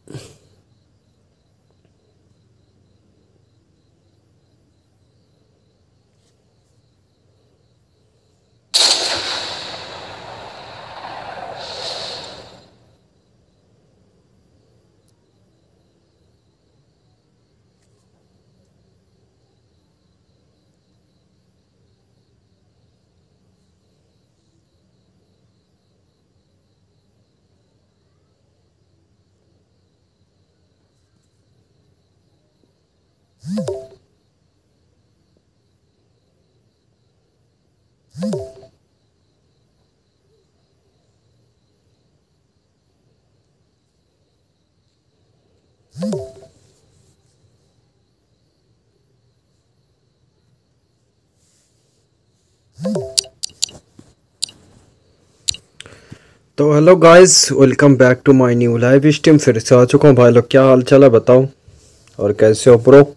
तो hello guys, welcome back to my new live stream. फिर से आ चुका हूँ भाई लोग। क्या हाल चाल है बताओ, और कैसे हो ब्रो?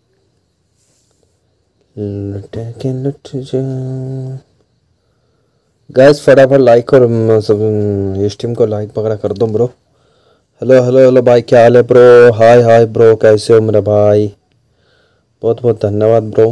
गाइस फटाफट लाइक और सब स्ट्रीम को लाइक वगैरह कर दो ब्रो। हेलो हेलो हेलो भाई, क्या हाल है ब्रो? हाय हाय ब्रो, कैसे हो मेरा भाई? बहुत बहुत धन्यवाद ब्रो।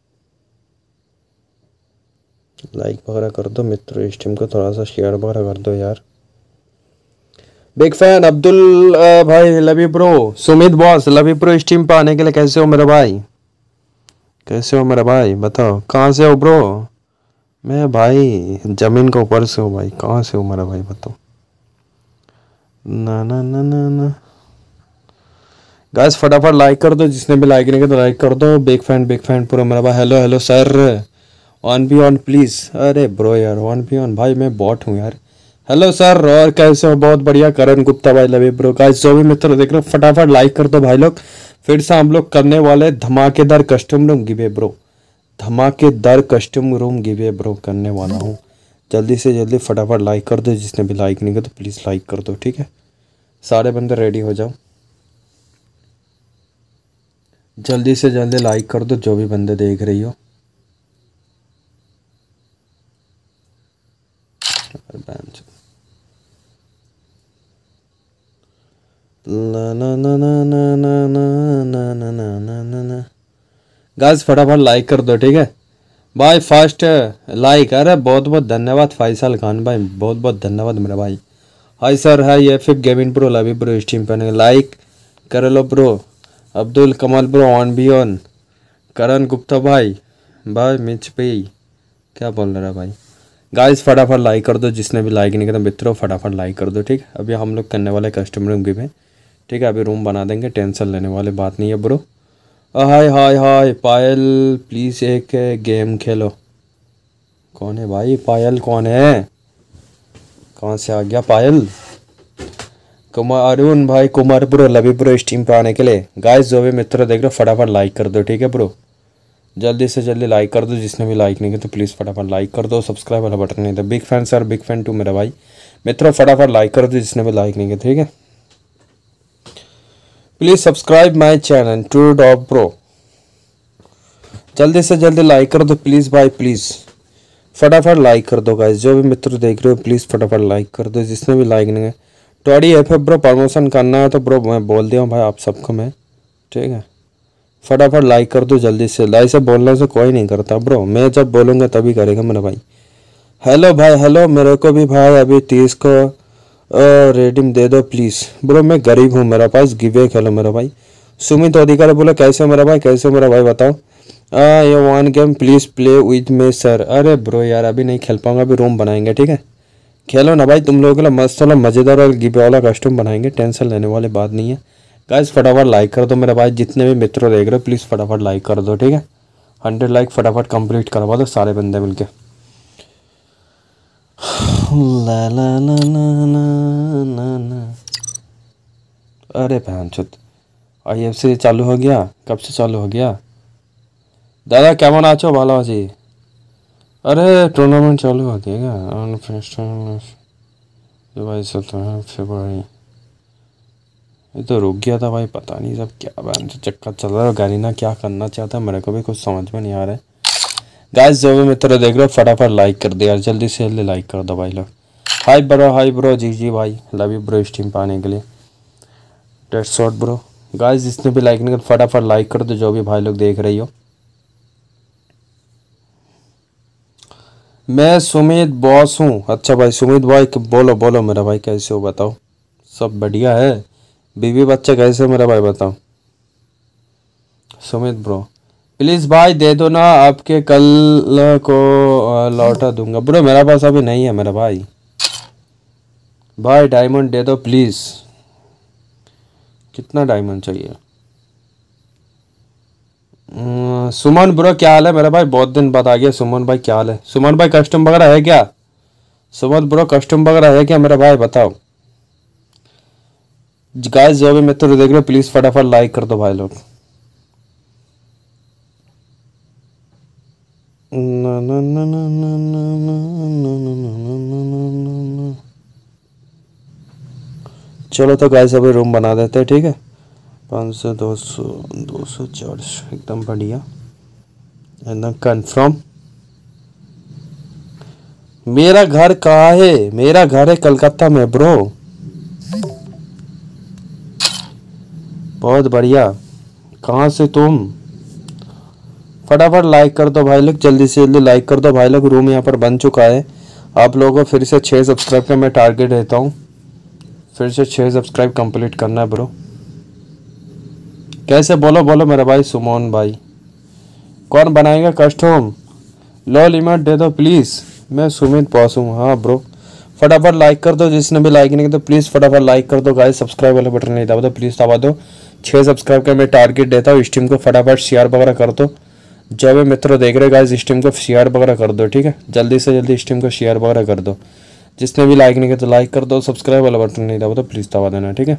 लाइक वगैरह कर दो मित्रों, स्ट्रीम को थोड़ा सा शेयर वगैरह कर दो यार। बिग फैन अब्दुल भाई, love you bro. Sumit boss, love you bro stream पे आने के लिए। कैसे हो मेरा भाई? कैसे हो मेरा भाई बताओ, कहाँ से हो ब्रो? मैं भाई जमीन के ऊपर से हूँ भाई। कहाँ से हो मेरा भाई बताओ? ना ना ना ना ना। गाइस फटाफट लाइक कर दो, जिसने भी लाइक नहीं किया तो लाइक कर दो। बिग फैन पूरा मेरा भाई। हेलो हेलो सर, ऑन भी ऑन प्लीज। अरे ब्रो यार, ऑन भी ऑन भाई, मैं बॉट हूँ यार। हेलो सर, और कैसे हो? बहुत बढ़िया। करण गुप्ता भाई, लव यू ब्रो। गाइस जो भी मित्र देख रहे हो फटाफट लाइक कर दो भाई लोग। फिर से हम लोग करने वाले धमाकेदार कस्टम रूम गिवे ब्रो। धमाकेदार कस्टम रूम गिवे ब्रो करने वाला हूँ। जल्दी से जल्दी फटाफट लाइक कर दो, जिसने भी लाइक नहीं किया तो प्लीज़ लाइक कर दो, ठीक है? सारे बंदे रेडी हो जाओ, जल्दी से जल्दी लाइक कर दो जो भी बंदे देख रही हो। ना ना ना ना ना ना ना ना ना ना ना ना। गाइस फटाफट लाइक कर दो, ठीक है भाई? First like. अरे बहुत बहुत धन्यवाद फैसल खान भाई, बहुत बहुत धन्यवाद मेरा भाई। Hi sir, hi F gaming pro, love you bro stream पे लाइक कर लो bro. Abdul Kamal bro, on भी ऑन। करण गुप्ता भाई, भाई मिच पे क्या बोल रहा है भाई? गाइस फटाफट लाइक कर दो, जिसने भी लाइक नहीं किया मित्रों फटाफट लाइक कर दो, ठीक है? अभी हम लोग करने वाले कस्टमर रूम गिव है, ठीक है? अभी रूम बना देंगे, टेंशन लेने वाली बात नहीं है bro. Hi hi hi Payal, please एक गेम खेलो। कौन है भाई पायल? कौन है? कहाँ से आ गया पायल? कुमार अरुण भाई, कुमार ब्रो, लवी ब्रो स्ट्रीम पे आने के लिए। गाइस जो भी मित्र देख रहे हो फटाफट लाइक कर दो, ठीक है ब्रो? जल्दी से जल्दी लाइक कर दो, जिसने भी लाइक नहीं किया तो प्लीज़ फटाफट लाइक कर दो। सब्सक्राइब वाला बटन नहीं था। Big fan sir, big fan too मेरा भाई। मित्रों फटाफट लाइक कर दो, जिसने भी लाइक नहीं किया, ठीक है? Please subscribe my channel to dog pro. जल्दी से जल्दी लाइक कर दो प्लीज़ भाई, प्लीज़ फटाफट लाइक कर दो गाइस। जो भी मित्र देख रहे हो प्लीज़ फटाफट लाइक कर दो, जिसने भी लाइक नहीं किया। टॉडी एफ ब्रो प्रमोशन करना है तो ब्रो मैं बोल दिया हूँ भाई आप सबको मैं, ठीक है? फटाफट लाइक कर दो जल्दी से। लाइक से बोलने से कोई नहीं करता ब्रो, मैं जब बोलूँगा तभी करेगा मेरा भाई। हेलो भाई, हेलो मेरे को भी भाई अभी 30 को रेटिंग दे दो प्लीज़ ब्रो। मैं गरीब हूँ, मेरा पास गिवे खेलो मेरा भाई। सुमित अधिकारी बोलो कैसे हो मेरा भाई? कैसे हो मेरा भाई बताओ? ये one game please play with me sir. अरे ब्रो यार अभी नहीं खेल पाऊंगा, अभी रूम बनाएंगे, ठीक है? खेलो ना भाई, तुम लोगों के लिए मस्त वाला मज़ेदार और गिवे वाला कस्टम बनाएंगे, टेंशन लेने वाली बात नहीं है। गाइस फटाफट लाइक कर दो मेरा भाई, जितने भी मित्रों देख रहे हो प्लीज़ फटाफट लाइक कर दो, ठीक है? 100 लाइक फटाफट कंप्लीट करवा दो सारे बंदे मिलके। ला ला ला ला ला ला ला। अरे भैंचोद, IFC चालू हो गया? कब से चालू हो गया? दादा केमन आछो? भालो आছি। अरे टूर्नामेंट चालू हो गया क्या? भाई फरवरी ये तो रुक गया था भाई, पता नहीं सब क्या बैन चक्कर चल रहा है। गारीना क्या करना चाहता है मेरे को भी कुछ समझ में नहीं आ रहा है। गाइस जो भी मित्र देख रहे हो फटाफट लाइक कर दे यार, जल्दी से जल्दी लाइक कर दो भाई लोग। हाय ब्रो जी जी भाई, लव यू ब्रो स्ट्रीम पे आने के लिए। Dates shot bro. गाइस जिसने भी लाइक नहीं कर फटाफट लाइक कर दो, जो भी भाई लोग देख रही हो। मैं सुमित बॉस हूँ। अच्छा भाई सुमित भाई बोलो बोलो मेरा भाई, कैसे हो बताओ? सब बढ़िया है? बीवी बच्चा कैसे मेरा भाई बताओ? सुमित ब्रो प्लीज़ भाई दे दो ना, आपके कल को लौटा दूंगा। ब्रो मेरा पास अभी नहीं है मेरा भाई। भाई डायमंड दे दो प्लीज़। कितना डायमंड चाहिए? सुमन ब्रो क्या हाल है मेरा भाई? बहुत दिन बाद आ गया सुमन भाई, क्या हाल है? सुमन भाई कस्टम वगैरह है क्या? सुमन ब्रो कस्टम वगैरह है क्या मेरा भाई बताओ? गाइस जो भी मित्र देख रहे हो प्लीज़ फटाफट लाइक कर दो भाई लोग। ना ना ना ना ना ना ना ना ना ना ना ना ना। चलो तो गाइस अभी रूम बना देते हैं, ठीक है? 500 200 200 400 एकदम बढ़िया, एकदम कंफर्म। मेरा घर कहाँ है? मेरा घर है कलकत्ता में ब्रो। बहुत बढ़िया। कहाँ से तुम? फटाफट लाइक कर दो भाई लोग, जल्दी से जल्दी लाइक कर दो भाई लोग। रूम यहाँ पर बन चुका है। आप लोगों को फिर से 6 सब्सक्राइब का मैं टारगेट देता हूँ। फिर से 6 सब्सक्राइब कंप्लीट करना है ब्रो। कैसे बोलो बोलो मेरा भाई सुमन भाई। कौन बनाएगा कस्टम? लो लिमिट दे दो प्लीज़। मैं सुमित बॉस हूँ। हाँ ब्रो फटाफट लाइक कर दो, जिसने भी लाइक नहीं किया तो प्लीज़ फटाफट लाइक कर दो गाइस। सब्सक्राइब वाले बटन नहीं दबा दो प्लीज़ दबा दो। 6 सब्सक्राइब का मैं टारगेट देता हूँ। स्ट्रीम को फटाफट शेयर वगैरह कर दो। जो भी मित्र देख रहे गाइस स्ट्रीम को शेयर वगैरह कर दो, ठीक है? जल्दी से जल्दी स्ट्रीम को शेयर वगैरह कर दो। जिसने भी लाइक नहीं किया तो लाइक कर दो। सब्सक्राइब वाला बटन नहीं दबा तो प्लीज़ दबा देना, ठीक है?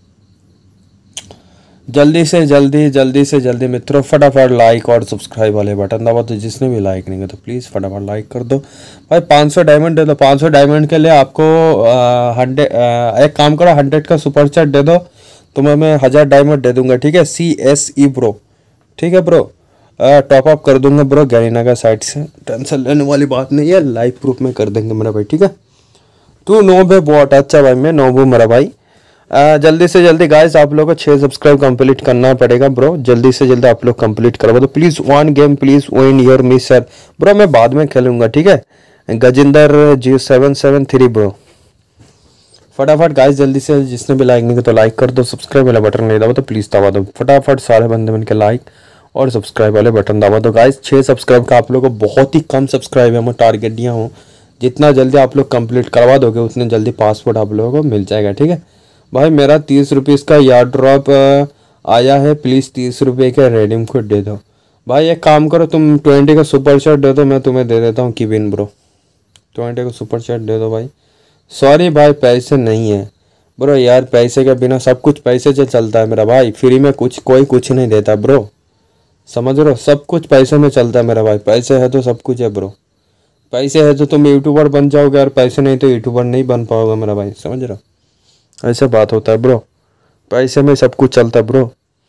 जल्दी से जल्दी मित्रों फटाफट लाइक और सब्सक्राइब वाले बटन दबा दो। जिसने भी लाइक नहीं किया तो प्लीज़ फटाफट लाइक कर दो भाई। 500 डायमंड दे दो। 500 डायमंड के लिए आपको 100 एक काम करो 100 का सुपर चैट दे दो, तुम्हें मैं 1000 डायमंड दे दूंगा, ठीक है? CSE ब्रो, ठीक है ब्रो? टॉप अप कर दूंगा ब्रो गैरीना का साइड से, टेंशन लेने वाली बात नहीं है। लाइव प्रूफ में कर देंगे मेरा भाई, ठीक है? तू नोब है बहुत अच्छा भाई, मैं नोब हूँ मेरा भाई। जल्दी से जल्दी गाइस आप लोगों को 6 सब्सक्राइब कंप्लीट करना पड़ेगा ब्रो। जल्दी से जल्दी आप लोग कंप्लीट करवा दो please. One game please win your miss sir bro, मैं बाद में खेलूंगा, ठीक है? Gajinder G773 bro. फटाफट गाइस जल्दी से, जिसने भी लाइक नहीं किया तो लाइक कर दो। सब्सक्राइब वाला बटन नहीं दबा तो प्लीज़ दबा दो। फटाफट सारे बंदे मिलकर लाइक और सब्सक्राइब वाले बटन दबा दो गाइस। 6 सब्सक्राइब का आप लोगों को बहुत ही कम सब्सक्राइब है, मैं टारगेट दिया हूँ। जितना जल्दी आप लोग कंप्लीट करवा दोगे उतने जल्दी पासवर्ड आप लोगों को मिल जाएगा, ठीक है भाई? मेरा 30 रुपीज़ का यार ड्रॉप आया है, प्लीज़ 30 रुपये का रेडीम कोड दे दो भाई। एक काम करो तुम 20 का सुपर चैट दे दो, मैं तुम्हें दे देता हूँ किबिन ब्रो। 20 का सुपर चैट दे दो भाई। सॉरी भाई पैसे नहीं है ब्रो यार, पैसे के बिना सब कुछ पैसे से चलता है मेरा भाई। फ्री में कोई कुछ नहीं देता ब्रो, समझ रहे हो? सब कुछ पैसे में चलता है मेरा भाई। पैसे है तो सब कुछ है ब्रो। पैसे है तो तुम यूट्यूबर बन जाओगे और पैसे नहीं तो यूट्यूबर नहीं बन पाओगे मेरा भाई, समझ रहे हो? ऐसा बात होता है ब्रो, पैसे में सब कुछ चलता है ब्रो।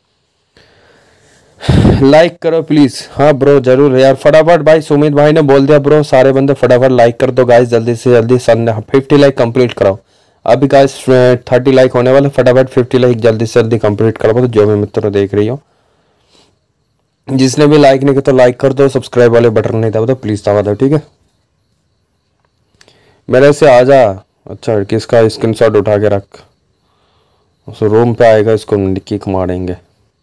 लाइक करो प्लीज। हाँ ब्रो जरूर यार, फटाफट भाई सुमित भाई ने बोल दिया ब्रो, सारे बंदे फटाफट लाइक कर दो गाइस। जल्दी से जल्दी 50 लाइक कंप्लीट कराओ। अभी गाइस 30 लाइक होने वाले, फटाफट 50 लाइक जल्दी से जल्दी कंप्लीट करवा दो। जो भी मित्र देख रही हो, जिसने भी लाइक नहीं किया तो लाइक कर दो। सब्सक्राइब वाले बटन नहीं दबा तो प्लीज दबा दो, ठीक है? मेरे से आ जा। अच्छा किसका स्क्रीनशॉट उठा के रख, उस रूम पे आएगा, इसको किक मारेंगे।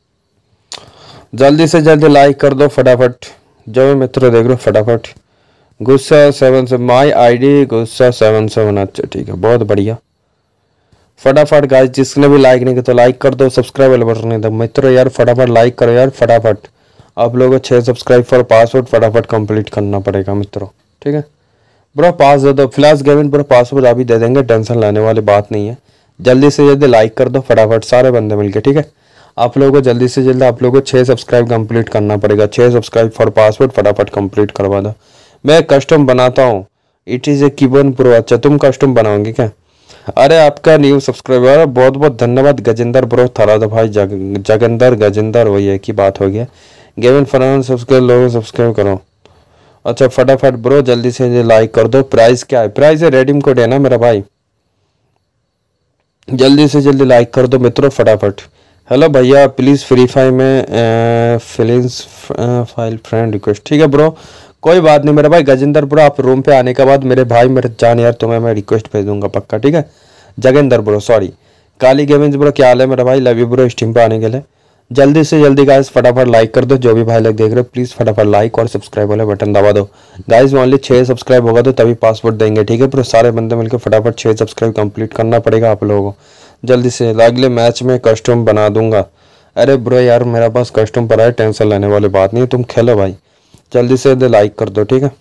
जल्दी से जल्दी लाइक कर दो फटाफट। जो भी मित्र देख रहे हो फटाफट। गुस्सा 7 माई ID गुस्सा 77। अच्छा ठीक है, बहुत बढ़िया। फटाफट गाइस जिसने भी लाइक नहीं किया तो लाइक कर दो। सब्सक्राइब वाला बटन नहीं दबा मित्र यार, फटाफट लाइक करो यार फटाफट। आप लोगों को 6 सब्सक्राइब फॉर पासवर्ड फटाफट कंप्लीट करना पड़ेगा मित्रों, ठीक है ब्रो? पास दे दो फ्लैश गेमिंग ब्रो, पासवर्ड अभी दे देंगे, टेंशन लाने वाली बात नहीं है। जल्दी से जल्दी लाइक कर दो फटाफट सारे बंदे मिलके, ठीक है? आप लोगों को जल्दी से जल्दी आप लोगों को 6 सब्सक्राइब कंप्लीट करना पड़ेगा। 6 सब्सक्राइब फॉर पासवर्ड फटाफट कंप्लीट करवा दो। मैं कस्टम बनाता हूँ, it is a keyboard pro. अच्छा तुम कस्टम बनाओगे क्या? अरे आपका न्यू सब्सक्राइबर बहुत बहुत धन्यवाद गजेंद्र ब्रो। थारा भाई जगेंदर गजेंद्र, वही है की बात हो गया। गेमिंग फनान सब्सक्राइब लोगों सब्सक्राइब करो। अच्छा फटाफट ब्रो जल्दी से लाइक कर दो। प्राइस क्या है? प्राइस है रेडीम कोड है ना मेरा भाई। जल्दी से जल्दी लाइक कर दो मित्रों फटाफट। हेलो भैया प्लीज़ फ्री फायर में फिलिंग्स फाइल फ्रेंड रिक्वेस्ट। ठीक है ब्रो, कोई बात नहीं मेरे भाई गजेंद्र ब्रो, आप रूम पे आने के बाद मेरे भाई मेरे जान यार तुम्हें मैं रिक्वेस्ट भेज दूंगा पक्का। ठीक है Jagendra bro, sorry Kali gaming bro, क्या हाल है मेरा भाई, लव यू ब्रो स्ट्रीम पे आने के लिए। जल्दी से जल्दी गाइस फटाफट लाइक कर दो, जो भी भाई लोग देख रहे हो प्लीज़ फटाफट लाइक और सब्सक्राइब वाले बटन दबा दो गाइस। ओनली 6 सब्सक्राइब होगा तो तभी पासपोर्ट देंगे। ठीक है ब्रो, सारे बंदे मिलकर फटाफट 6 सब्सक्राइब कंप्लीट करना पड़ेगा आप लोगों को जल्दी से। अगले मैच में कस्टम बना दूंगा। अरे ब्रो यार मेरा पास कस्टम पड़ा है, टेंशन लेने वाली बात नहीं है, तुम खेलो भाई। जल्दी से लाइक कर दो ठीक है।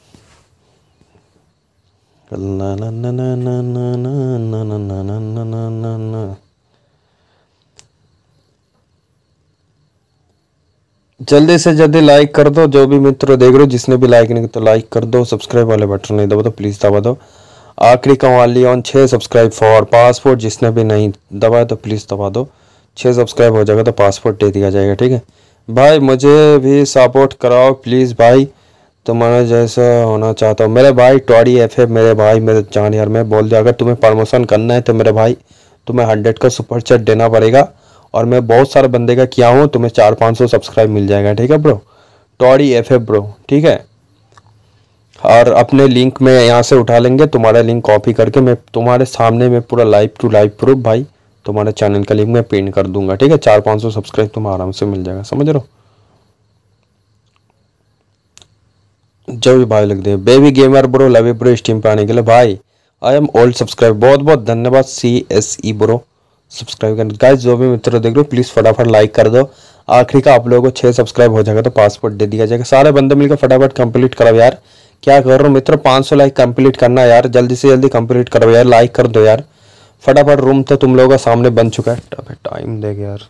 ना ना ना ना ना ना ना ना ना ना ना ना ना ना। जल्दी से जल्दी लाइक कर दो, जो भी मित्र देख रहे हो जिसने भी लाइक नहीं तो लाइक कर दो, सब्सक्राइब वाले बटन नहीं दबा तो प्लीज़ दबा दो। आखिरी कवाली ऑन 6 सब्सक्राइब फॉर पासपोर्ट, जिसने भी नहीं दबाया तो प्लीज़ दबा दो। 6 सब्सक्राइब हो जाएगा तो पासपोर्ट दे दिया जाएगा। ठीक है भाई, मुझे भी सपोर्ट कराओ प्लीज़ भाई, तुम्हारा जैसा होना चाहता हूँ मेरे भाई। टॉडी एफ मेरे भाई मेरे जान यार, मैं बोल दिया अगर तुम्हें प्रमोशन करना है तो मेरे भाई तुम्हें 100 का सुपर चैट देना पड़ेगा। और मैं बहुत सारे बंदे का किया हूँ, तुम्हें 400-500 सब्सक्राइब मिल जाएगा। ठीक है ब्रो, टॉडी एफ ब्रो। ठीक है, और अपने लिंक में यहाँ से उठा लेंगे, तुम्हारा लिंक कॉपी करके मैं तुम्हारे सामने में पूरा लाइव टू लाइव प्रूफ भाई तुम्हारे चैनल का लिंक मैं पिन कर दूंगा। ठीक है, 400-500 सब्सक्राइब तुम्हें आराम से मिल जाएगा, समझ रहे हो। जो भी भाई लग दे baby gamer bro, love you bro stream पे आने के लिए भाई। आई एम ओल्ड सब्सक्राइब, बहुत बहुत धन्यवाद CSE ब्रो सब्सक्राइब करने। गाइस जो भी मित्र देख रहे हो प्लीज़ फटाफट लाइक कर दो। आखिरी का आप लोगों को 6 सब्सक्राइब हो जाएगा तो पासपोर्ट दे दिया जाएगा। सारे बंदे मिलकर फटाफट कंप्लीट करो यार, क्या कर रहे हो मित्र, 500 लाइक कंप्लीट करना है यार, जल्दी से जल्दी कंप्लीट करो यार, लाइक कर दो यार फटाफट। रूम तो तुम लोगों का सामने बन चुका है, टाइम देगा यार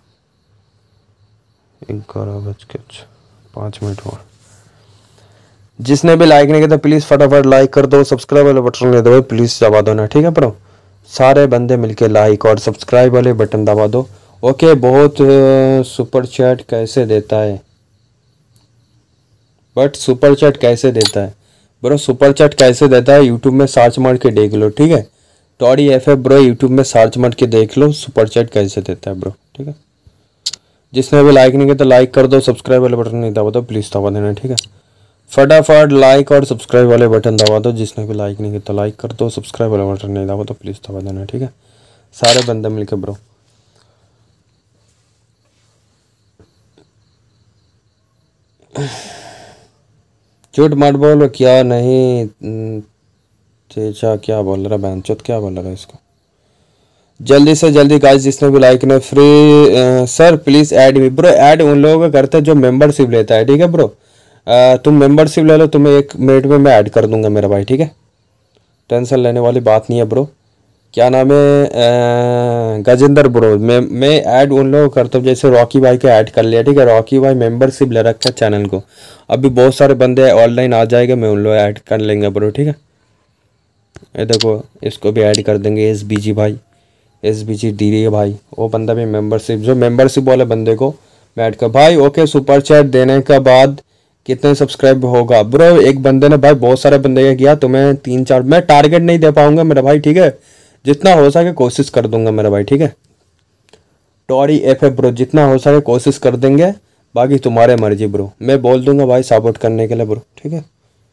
11:05 हुआ। जिसने भी लाइक नहीं किया तो प्लीज़ फटाफट लाइक कर दो, सब्सक्राइब वाले बटन ले दो प्लीज़ दबा दो ना। ठीक है ब्रो, सारे बंदे मिलके लाइक और सब्सक्राइब वाले बटन दबा दो। ओके, बहुत सुपर चैट कैसे देता है बट सुपर चैट कैसे देता है ब्रो, सुपर चैट कैसे देता है यूट्यूब में सर्च मार के देख लो। ठीक है, टॉडी एफ ब्रो यूट्यूब में सर्च मार के देख लो सुपर चैट कैसे देता है ब्रो। ठीक है, जिसने भी लाइक नहीं किया तो लाइक कर दो, सब्सक्राइब वाले बटन नहीं दबा दो प्लीज़ दबा देना। ठीक है, फटाफट लाइक और सब्सक्राइब वाले बटन दबा दो, जिसने भी लाइक नहीं किया तो लाइक कर दो, सब्सक्राइब वाले बटन नहीं दबा तो प्लीज़ दबा देना। ठीक है, सारे बंदे मिलके ब्रो। झूठ मत बोलो, क्या नहीं चेचा क्या बोल रहा, बैंचोत क्या बोल रहा है इसको। जल्दी से जल्दी गाइस जिसने भी लाइक ने free sir please add me bro. Add उन लोगों का करते हैं जो मेंबरशिप लेता है। ठीक है ब्रो, तुम मेंबरशिप ले लो, तुम्हें 1 मिनट में मैं ऐड कर दूंगा मेरा भाई। ठीक है, टेंशन लेने वाली बात नहीं है ब्रो। क्या नाम है गजेंद्र ब्रो। मैं ऐड उन लोगों को करता हूँ जैसे रॉकी भाई का ऐड कर लिया। ठीक है, रॉकी भाई मेंबरशिप ले रखा है चैनल को, अभी बहुत सारे बंदे ऑनलाइन आ जाएंगे, मैं उन लोग ऐड कर लेंगे ब्रो। ठीक है, ये देखो इसको भी ऐड कर देंगे, SBG भाई, SBG DD भाई, वो बंदा भी मेंबरशिप, जो मेंबरशिप वाले बंदे को मैं ऐड कर भाई। ओके, सुपर चैट देने के बाद कितने सब्सक्राइब होगा ब्रो। एक बंदे ने भाई बहुत सारे बंदे का किया, तुम्हें 3-4 मैं टारगेट नहीं दे पाऊंगा मेरा भाई। ठीक है, जितना हो सके कोशिश कर दूंगा मेरा भाई। ठीक है, टॉडी एफ ब्रो, जितना हो सके कोशिश कर देंगे, बाकी तुम्हारे मर्जी ब्रो, मैं बोल दूंगा भाई सपोर्ट करने के लिए ब्रो। ठीक है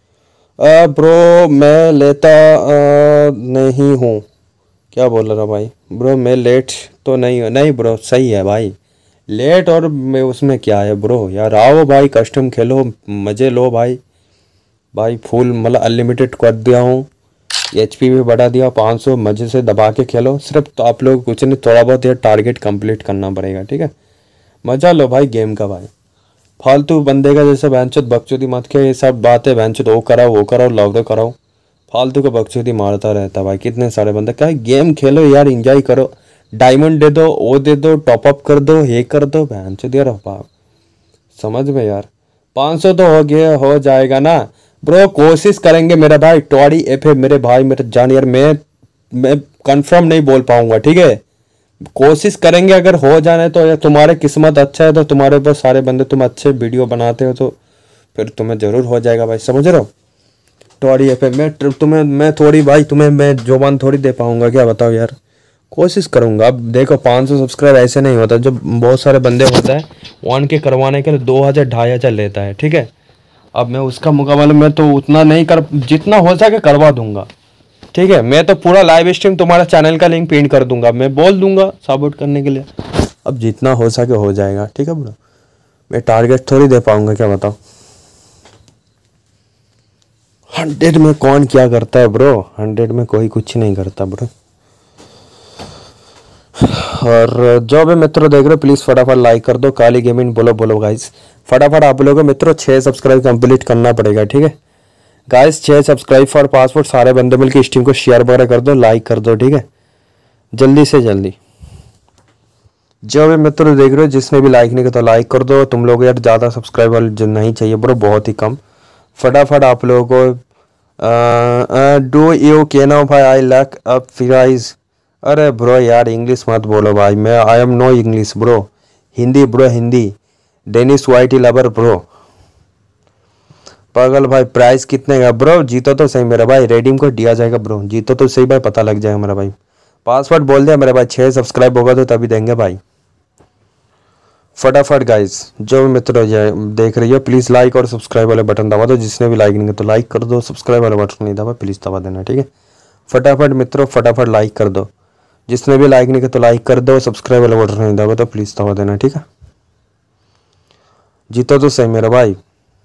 ब्रो, मैं लेता नहीं हूँ, क्या बोल रहा भाई ब्रो, मैं लेट तो नहीं हूँ। नहीं ब्रो सही है भाई, लेट और मैं उसमें क्या है ब्रो यार, आओ भाई कस्टम खेलो मज़े लो भाई। भाई फुल मतलब अनलिमिटेड कर दिया हूँ, HP भी बढ़ा दिया 500, मज़े से दबा के खेलो। सिर्फ तो आप लोग कुछ नहीं, थोड़ा बहुत यार टारगेट कंप्लीट करना पड़ेगा। ठीक है, मज़ा लो भाई गेम का भाई, फालतू बंदे का जैसे बहनचोद बकचोदी मत के, ये सब बातें बहनचोद वो कराओ लव कराओ, फालतू का बकचोदी मारता रहता भाई। कितने सारे बंदे क्या गेम खेलो यार, इंजॉय करो, डायमंड दे दो, वो दे दो, टॉपअप कर दो, ये कर दो बहनचोद यार बाप, समझ में यार। 500 तो हो गया, हो जाएगा ना ब्रो, कोशिश करेंगे मेरा भाई। टॉडी एफ मेरे भाई मेरे जान यार, मैं कंफर्म नहीं बोल पाऊंगा। ठीक है, कोशिश करेंगे, अगर हो जाने तो यार तुम्हारे किस्मत अच्छा है तो तुम्हारे ऊपर सारे बंदे, तुम अच्छे वीडियो बनाते हो तो फिर तुम्हें ज़रूर हो जाएगा भाई, समझ रहे हो। टॉडी एफ मैं थोड़ी भाई तुम्हें मैं जुबान थोड़ी दे पाऊंगा, क्या बताओ यार, कोशिश करूँगा। अब देखो 500 सब्सक्राइब ऐसे नहीं होता, जो बहुत सारे बंदे होते हैं 1K करवाने के लिए 2000 2500 लेता है, ठीक है। अब मैं उसका मुकाबला मैं तो उतना नहीं कर, जितना हो सके करवा दूंगा, ठीक है। मैं तो पूरा लाइव स्ट्रीम तुम्हारा चैनल का लिंक पिन कर दूंगा, मैं बोल दूंगा सपोर्ट करने के लिए। अब जितना हो सके हो जाएगा, ठीक है ब्रो। मैं टारगेट थोड़ी दे पाऊंगा, क्या बताओ। 100 में कौन क्या करता है ब्रो, 100 में कोई कुछ नहीं करता ब्रो। और जो भी मित्रों देख रहे हो प्लीज़ फटाफट लाइक कर दो। काली गेमिंग बोलो गाइस, फटाफट आप लोगों को मित्रों 6 सब्सक्राइब कंप्लीट करना पड़ेगा, ठीक है गाइस। 6 subscribe for passport. सारे बंदे मिलकर स्ट्रीम को शेयर वगैरह कर दो, लाइक कर दो, ठीक है, जल्दी से जल्दी। जो भी मित्रों देख रहे हो जिसने भी लाइक नहीं किया तो लाइक कर दो। तुम लोग यार ज़्यादा सब्सक्राइबर नहीं चाहिए ब्रो, बहुत ही कम। फटाफट आप लोगों को डू यू के नो भाई आई लक अप गाइस। अरे ब्रो यार इंग्लिश मत बोलो भाई, मैं I am no English bro, Hindi bro, Hindi. Dennis वाइटी लवर ब्रो। पागल भाई प्राइस कितने का ब्रो? जीतो तो सही मेरा भाई, रेडीम को दिया जाएगा ब्रो, जीतो तो सही भाई, पता लग जाएगा मेरा भाई। पासवर्ड बोल दिया मेरे भाई, 6 सब्सक्राइब होगा तो तभी देंगे भाई। फटाफट गाइस जो भी मित्र देख रही हो प्लीज़ लाइक और सब्सक्राइब वाले बटन दबा दो। जिसने भी लाइक नहीं किया तो लाइक कर दो, सब्सक्राइब वाले बटन नहीं दबा प्लीज़ दबा देना, ठीक है। फटाफट मित्रों फटाफट लाइक कर दो। जिसने भी लाइक नहीं किया तो लाइक कर दो, सब्सक्राइब वाले बटन नहीं दबा तो प्लीज़ दबा देना, ठीक है। जीतो तो सही मेरा भाई।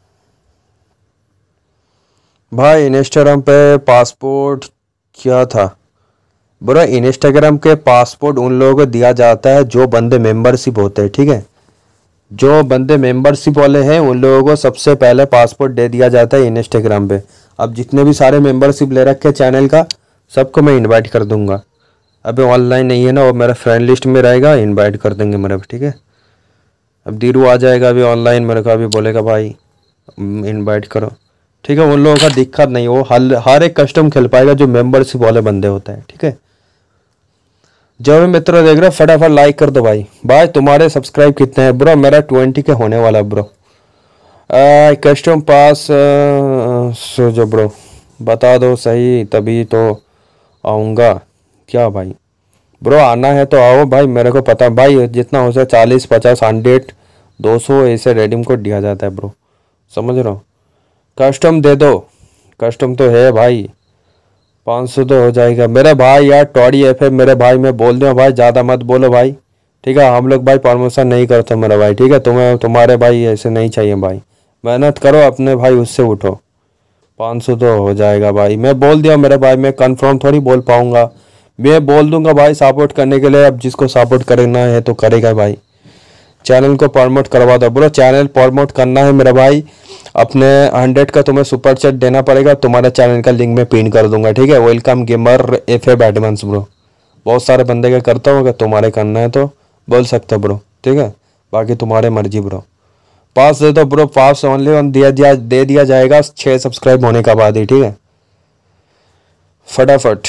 भाई इंस्टाग्राम पे पासपोर्ट क्या था ब्रो? इंस्टाग्राम के पासपोर्ट उन लोगों को दिया जाता है जो बंदे मेंबरशिप होते हैं, ठीक है। जो बंदे मेंबरशिप वाले हैं उन लोगों को सबसे पहले पासपोर्ट दे दिया जाता है इंस्टाग्राम पे। अब जितने भी सारे मेंबरशिप ले रखे चैनल का सबको मैं इनवाइट कर दूंगा। अभी ऑनलाइन नहीं है ना, वो मेरा फ्रेंड लिस्ट में रहेगा, इनवाइट कर देंगे मेरे, ठीक है। अब धीरू आ जाएगा अभी ऑनलाइन, मेरे को अभी बोलेगा भाई इनवाइट करो, ठीक है। उन लोगों का दिक्कत नहीं, वो हर एक कस्टम खेल पाएगा जो मेंबरशिप वाले बंदे होते हैं, ठीक है। जो भी मित्र देख रहे हो फटाफट लाइक कर दो भाई। भाई तुम्हारे सब्सक्राइब कितने हैं ब्रो? मेरा 20 के होने वाला ब्रो। कस्टम पास सो जो ब्रो बता दो सही, तभी तो आऊँगा। क्या भाई ब्रो आना है तो आओ भाई, मेरे को पता भाई जितना हो सके 40 50 100 200 ऐसे रेडीम कोड दिया जाता है ब्रो, समझ रहा हूँ। कस्टम दे दो, कस्टम तो है भाई, 500 तो हो जाएगा मेरे भाई। यार टॉडी एफ है मेरे भाई, मैं बोल दूँ भाई ज़्यादा मत बोलो भाई, ठीक है। हम लोग भाई प्रमोशन नहीं करते मेरा भाई, ठीक है। तुम्हें तुम्हारे भाई ऐसे नहीं चाहिए भाई, मेहनत करो अपने भाई उससे उठो। 500 तो हो जाएगा भाई, मैं बोल दिया मेरे भाई, मैं कंफर्म थोड़ी बोल पाऊँगा, मैं बोल दूंगा भाई सपोर्ट करने के लिए। अब जिसको सपोर्ट करना है तो करेगा भाई। चैनल को प्रमोट करवा दो ब्रो, चैनल प्रमोट करना है मेरा भाई। अपने 100 का तुम्हें सुपर चैट देना पड़ेगा, तुम्हारा चैनल का लिंक मैं पिन कर दूंगा, ठीक है। Welcome gamer F advance bro, बहुत सारे बंदे का करता हूँ, अगर तुम्हारे करना है तो बोल सकते हो ब्रो, ठीक है। बाकी तुम्हारे मर्जी ब्रो। पास दे दो ब्रो, पास ओनली दे दिया जाएगा 6 सब्सक्राइब होने का बाद ही, ठीक है। फटाफट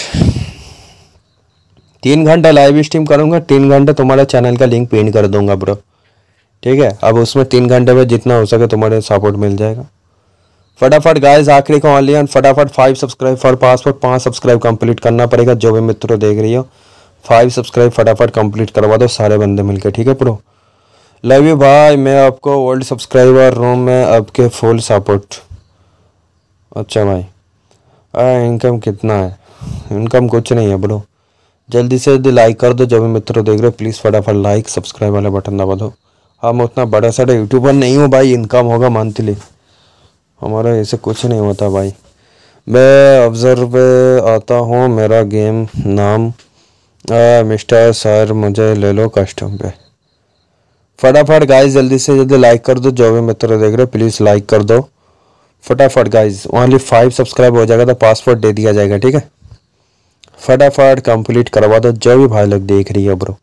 3 घंटा लाइव स्ट्रीम करूँगा, 3 घंटे तुम्हारे चैनल का लिंक पिन कर दूंगा ब्रो, ठीक है। अब उसमें 3 घंटे में जितना हो सके तुम्हारे सपोर्ट मिल जाएगा। फटाफट गाइस आखिरी को ऑनली ऑन फटाफट 5 subscribe for passport, 5 subscribe complete करना पड़ेगा। जो भी मित्रों देख रही हो 5 सब्सक्राइब फटाफट कंप्लीट करवा दो सारे बंदे मिलकर, ठीक है ब्रो। लव यू भाई, मैं आपको ओल्ड सब्सक्राइबर रूम में आपके फुल सपोर्ट। अच्छा भाई इनकम कितना है? इनकम कुछ नहीं है ब्रो, जल्दी से जल्दी लाइक कर दो। जो भी मित्रों देख रहे हो प्लीज़ फटाफट लाइक सब्सक्राइब वाला बटन दबा दो। हम उतना बड़ा सारा यूट्यूबर नहीं हूँ भाई, इनकम होगा मंथली, हमारा ऐसे कुछ नहीं होता भाई। मैं ऑब्जर्व आता हूँ, मेरा गेम नाम मिस्टर सर, मुझे ले लो कस्टम पे। फटाफट गाइस जल्दी से जल्दी लाइक कर दो। जो भी मित्र देख रहे हो प्लीज़ लाइक कर दो फटाफट गाइस। ओनली 5 सब्सक्राइब हो जाएगा तो पासपोर्ट दे दिया जाएगा, ठीक है। फटाफट कंप्लीट करवा दो जो भी भाई लोग देख रही है ब्रो।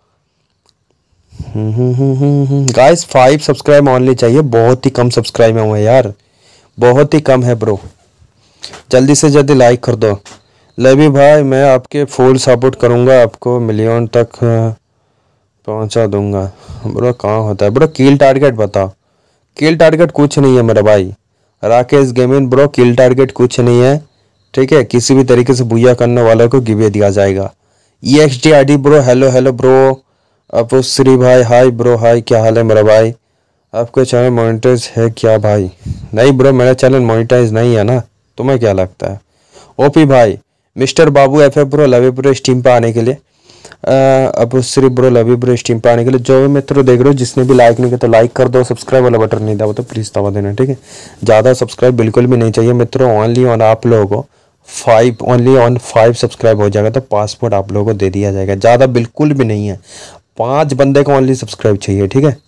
गाइस 5 सब्सक्राइब ओनली चाहिए, बहुत ही कम सब्सक्राइब है हुए यार, बहुत ही कम है ब्रो। जल्दी से जल्दी लाइक कर दो। लवी भाई मैं आपके फुल सपोर्ट करूंगा, आपको मिलियन तक पहुंचा दूंगा ब्रो। कहाँ होता है ब्रो किल टारगेट? बताओ किल टारगेट कुछ नहीं है मेरा भाई। Rakesh gaming bro kill target कुछ नहीं है, ठीक है। किसी भी तरीके से बुया करने वाले को गिवे दिया जाएगा, EXDID bro, hello hello bro. Apu Shri भाई हाय ब्रो, हाय, क्या हाल है मेरा भाई? आपका चैनल मोनेटाइज है क्या भाई? नहीं ब्रो, मेरा चैनल मोनेटाइज नहीं है ना, तुम्हें क्या लगता है? ओपी भाई, mister Babu FF bro, love you bro stream पे आने के लिए। अब Shri bro, love you bro stream पे आने के लिए। जो भी मित्र देख रहे हो, जिसने भी लाइक नहीं किया तो लाइक कर दो, सब्सक्राइब वाला बटन नहीं दबा तो प्लीज़ दबा देना, ठीक है? ज़्यादा सब्सक्राइब बिल्कुल भी नहीं चाहिए मित्रों, ओनली ऑन आप लोगों को 5, ओनली ऑन 5 सब्सक्राइब हो जाएगा तो पासपोर्ट आप लोगों को दे दिया जाएगा। ज़्यादा बिल्कुल भी नहीं है, 5 बंदे को ओनली सब्सक्राइब चाहिए, ठीक है?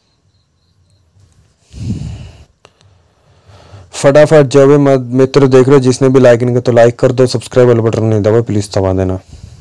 फटाफट जो भी मित्र देख रहे हो, जिसने भी लाइक नहीं किया तो लाइक कर दो, सब्सक्राइब वाला बटन नहीं दबा प्लीज़ दबा देना।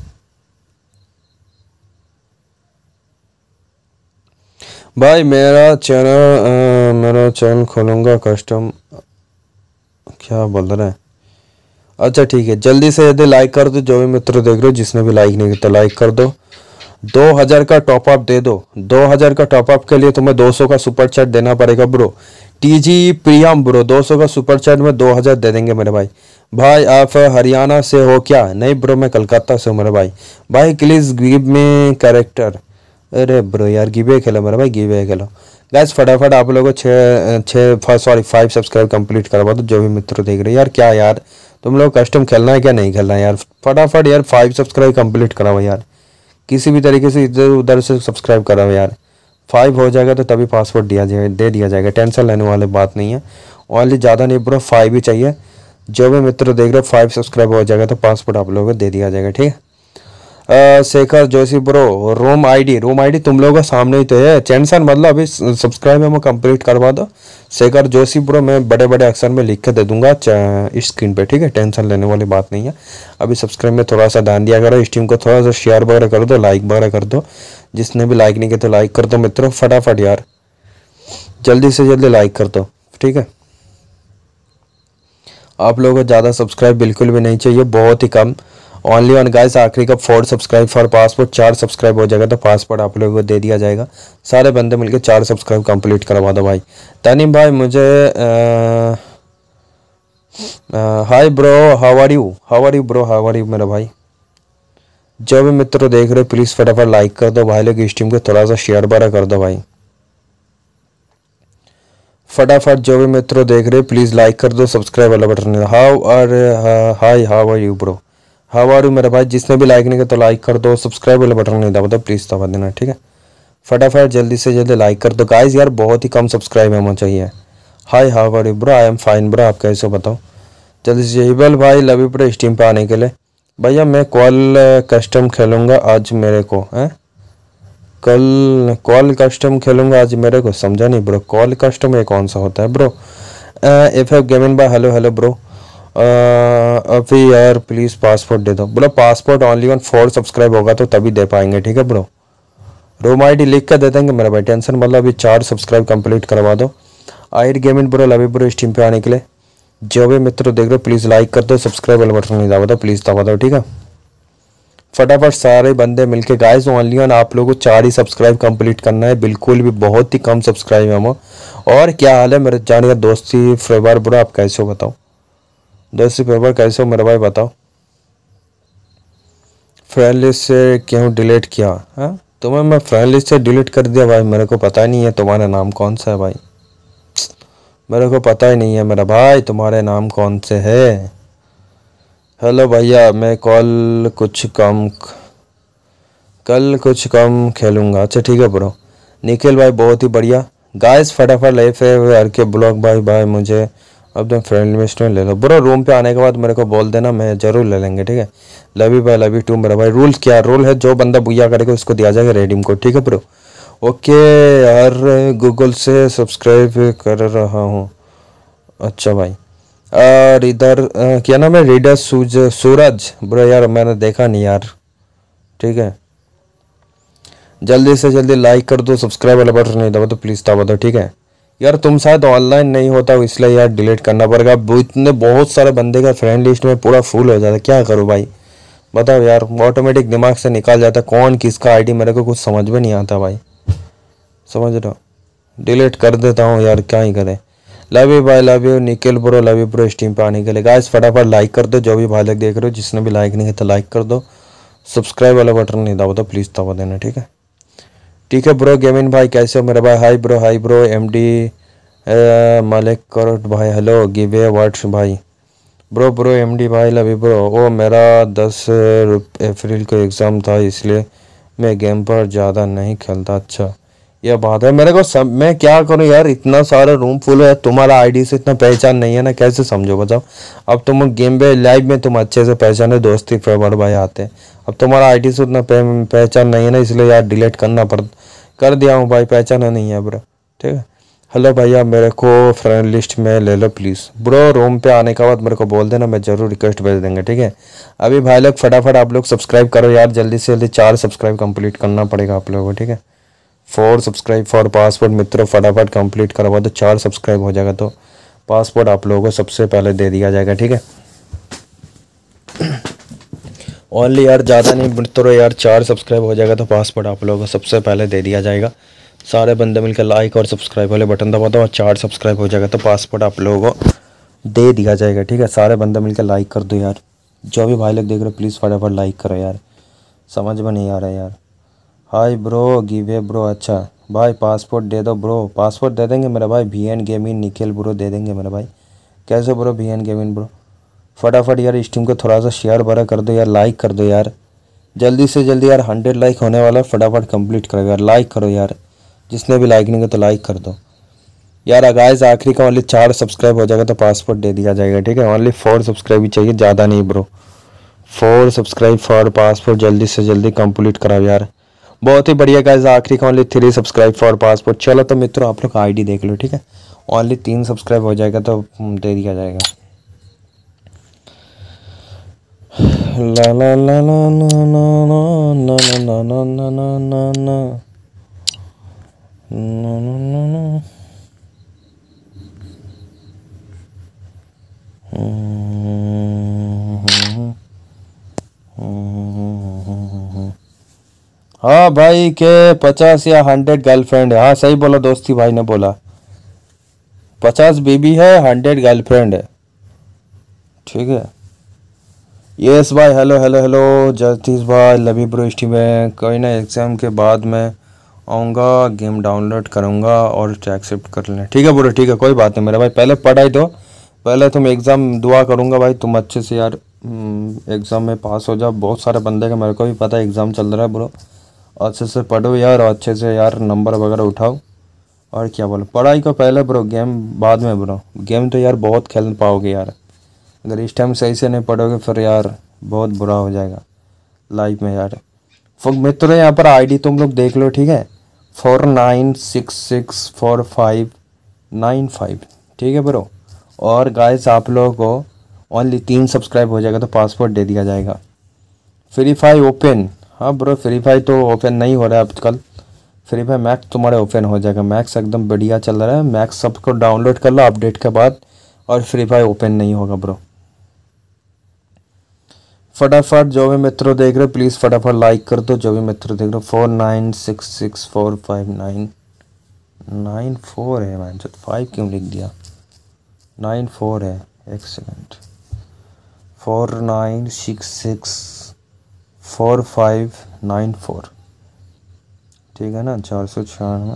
भाई मेरा चैनल खोलूंगा कस्टम, क्या बोल रहे हैं? अच्छा ठीक है, जल्दी से जल्दी लाइक कर दो। जो भी मित्र देख रहे हो, जिसने भी लाइक नहीं किया तो लाइक कर दो। 2000 का टॉपअप दे दो। 2000 का टॉपअप के लिए तुम्हें 200 का सुपर चैट देना पड़ेगा ब्रो। TG प्रियम ब्रो, 200 का सुपर चैट में 2000 दे देंगे मेरे भाई। भाई आप हरियाणा से हो क्या? नहीं ब्रो, मैं कलकत्ता से हूँ मेरे भाई। भाई प्लीज गिव मी कैरेक्टर। अरे ब्रो यार, गिवे खेलो मेरे भाई, गिवे खेलो। गैस फटाफट आप लोगों को 5 सब्सक्राइब कंप्लीट करवा दो। जो भी मित्र देख रहे हैं यार, क्या यार तुम लोग कस्टम खेलना है क्या नहीं खेलना है यार? फटाफट यार 5 सब्सक्राइब कंप्लीट कराओ यार, किसी भी तरीके से इधर उधर से सब्सक्राइब कराओ यार। 5 हो जाएगा तो तभी पासवर्ड दे दिया जाएगा, टेंशन लेने वाली बात नहीं है। ओनली ज़्यादा नहीं ब्रो, 5 ही चाहिए। जो भी मित्र देख रहे हो, 5 सब्सक्राइब हो जाएगा तो पासपोर्ट आप लोगों को दे दिया जाएगा, ठीक है? Shekhar Joshi bro, room ID तुम लोगों के सामने ही तो है, टेंशन मतलब अभी सब्सक्राइब में कंप्लीट करवा दो। शेखर जोशी ब्रो, मैं बड़े बड़े अक्षर में लिख के दे दूंगा इस स्क्रीन पे, ठीक है? टेंशन लेने वाली बात नहीं है। अभी सब्सक्राइब में थोड़ा सा ध्यान दिया करो, स्ट्रीम को थोड़ा सा शेयर वगैरह कर दो, लाइक वगैरह कर दो। जिसने भी लाइक नहीं किया तो लाइक कर दो मित्रों, फटाफट यार जल्दी से जल्दी लाइक कर दो, ठीक है? आप लोगों को ज़्यादा सब्सक्राइब बिल्कुल भी नहीं चाहिए, बहुत ही कम। ओनली ऑन गाइस आखिरी का 4 सब्सक्राइब फॉर पासपोर्ट। 4 सब्सक्राइब हो जाएगा तो पासपोर्ट आप लोगों को दे दिया जाएगा। सारे बंदे मिलकर 4 सब्सक्राइब कंप्लीट करवा दो भाई। तनीम भाई मुझे hi bro, how are you bro, how are you मेरा भाई? जो भी मित्र देख रहे हो प्लीज़ फटाफट लाइक कर दो भाई लोग, स्ट्रीम को थोड़ा सा शेयर बड़ा कर दो भाई। फटाफट जो भी मित्र देख रहे हो प्लीज़ लाइक कर दो, सब्सक्राइब वाला button how are you bro, how are you मेरे भाई? जिसने भी लाइक नहीं किया तो लाइक कर दो, सब्सक्राइब वाला बटन नहीं दबा तो प्लीज़ दबा देना, ठीक है? फटाफट जल्दी से जल्दी लाइक कर दो गाइस यार, बहुत ही कम सब्सक्राइब होना चाहिए। Hi how are you bro, I am fine bro, आप कैसे हो बताओ? जल्दी से जहीबल भाई, लव यू ब्रो स्ट्रीम पे आने के लिए। भैया मैं कॉल कस्टम खेलूँगा आज मेरे को, हैं? कल कॉल कस्टम खेलूँगा आज मेरे को, समझा नहीं ब्रो। कॉल कस्टम ये कौन सा होता है ब्रो? FF गेमिंग भाई, हेलो हेलो ब्रो। अभी यार प्लीज़ पासपोर्ट दे दो bro. Passport only on 4 subscribe होगा तो तभी दे पाएंगे, ठीक है ब्रो? रूम आईडी लिख कर दे देंगे मेरा भाई, टेंशन मतलब अभी 4 सब्सक्राइब कंप्लीट करवा दो। आयर gaming bro, love you bro stream पे आने के लिए। जो भी मित्र देख रहे हो प्लीज़ लाइक कर दो, सब्सक्राइब वाला बटन नहीं दबा दो, प्लीज़ दबा दो, ठीक है? फटाफट सारे बंदे मिलके गाइस, ओनली ऑन आप लोगों को 4 ही सब्सक्राइब कंप्लीट करना है, बिल्कुल भी बहुत ही कम सब्सक्राइब है हम। और क्या हाल है मेरे जान का दोस्ती फेवर ब्रो, आप कैसे हो बताओ? दोस्ती फेवर कैसे हो मेरे भाई बताओ? फ्रेंड लिस्ट से क्यों डिलीट किया? हाँ तुम्हें मैं फ्रेंड लिस्ट से डिलीट कर दिया भाई, मेरे को पता ही नहीं है तुम्हारा नाम कौन सा है भाई, मेरे को पता ही नहीं है मेरा भाई तुम्हारे नाम कौन से है। हेलो भैया, मैं कल कुछ कम खेलूँगा। अच्छा ठीक है ब्रो। निखिल भाई बहुत ही बढ़िया। गाइस फटाफट लाइफ है के ब्लॉग भाई मुझे अब तुम फ्रेंड लिस्ट में ले लो ब्रो। रूम पे आने के बाद मेरे को बोल देना, मैं ज़रूर ले लेंगे, ठीक है? लव यू भाई, लव यू टू मेरा भाई। रूल क्या रूल है? जो बंदा बुया करेगा उसको दिया जाएगा रेडीम कोड, ठीक है ब्रो? ओके यार, गूगल से सब्सक्राइब कर रहा हूँ। अच्छा भाई। और इधर क्या नाम है? रीडर सूरज ब्रो, यार मैंने देखा नहीं यार, ठीक है? जल्दी से जल्दी लाइक कर दो, सब्सक्राइब वाला बटन नहीं दबा तो प्लीज़ दबा दो, ठीक है? यार तुम शायद ऑनलाइन नहीं होता हो इसलिए यार डिलीट करना पड़ेगा। इतने बहुत सारे बंदे का फ्रेंड लिस्ट में पूरा फुल हो जाता है, क्या करूँ भाई बताओ यार? ऑटोमेटिक दिमाग से निकाल जाता कौन किसका आईडी, मेरे को कुछ समझ में नहीं आता भाई, समझ रहे हो? डिलीट कर देता हूँ यार, क्या ही करें। लव यू भाई, love you Nikhil bro, love you bro stream पे आने के लिए। गाइस फटाफट लाइक कर दो, जो भी भाई लोग देख रहे हो, जिसने भी लाइक नहीं किया तो लाइक कर दो, सब्सक्राइब वाला बटन नहीं दबा तो प्लीज़ दबा देना, ठीक है। ठीक है ब्रो। गेमिन भाई कैसे हो मेरे भाई? हाई ब्रो एमडी मलिक करोट भाई हेलो गिवे व्हाट्स भाई ब्रो एमडी भाई लवी ब्रो। ओ मेरा 10 अप्रैल को एग्ज़ाम था इसलिए मैं गेम पर ज़्यादा नहीं खेलता। अच्छा यह बात है। मेरे को मैं क्या करूं यार, इतना सारा रूम फुल है, तुम्हारा आईडी से इतना पहचान नहीं है ना, कैसे समझो बताओ। अब तुम गेम पे लाइव में तुम अच्छे से पहचाने, दोस्ती पे बड़े भाई आते हैं। अब तुम्हारा आईडी से उतना पहचान नहीं है ना, इसलिए यार डिलीट करना कर दिया हूँ भाई, पहचाना नहीं है ब्रो, ठीक है। हेलो भैया मेरे को फ्रेंड लिस्ट में ले लो प्लीज़। ब्रो रूम पे आने के बाद मेरे को बोल देना, मैं ज़रूर रिक्वेस्ट भेज देंगे, ठीक है। अभी भाई लोग फटाफट आप लोग सब्सक्राइब करो यार, जल्दी से जल्दी 4 सब्सक्राइब कंप्लीट करना पड़ेगा आप लोगों को, ठीक है। 4 सब्सक्राइब फॉर पासपोर्ट मित्रों, फटाफट कंप्लीट करवा दो। 4 सब्सक्राइब हो जाएगा तो पासपोर्ट आप लोगों को सबसे पहले दे दिया जाएगा, ठीक है। ओनली यार ज़्यादा नहीं मित्रों यार, 4 सब्सक्राइब हो जाएगा तो पासपोर्ट आप लोगों को सबसे पहले दे दिया जाएगा। सारे बंदे मिलकर लाइक और सब्सक्राइब वाले बटन दबा दो और 4 सब्सक्राइब हो जाएगा तो पासपोर्ट आप लोगों को दे दिया जाएगा, ठीक है। सारे बंदे मिलकर लाइक कर दो यार, जो भी भाई लोग देख रहे हो प्लीज़ फटाफट लाइक करो यार, समझ में नहीं आ रहा यार। Hi bro giveaway bro. अच्छा भाई पासपोर्ट दे दो ब्रो। पासपोर्ट दे देंगे मेरा भाई, VN गेमिंग निखिल ब्रो दे देंगे मेरा भाई। कैसे ब्रो VN गेमिंग ब्रो? फटाफट यार स्ट्रीम को थोड़ा सा शेयर बड़ा कर दो यार, लाइक कर दो यार, जल्दी से जल्दी यार 100 लाइक होने वाला, फटाफट कंप्लीट करो यार, लाइक करो यार, जिसने भी लाइक नहीं किया तो लाइक कर दो यार। गाइस आखिरी का ओनली 4 सब्सक्राइब हो जाएगा तो पासपोर्ट दे दिया जाएगा, ठीक है। ओनली 4 सब्सक्राइब ही चाहिए, ज़्यादा नहीं ब्रो। 4 सब्सक्राइब फॉर पासपोर्ट, जल्दी से जल्दी कंप्लीट कराओ यार। बहुत ही बढ़िया गाइस, आखिरी का ओनली 3 सब्सक्राइब फॉर पासपोर्ट। चलो तो मित्रों आप लोग आईडी देख लो, ठीक है। ओनली 3 सब्सक्राइब हो जाएगा तो दे दिया जाएगा। ला ला ला ला ना ना ना ना ना ना ना ना ना ना हाँ भाई के 50 या 100 गर्लफ्रेंड है। हाँ सही बोला दोस्ती भाई ने बोला, 50 बीबी है 100 गर्लफ्रेंड है, ठीक है। यस भाई हेलो हेलो हेलो जगदीश भाई लवी ब्रो स्ट्रीम में। कोई ना एग्ज़ाम के बाद मैं आऊँगा, गेम डाउनलोड करूँगा और एक्सेप्ट कर लें, ठीक है ब्रो, ठीक है कोई बात नहीं मेरा भाई। पहले पढ़ाई दो, पहले तुम एग्ज़ाम दुआ करूँगा भाई तुम अच्छे से यार एग्ज़ाम में पास हो जाओ। बहुत सारे बंदे का मेरे को भी पता है एग्ज़ाम चल रहा है ब्रो, अच्छे से पढ़ो यार, अच्छे से यार नंबर वगैरह उठाओ। और क्या बोलो, पढ़ाई को पहले ब्रो, गेम बाद में ब्रो। गेम तो यार बहुत खेल पाओगे यार, अगर इस टाइम सही से नहीं पढ़ोगे फिर यार बहुत बुरा हो जाएगा लाइफ में यार। मित्रों यहाँ पर आईडी तुम लोग देख लो, ठीक है। 49664595, ठीक है ब्रो। और गाइस आप लोगों को ओनली 3 सब्सक्राइब हो जाएगा तो पासपोर्ट दे दिया जाएगा। फ्री फायर ओपन, हाँ ब्रो फ्री फायर तो ओपन नहीं हो रहा है आजकल। फ्री फायर मैक्स तुम्हारे ओपन हो जाएगा, मैक्स एकदम बढ़िया चल रहा है। मैक्स सबको डाउनलोड कर लो अपडेट के बाद, और फ्री फायर ओपन नहीं होगा ब्रो। फटाफट जो भी मित्रों देख रहे हो प्लीज़ फटाफट लाइक कर दो, जो भी मित्रों देख रहे हो। 49664594 है, मैं 5 क्यों लिख दिया, 94 है, एक सेकंड। 49664594, ठीक है ना। 496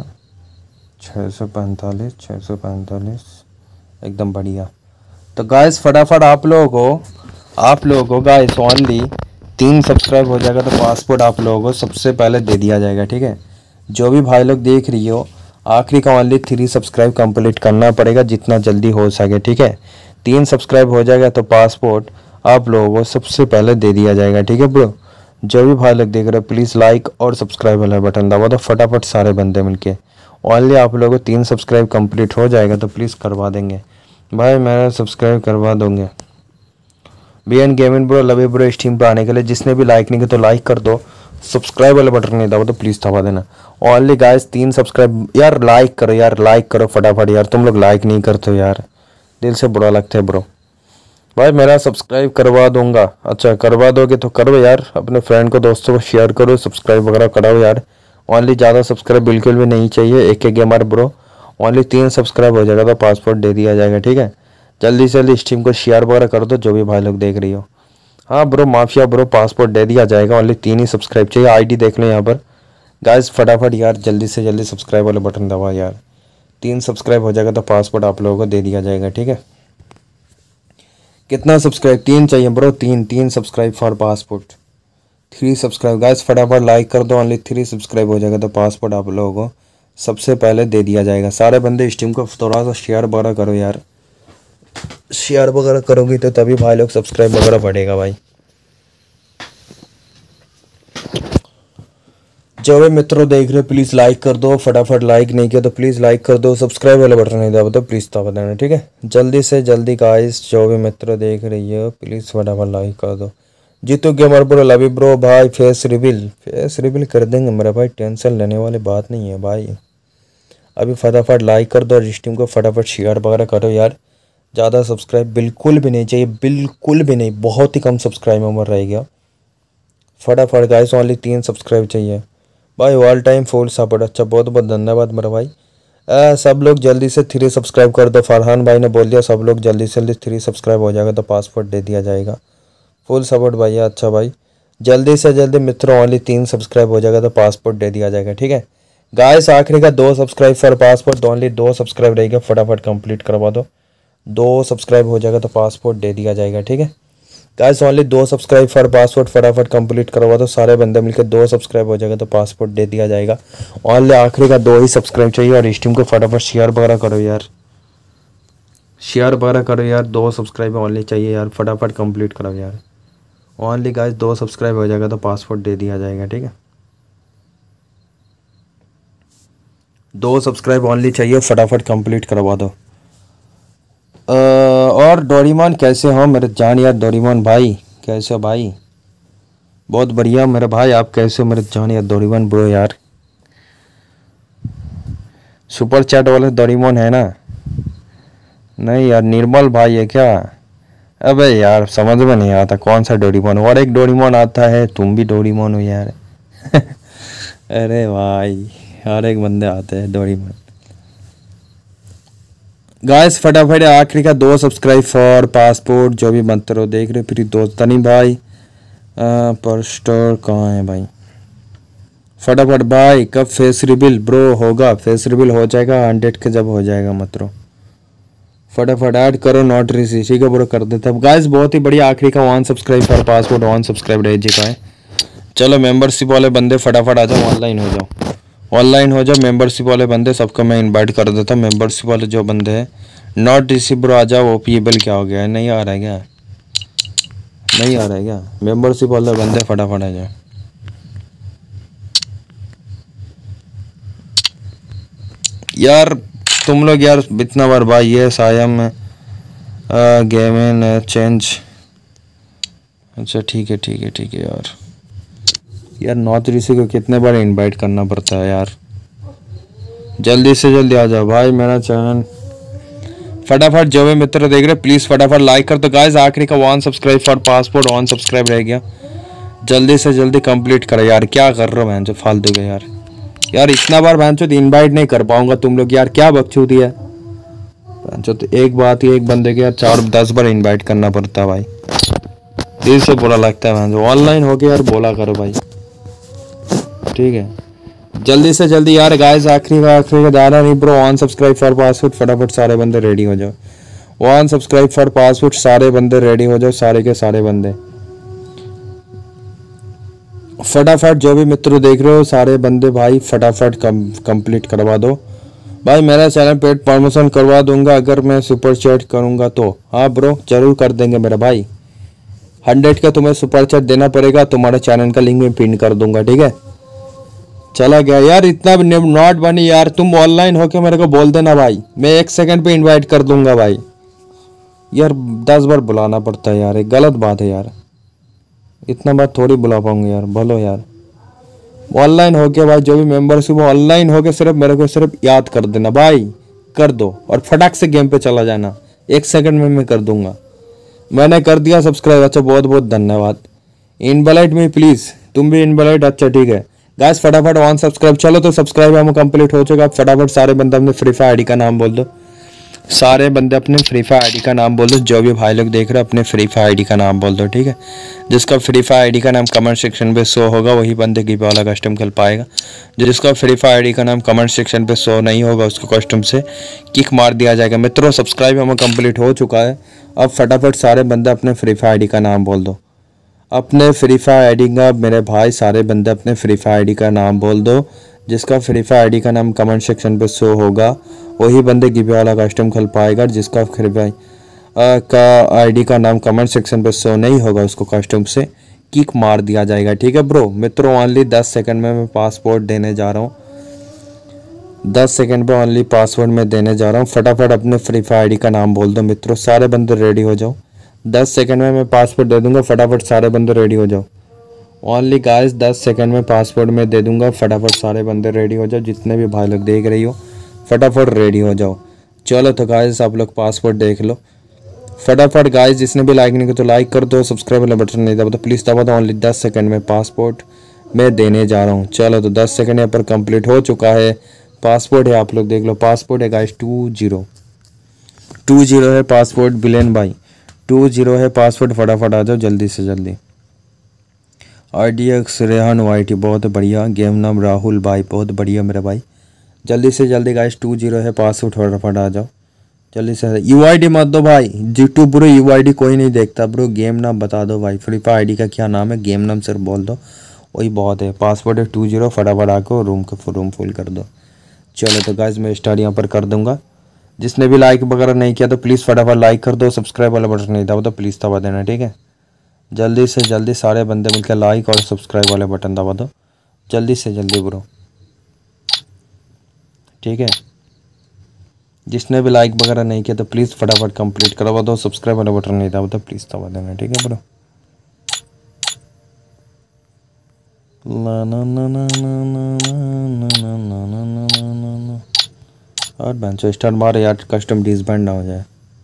645 645, एकदम बढ़िया। तो गाइस फटाफट आप लोगों को गाइस ओनली 3 सब्सक्राइब हो जाएगा तो पासपोर्ट आप लोगों को सबसे पहले दे दिया जाएगा, ठीक है। जो भी भाई लोग देख रही हो आखिरी का ओनली 3 सब्सक्राइब कंप्लीट करना पड़ेगा जितना जल्दी हो सके, ठीक है। 3 सब्सक्राइब हो जाएगा तो पासपोर्ट आप लोगों को सबसे पहले दे दिया जाएगा, ठीक है ब्रो। जो भी भाई लोग देख रहे हो प्लीज़ लाइक और सब्सक्राइब वाला बटन दबा दो फटाफट सारे बंदे मिलके। ओनली आप लोगों को 3 सब्सक्राइब कंप्लीट हो जाएगा तो प्लीज़ करवा देंगे भाई, मेरा सब्सक्राइब करवा दोगे। VN गेमिंग ब्रो लवी ब्रो स्ट्रीम पर आने के लिए जिसने भी लाइक नहीं किया तो लाइक कर दो, सब्सक्राइब वाला बटन नहीं दबा तो प्लीज़ दबा देना। ओनली गाइस 3 सब्सक्राइब यार, लाइक करो यार, लाइक करो फटाफट यार, तुम लोग लाइक नहीं करते हो यार, दिल से बुरा लगता है ब्रो। भाई मेरा सब्सक्राइब करवा दूंगा, अच्छा करवा दोगे तो करो यार, अपने फ्रेंड को दोस्तों को शेयर करो, सब्सक्राइब वगैरह कराओ यार। ओनली ज़्यादा सब्सक्राइब बिल्कुल भी नहीं चाहिए, एक गेमर ब्रो। ओनली 3 सब्सक्राइब हो जाएगा तो पासपोर्ट दे दिया जाएगा, ठीक है। जल्दी से जल्दी स्ट्रीम को शेयर वगैरह कर दो जो भी भाई लोग देख रही हो। हाँ ब्रो माफिया ब्रो, पासपोर्ट दे दिया जाएगा। ओनली 3 ही सब्सक्राइब चाहिए। आईडी देख लो यहाँ पर गाइस, फटाफट यार जल्दी से जल्दी सब्सक्राइब वाला बटन दबा यार। 3 सब्सक्राइब हो जाएगा तो पासपोर्ट आप लोगों को दे दिया जाएगा, ठीक है। कितना सब्सक्राइब? 3 चाहिए bro, 3 subscribe for passport. 3 subscribe guys, फटाफट लाइक कर दो। ओनली 3 सब्सक्राइब हो जाएगा तो पासपोर्ट आप लोगों को सबसे पहले दे दिया जाएगा। सारे बंदे स्ट्रीम को थोड़ा सा शेयर वगैरह करो यार, शेयर वगैरह करोगी तो तभी भाई लोग सब्सक्राइब वगैरह बढ़ेगा भाई। जो भी मित्रों देख रहे हो प्लीज़ लाइक कर दो, फटाफट लाइक नहीं किया तो प्लीज़ लाइक कर दो। सब्सक्राइब वाला बटन नहीं दबा तो प्लीज़ दबा देना, ठीक है। जल्दी से जल्दी गाइस, जो भी मित्रों देख रही हो प्लीज़ फटाफट लाइक कर दो। जीतू गेमर ब्रो, लवी ब्रो भाई, फेस रिवील कर देंगे मेरा भाई, टेंशन लेने वाली बात नहीं है भाई। अभी फटाफट लाइक कर दो और स्ट्रीम को फटाफट शेयर वगैरह करो यार। ज़्यादा सब्सक्राइब बिल्कुल भी नहीं चाहिए, बिल्कुल भी नहीं, बहुत ही कम सब्सक्राइब नंबर रह गया। फटाफट गाइस, ओनली 3 सब्सक्राइब चाहिए भाई। ऑल टाइम फुल सपोर्ट, अच्छा बहुत बहुत धन्यवाद मेरा भाई। सब लोग जल्दी से 3 सब्सक्राइब कर दो। फरहान भाई ने बोल दिया सब लोग जल्दी से जल्दी 3 सब्सक्राइब हो जाएगा तो पासपोर्ट दे दिया जाएगा। फुल सपोर्ट भैया, अच्छा भाई जल्दी से जल्दी मित्रों, ओनली 3 सब्सक्राइब हो जाएगा तो पासपोर्ट दे दिया जाएगा, ठीक है। गाइस आखिरी का 2 सब्सक्राइब फॉर पासपोर्ट, तो ओनली 2 सब्सक्राइब रहेगा, फटाफट कंप्लीट करवा दो। 2 सब्सक्राइब हो जाएगा तो पासपोर्ट दे दिया जाएगा, ठीक है। Guys only 2 subscribe for passport, फटाफट कंप्लीट करवा दो। सारे बंदे मिलकर 2 सब्सक्राइब हो जाएगा तो पासपोर्ट दे दिया जाएगा। ओनली आखिरी का 2 ही सब्सक्राइब चाहिए और स्ट्रीम को फटाफट शेयर वगैरह करो यार, शेयर वगैरह करो यार। 2 सब्सक्राइब ओनली चाहिए यार, फटाफट कंप्लीट करो यार। ओनली गाइस 2 सब्सक्राइब हो जाएगा तो पासपोर्ट दे दिया जाएगा, ठीक है। 2 सब्सक्राइब ओनली चाहिए, फटाफट कंप्लीट करवा दो। और डोरीमोन कैसे हो मेरे जान यार? डोरीमोन भाई कैसे हो भाई? बहुत बढ़िया मेरे भाई, आप कैसे हो मेरे जान यार? डोरीमोन ब्रो यार, सुपर चैट वाले डोरीमोन है ना? नहीं यार, निर्मल भाई है क्या? अबे यार समझ में नहीं आता कौन सा डोरीमोन। और एक डोरीमोन आता है, तुम भी डोरीमोन हो यार। अरे भाई हर एक बंदे आते हैं डोरीमोन। गाइस फटाफट आखिरी का 2 सब्सक्राइब फॉर पासपोर्ट, जो भी मंत्र देख रहे फिर दोस्त नहीं भाई। पोस्टर कहाँ है भाई? फटाफट भाई, कब फेस रिवील ब्रो होगा? फेस रिवील हो जाएगा 100 के जब हो जाएगा मित्रों। फटाफट ऐड करो, नॉट रिसीव, ठीक है ब्रो कर देते हैं। गाइस बहुत ही बढ़िया, आखिरी का 1 सब्सक्राइब फॉर पासपोर्ट, 1 सब्सक्राइब रह चुका है। चलो मेंबरशिप वाले बंदे फटाफट आ जाओ, ऑनलाइन हो जाओ, ऑनलाइन हो जाओ। मेंबरशिप वाले बंदे सबको मैं इनवाइट कर देता हूँ। मेंबरशिप वाले जो बंदे हैं नॉट रिसीव ब्रो आ जाओ। ओपीएबल क्या हो गया है? नहीं आ रहा है क्या? नहीं आ रहा है क्या? मेंबरशिप वाले बंदे फटाफट आ जाओ यार। तुम लोग यार इतना बार भाई, ये सायम गेम इन चेंज। अच्छा ठीक है ठीक है ठीक है यार। यार नॉट रिसीव को कितने बार इनवाइट करना पड़ता है यार। जल्दी से जल्दी आ जाओ भाई मेरा चैनल। फटाफट जो भी मित्र देख रहे प्लीज़ फटाफट लाइक कर दो। गाइस आखिरी का 1 सब्सक्राइब फॉर पासपोर्ट, 1 सब्सक्राइब रह गया, जल्दी से जल्दी कंप्लीट करो यार। क्या कर रहे हो बहन जो फालतू के यार। यार इतना बार बहन चो इन्वाइट नहीं कर पाऊंगा तुम लोग यार, क्या बकचोदी है बहन चो। तो एक बात ही, एक बंदे के यार 4-10 बार इन्वाइट करना पड़ता है भाई, दिल से बुरा लगता है बहन जो। ऑनलाइन हो के यार बोला करो भाई, ठीक है। जल्दी से जल्दी यार गाइस, आखिरी का ज़्यादा नहीं ब्रो। 1 सब्सक्राइब फॉर पासपोर्ट, फटाफट सारे बंदे रेडी हो जाओ। 1 सब्सक्राइब फॉर पासपोर्ट, सारे बंदे रेडी हो जाओ, सारे के सारे बंदे फटाफट। जो भी मित्र देख रहे हो सारे बंदे भाई फटाफट कंप्लीट करवा दो भाई। मेरा चैनल पेड प्रमोशन करवा दूंगा अगर मैं सुपर चैट करूंगा तो। हाँ ब्रो जरूर कर देंगे मेरा भाई। 100 का तुम्हें सुपर चैट देना पड़ेगा, तुम्हारे चैनल का लिंक मैं पिन कर दूंगा, ठीक है। चला गया यार, इतना नॉट बनी यार। तुम ऑनलाइन होके मेरे को बोल देना भाई, मैं 1 सेकंड पे इनवाइट कर दूंगा भाई। यार 10 बार बुलाना पड़ता है यार, एक गलत बात है यार। इतना बार थोड़ी बुला पाऊंगा यार, बोलो यार। ऑनलाइन होके भाई, जो भी मेंबरशिप ऑनलाइन होके सिर्फ मेरे को सिर्फ याद कर देना भाई, कर दो और फटाक से गेम पे चला जाना। 1 सेकंड में मैं कर दूंगा। मैंने कर दिया सब्सक्राइब, अच्छा बहुत बहुत धन्यवाद। इनवाइट मी प्लीज, तुम भी इनवाइट, अच्छा ठीक है। गाइस फटाफट 1 सब्सक्राइब, चलो तो सब्सक्राइब हम कंप्लीट हो चुका। फटाफट सारे बंदे अपने फ्री फायर आईडी का नाम बोल दो। सारे बंदे अपने फ्री फायर आईडी का नाम बोल दो। जो भी भाई लोग देख रहे हो अपने फ्री फायर आईडी का नाम बोल दो, ठीक है। जिसका फ्री फायर आईडी का नाम कमेंट सेक्शन पे शो होगा वही बंदे गिव वाला कस्टम खेल पाएगा। जिसका फ्री फायर आईडी का नाम कमेंट सेक्शन पे शो नहीं होगा उसको कस्टम से किक मार दिया जाएगा। मित्रों सब्सक्राइब हमें कंप्लीट हो चुका है। अब फटाफट सारे बंदे अपने फ्री फायर आईडी का नाम बोल दो। अपने फ्री फायर आईडी का मेरे भाई सारे बंदे अपने फ्री फायर आईडी का नाम बोल दो। जिसका फ्री फायर आईडी का नाम कमेंट सेक्शन पे शो होगा वही बंदे गिव वाला कस्टम खेल पाएगा। जिसका फ्री फायर का आईडी का नाम कमेंट सेक्शन पे शो नहीं होगा उसको कस्टम से किक मार दिया जाएगा, ठीक है ब्रो। मित्रों ओनली 10 सेकंड में मैं पासपोर्ट देने जा रहा हूँ। 10 सेकंड पे ओनली पासवर्ड में देने जा रहा हूँ। फटाफट अपने फ्री फायर आईडी का नाम बोल दो मित्रों। सारे बंदे रेडी हो जाओ। 10 सेकंड में मैं पासपोर्ट दे दूंगा। फटाफट सारे बंदे रेडी हो जाओ। ओनली गाइस 10 सेकंड में पासपोर्ट में दे दूंगा। फटाफट सारे बंदे रेडी हो जाओ। जितने भी भाई लोग देख रही हो फटाफट रेडी हो जाओ। चलो तो गाइस आप लोग पासपोर्ट देख लो फटाफट। गाइस जिसने भी लाइक नहीं किया तो लाइक कर दो। सब्सक्राइब वाला बटन नहीं दबा तो प्लीज़ दबा दो। ओनली 10 सेकंड में पासपोर्ट मैं देने जा रहा हूँ। चलो तो 10 सेकंड यहाँ पर कंप्लीट हो चुका है। पासपोर्ट है आप लोग देख लो। पासपोर्ट है गाइस 20 है पासपोर्ट। बिलेन भाई 20 है पासपोर्ट। फटाफट आ जाओ जल्दी से जल्दी। RDX रेहान YT बहुत बढ़िया। गेम नाम राहुल भाई बहुत बढ़िया मेरे भाई। जल्दी से जल्दी गाइस 20 है पासपोर्ट। फटाफट आ जाओ जल्दी से। UID मत दो भाई यूट्यूब ब्रो। UID कोई नहीं देखता ब्रो। गेम नाम बता दो भाई। फ्री फायर आईडी का क्या नाम है गेम नाम सिर्फ बोल दो वही बहुत है। पासपोर्ट है 20। फटाफट आकर रूम फुल कर दो। चलो तो गाइस मैं स्टार्ट यहाँ पर कर दूंगा। जिसने भी लाइक वगैरह नहीं किया तो प्लीज़ फटाफट लाइक कर दो। सब्सक्राइब वाला बटन नहीं दबा तो प्लीज़ दबा देना, ठीक है। जल्दी से जल्दी सारे बंदे मिलकर लाइक और सब्सक्राइब वाले बटन दबा दो जल्दी से जल्दी ब्रो, ठीक है। जिसने भी लाइक वगैरह नहीं किया तो प्लीज़ फटाफट कंप्लीट करवा दो। सब्सक्राइब वाला बटन नहीं दबा तो प्लीज़ दबा देना, ठीक है ब्रो। ना ना ना ना ना ना ना ना ना ना ना ना ना और बेंचो स्टार्ट मार यार। कस्टम डिसबैंड ना हो जाए।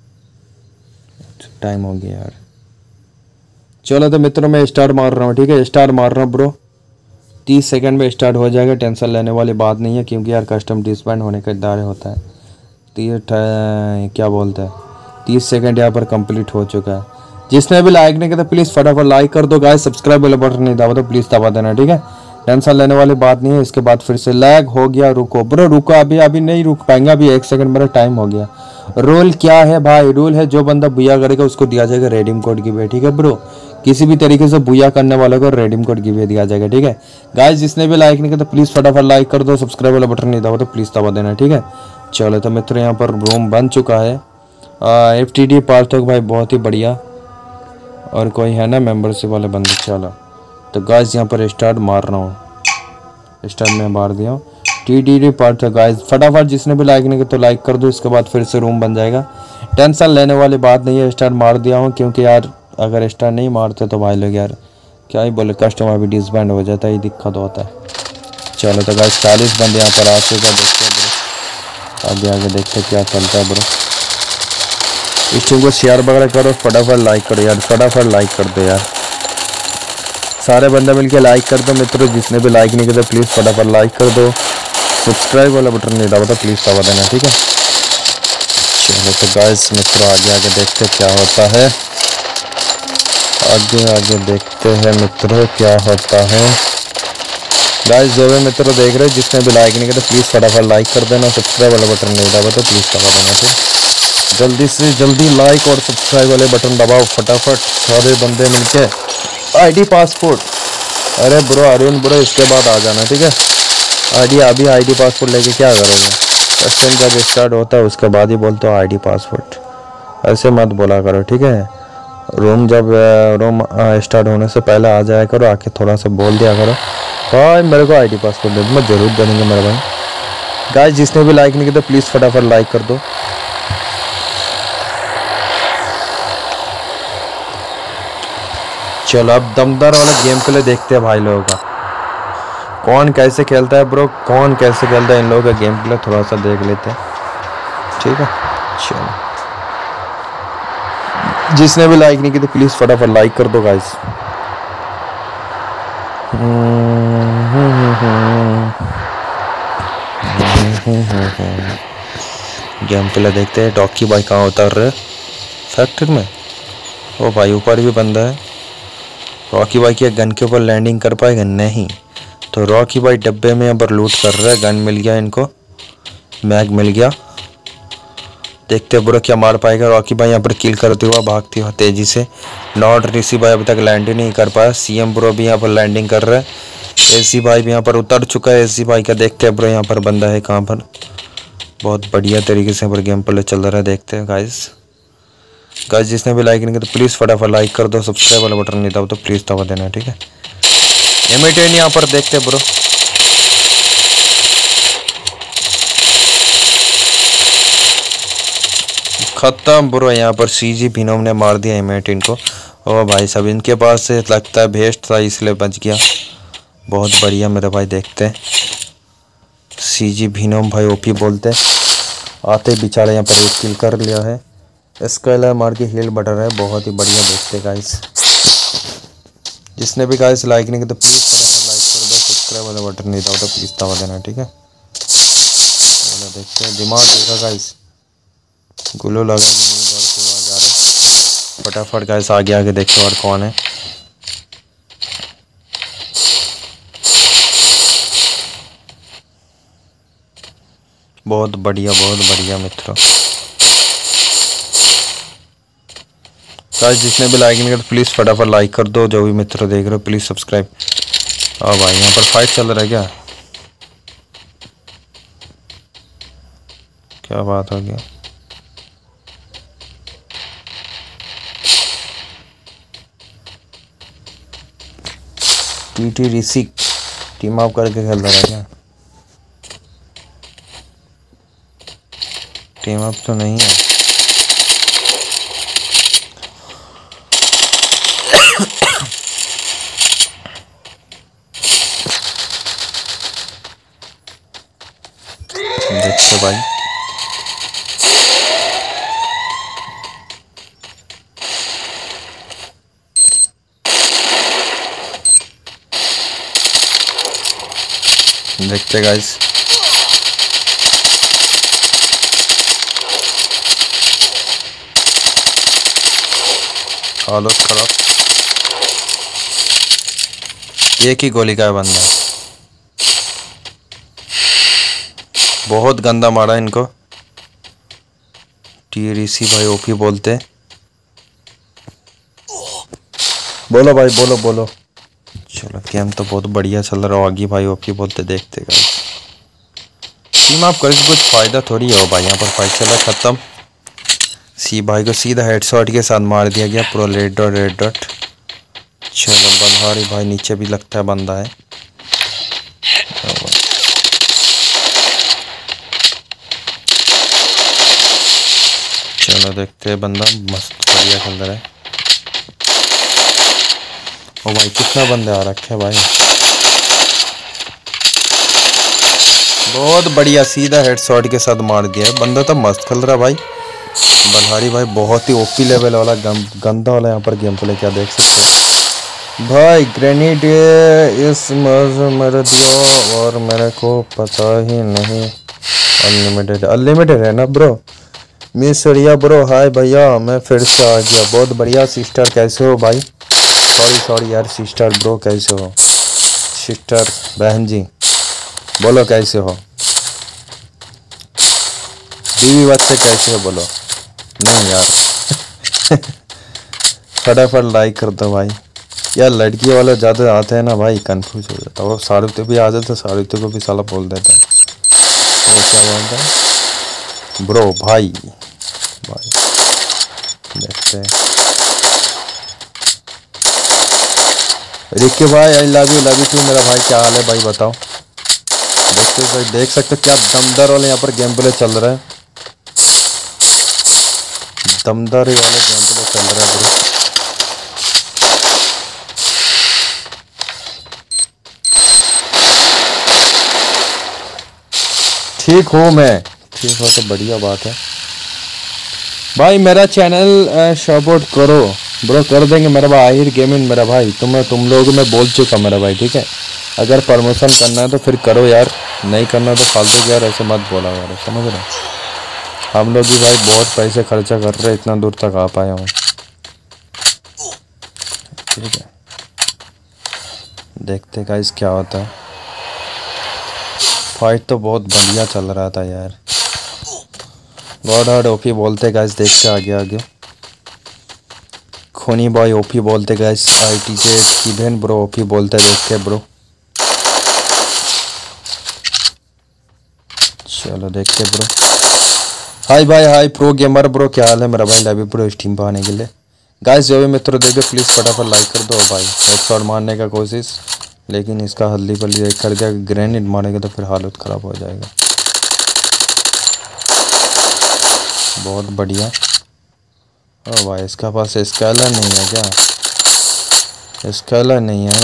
टाइम हो गया यार। चलो तो मित्रों मैं स्टार्ट मार रहा हूँ, ठीक है। स्टार्ट मार रहा हूँ ब्रो। 30 सेकंड में स्टार्ट हो जाएगा। टेंशन लेने वाली बात नहीं है क्योंकि यार कस्टम डिसबैंड होने का डर होता है। क्या बोलते हैं 30 सेकंड यहाँ पर कंप्लीट हो चुका है। जिसने भी लाइक नहीं किया तो प्लीज़ फटाफट लाइक कर दो गाइस। सब्सक्राइब वाला बटन नहीं दबा तो प्लीज़ दबा देना, ठीक है। टेंशन लेने वाली बात नहीं है। इसके बाद फिर से लैग हो गया। रुको ब्रो रुको। अभी नहीं रुक पाएंगे। अभी 1 सेकंड मेरा टाइम हो गया। रूल क्या है भाई? रूल है जो बंदा बुया करेगा उसको दिया जाएगा रेडीम कोड गिवे, ठीक है ब्रो। किसी भी तरीके से बुया करने वाले को रेडीम कोड गिवे दिया जाएगा, ठीक है। गाइस जिसने भी लाइक नहीं किया तो प्लीज़ फटाफट लाइक कर दो। सब्सक्राइब वाला बटन नहीं दबा तो प्लीज़ दबा देना, ठीक है। चलो तो मित्र यहाँ पर रूम बन चुका है। FTD पार्थक भाई बहुत ही बढ़िया। और कोई है ना मेंबरशिप वाले बंदे? चलो तो गाइस यहाँ पर स्टार्ट मार रहा हूँ। स्टार्ट में मार दिया हूँ। TTD पार्थक गाइस फटाफट जिसने भी लाइक नहीं किया तो लाइक कर दो। इसके बाद फिर से रूम बन जाएगा। टेंशन लेने वाली बात नहीं है। स्टार्ट मार दिया हूँ क्योंकि यार अगर स्टार्ट नहीं मारते तो भाई लोग यार क्या ही बोले कस्टमर भी डिसबैंड हो जाता है। ये दिक्कत होता है। चलो तो गाइस 40 बंदे यहाँ पर आ चुके हैं। देखते हैं ब्रो आगे देखते क्या चलता है ब्रो। इस चीज़ को शेयर वगैरह करो। फटाफट लाइक करो यार। फटाफट लाइक कर दो यार। सारे बंदे मिलके लाइक कर दो मित्रों। जिसने भी लाइक नहीं किया तो प्लीज़ फटाफट लाइक कर दो। सब्सक्राइब वाला बटन नहीं दबा तो प्लीज़ दबा देना, ठीक है। चलो तो गाइस मित्रों आगे देखते क्या होता है। आगे देखते हैं मित्रों क्या होता है। गाइस जो भी मित्रों देख रहे हैं जिसने भी लाइक नहीं किया तो प्लीज़ फटाफट लाइक कर देना। सब्सक्राइब वाला बटन नहीं दबा तो प्लीज़ दबा देना, ठीक। जल्दी से जल्दी लाइक और सब्सक्राइब वाले बटन दबाओ फटाफट। सारे बंदे मिलके ID पासपोर्ट। अरे ब्रो अरुण ब्रो इसके बाद आ जाना, ठीक है। अभी ID पासपोर्ट लेके क्या करोगे? कस्टम जब स्टार्ट होता है उसके बाद ही बोलते हो ID पासपोर्ट। ऐसे मत बोला करो, ठीक है। रूम स्टार्ट होने से पहले आ जाया करो। आके थोड़ा सा बोल दिया करो भाई मेरे को ID पासपोर्ट दे दो। मैं ज़रूर दे दूँगा मेरे भाई। गाइस जिसने भी लाइक नहीं किया तो प्लीज़ फटाफट लाइक कर दो। चलो अब दमदार वाला गेम प्ले देखते हैं भाई लोगों का। कौन कैसे खेलता है ब्रो, कौन कैसे खेलता है इन लोगों का गेम प्ले थोड़ा सा देख लेते हैं, ठीक है। चलो जिसने भी लाइक नहीं की तो प्लीज़ फटाफट लाइक कर दो गाइस। गेम प्ले देखते हैं। डॉकी भाई कहाँ उतर रहे फैक्ट्री में। ओ भाई ऊपर भी बंदा है। रॉकी भाई क्या गन के ऊपर लैंडिंग कर पाएगा? नहीं। तो रॉकी भाई डब्बे में यहाँ पर लूट कर रहा है। गन मिल गया इनको, मैग मिल गया। देखते हैं ब्रो क्या मार पाएगा। रॉकी भाई यहाँ पर किल करते हुआ भागते हुआ तेजी से। नॉट ऋषि भाई अभी तक लैंडिंग नहीं कर पाया। सीएम ब्रो भी यहाँ पर लैंडिंग कर रहा है। एसी भाई भी यहाँ पर उतर चुका है। एसी भाई का देखते हैं ब्रो यहाँ पर बंदा है कहाँ पर। बहुत बढ़िया तरीके से यहाँ पर गेम प्ले चल रहा है। देखते हैं गाइस जिसने भी लाइक नहीं किया तो प्लीज़ फटाफट लाइक कर दो। सब्सक्राइब वाला बटन नहीं दबाओ तो प्लीज़ दबा देना, ठीक है। M18 यहाँ पर देखते हैं ब्रो। खत्म ब्रो। यहाँ पर CG फिनोम ने मार दिया M18 को। ओ भाई सब इनके पास से लगता है भेस्ट था इसलिए बच गया। बहुत बढ़िया मेरे भाई। देखते हैं CG फिनोम भाई ओपी बोलते आते बेचारे यहाँ पर एक किल कर लिया है। स्केलर मार के हील बटर है। बहुत ही बढ़िया। देखते गाइस जिसने भी गाइस लाइक नहीं किया तो प्लीज़ फटाफट लाइक कर दो। सब्सक्राइब वाला बटन नहीं दबाओ तो प्लीज़ दबा देना, ठीक है। चलो देखते हैं। दिमाग देखा गाइस, गुल्लो लगा के मुँह दौड़ के वहाँ जा रहे। फटाफट गाइस आगे आगे देखते और कौन है। बहुत बढ़िया मित्रों। गाइस जिसने भी लाइक नहीं किया तो प्लीज़ फटाफट लाइक कर दो। जो भी मित्र देख रहे हो प्लीज़ सब्सक्राइब। हाँ भाई यहाँ पर फाइट चल रहा है क्या? क्या बात हो गया? TT ऋषिक टीम अप करके खेल रहा है क्या? टीम अप तो नहीं है। देखते भाई देखते गाइस। हालत खराब। एक ही गोली का बंदा है। बहुत गंदा मारा इनको। TRC भाई ओपी बोलते। बोलो भाई बोलो। चलो गेम तो बहुत बढ़िया चल रहा है। आगे भाई ओपी बोलते। देखते गाइस टीम आप करके कुछ फायदा थोड़ी हो भाई। यहाँ पर फाइट चला खत्म। सी भाई को सीधा हेडशॉट के साथ मार दिया गया। Pro red dot. चलो बलहारी भाई नीचे भी लगता है बंदा है। चलो देखते हैं बंदा मस्त बढ़िया खेल रहा है। ओ भाई कितना बंदे आ रखे हैं भाई। बहुत बढ़िया सीधा हेडशॉट के साथ मार दिया है। बंदा तो मस्त खेल रहा है भाई। बलहारी भाई बहुत ही ओपी लेवल वाला गंदा वाला यहाँ पर गेम प्ले क्या देख सकते हो भाई। ग्रेनेड इस मेरे दियो और मेरे को पता ही नहीं। अनलिमिटेड है ना bro. Miss Riya bro hi भैया मैं फिर से आ गया। बहुत बढ़िया सिस्टर कैसे हो भाई? सॉरी यार सिस्टर ब्रो कैसे हो? सिस्टर बहन जी बोलो कैसे हो? बीवी बच्चे कैसे हो बोलो? नहीं यार फटाफट लाइक कर दो भाई। यार लड़की वाले ज़्यादा आते हैं ना भाई कंफ्यूज हो जाता है। वो सारुते भी आ जाते, सारुते को भी साला बोल देता है। वो क्या बोलता है ब्रो भाई देखते हैं। रिक्की भाई आई लव यू टू मेरा भाई। क्या हाल है भाई बताओ? देखते भाई देख सकते क्या दमदार वाले यहाँ पर गेम प्ले चल रहा है। दमदार वाले गेम प्ले चल रहा है ब्रो। ठीक हूँ मैं। ठीक हो तो बढ़िया बात है भाई। मेरा चैनल सपोर्ट करो ब्रो। कर देंगे मेरा भाई आहिर गेमिंग मेरा भाई। तुम लोगों में बोल चुका मेरा भाई, ठीक है। अगर प्रमोशन करना है तो फिर करो यार, नहीं करना तो फालतू यार ऐसे मत बोला यार, समझ रहे। हम लोग भी भाई बहुत पैसे खर्चा कर रहे हैं, इतना दूर तक आ पाए हूँ। ठीक है, देखते गाइस क्या होता है। फाइट तो बहुत बढ़िया चल रहा था यार। गॉड हार्ड ओपी बोलते गाइस, देखते आगे आगे। खोनी बॉय ओपी बोलते गाइस। आईटी के किधन ब्रो ओपी बोलते, देखते ब्रो। चलो देखते ब्रो। हाय भाई, हाय प्रो गेमर ब्रो, क्या हाल है मेरा भाई? लवी प्रो स्टीम पर आने के लिए गाइस, जो भी मित्र देखे प्लीज़ फटाफट लाइक कर दो भाई। हेडशॉट मारने का कोशिश, लेकिन इसका हल्दी पल्ली एक कर दिया। ग्रेनेड मारेंगे तो फिर हालत ख़राब हो जाएगा। बहुत बढ़िया। ओ भाई, इसका पास स्केलर नहीं है क्या? स्केलर नहीं है ना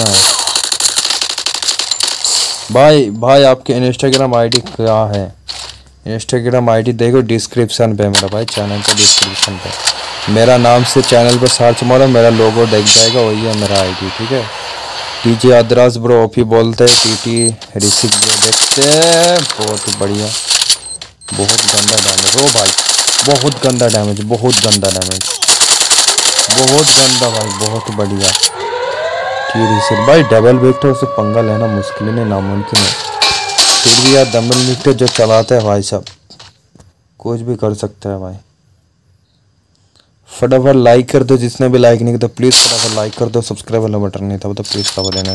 भाई? भाई आपके इंस्टाग्राम आईडी क्या है? इंस्टाग्राम आईडी देखो डिस्क्रिप्शन पे मेरा भाई, चैनल का डिस्क्रिप्शन पे मेरा नाम से चैनल पे सर्च मारो, मेरा लोगो दिख जाएगा, वही है मेरा आईडी। ठीक है, टीजे अदरास ब्रो ओपी बोलते हैं। टीटी ऋषिक ब्रो देखते हैं। बहुत बढ़िया, बहुत गंदा डैमेज। ओ भाई बहुत गंदा डैमेज, बहुत गंदा डैमेज, बहुत गंदा भाई, बहुत बढ़िया। ऋषिक भाई डबल वेक्टर से पंगा लेना मुश्किल नहीं, नामुमकिन है। फिर भी यार डबल वेक्टर जो चलाते हैं भाई साहब, कुछ भी कर सकते हैं भाई। फटाफट लाइक कर दो, जिसने भी लाइक नहीं किया तो प्लीज़ फटाफट लाइक कर दो। सब्सक्राइब वाला बटन नहीं था तो प्लीज़ दबा देना।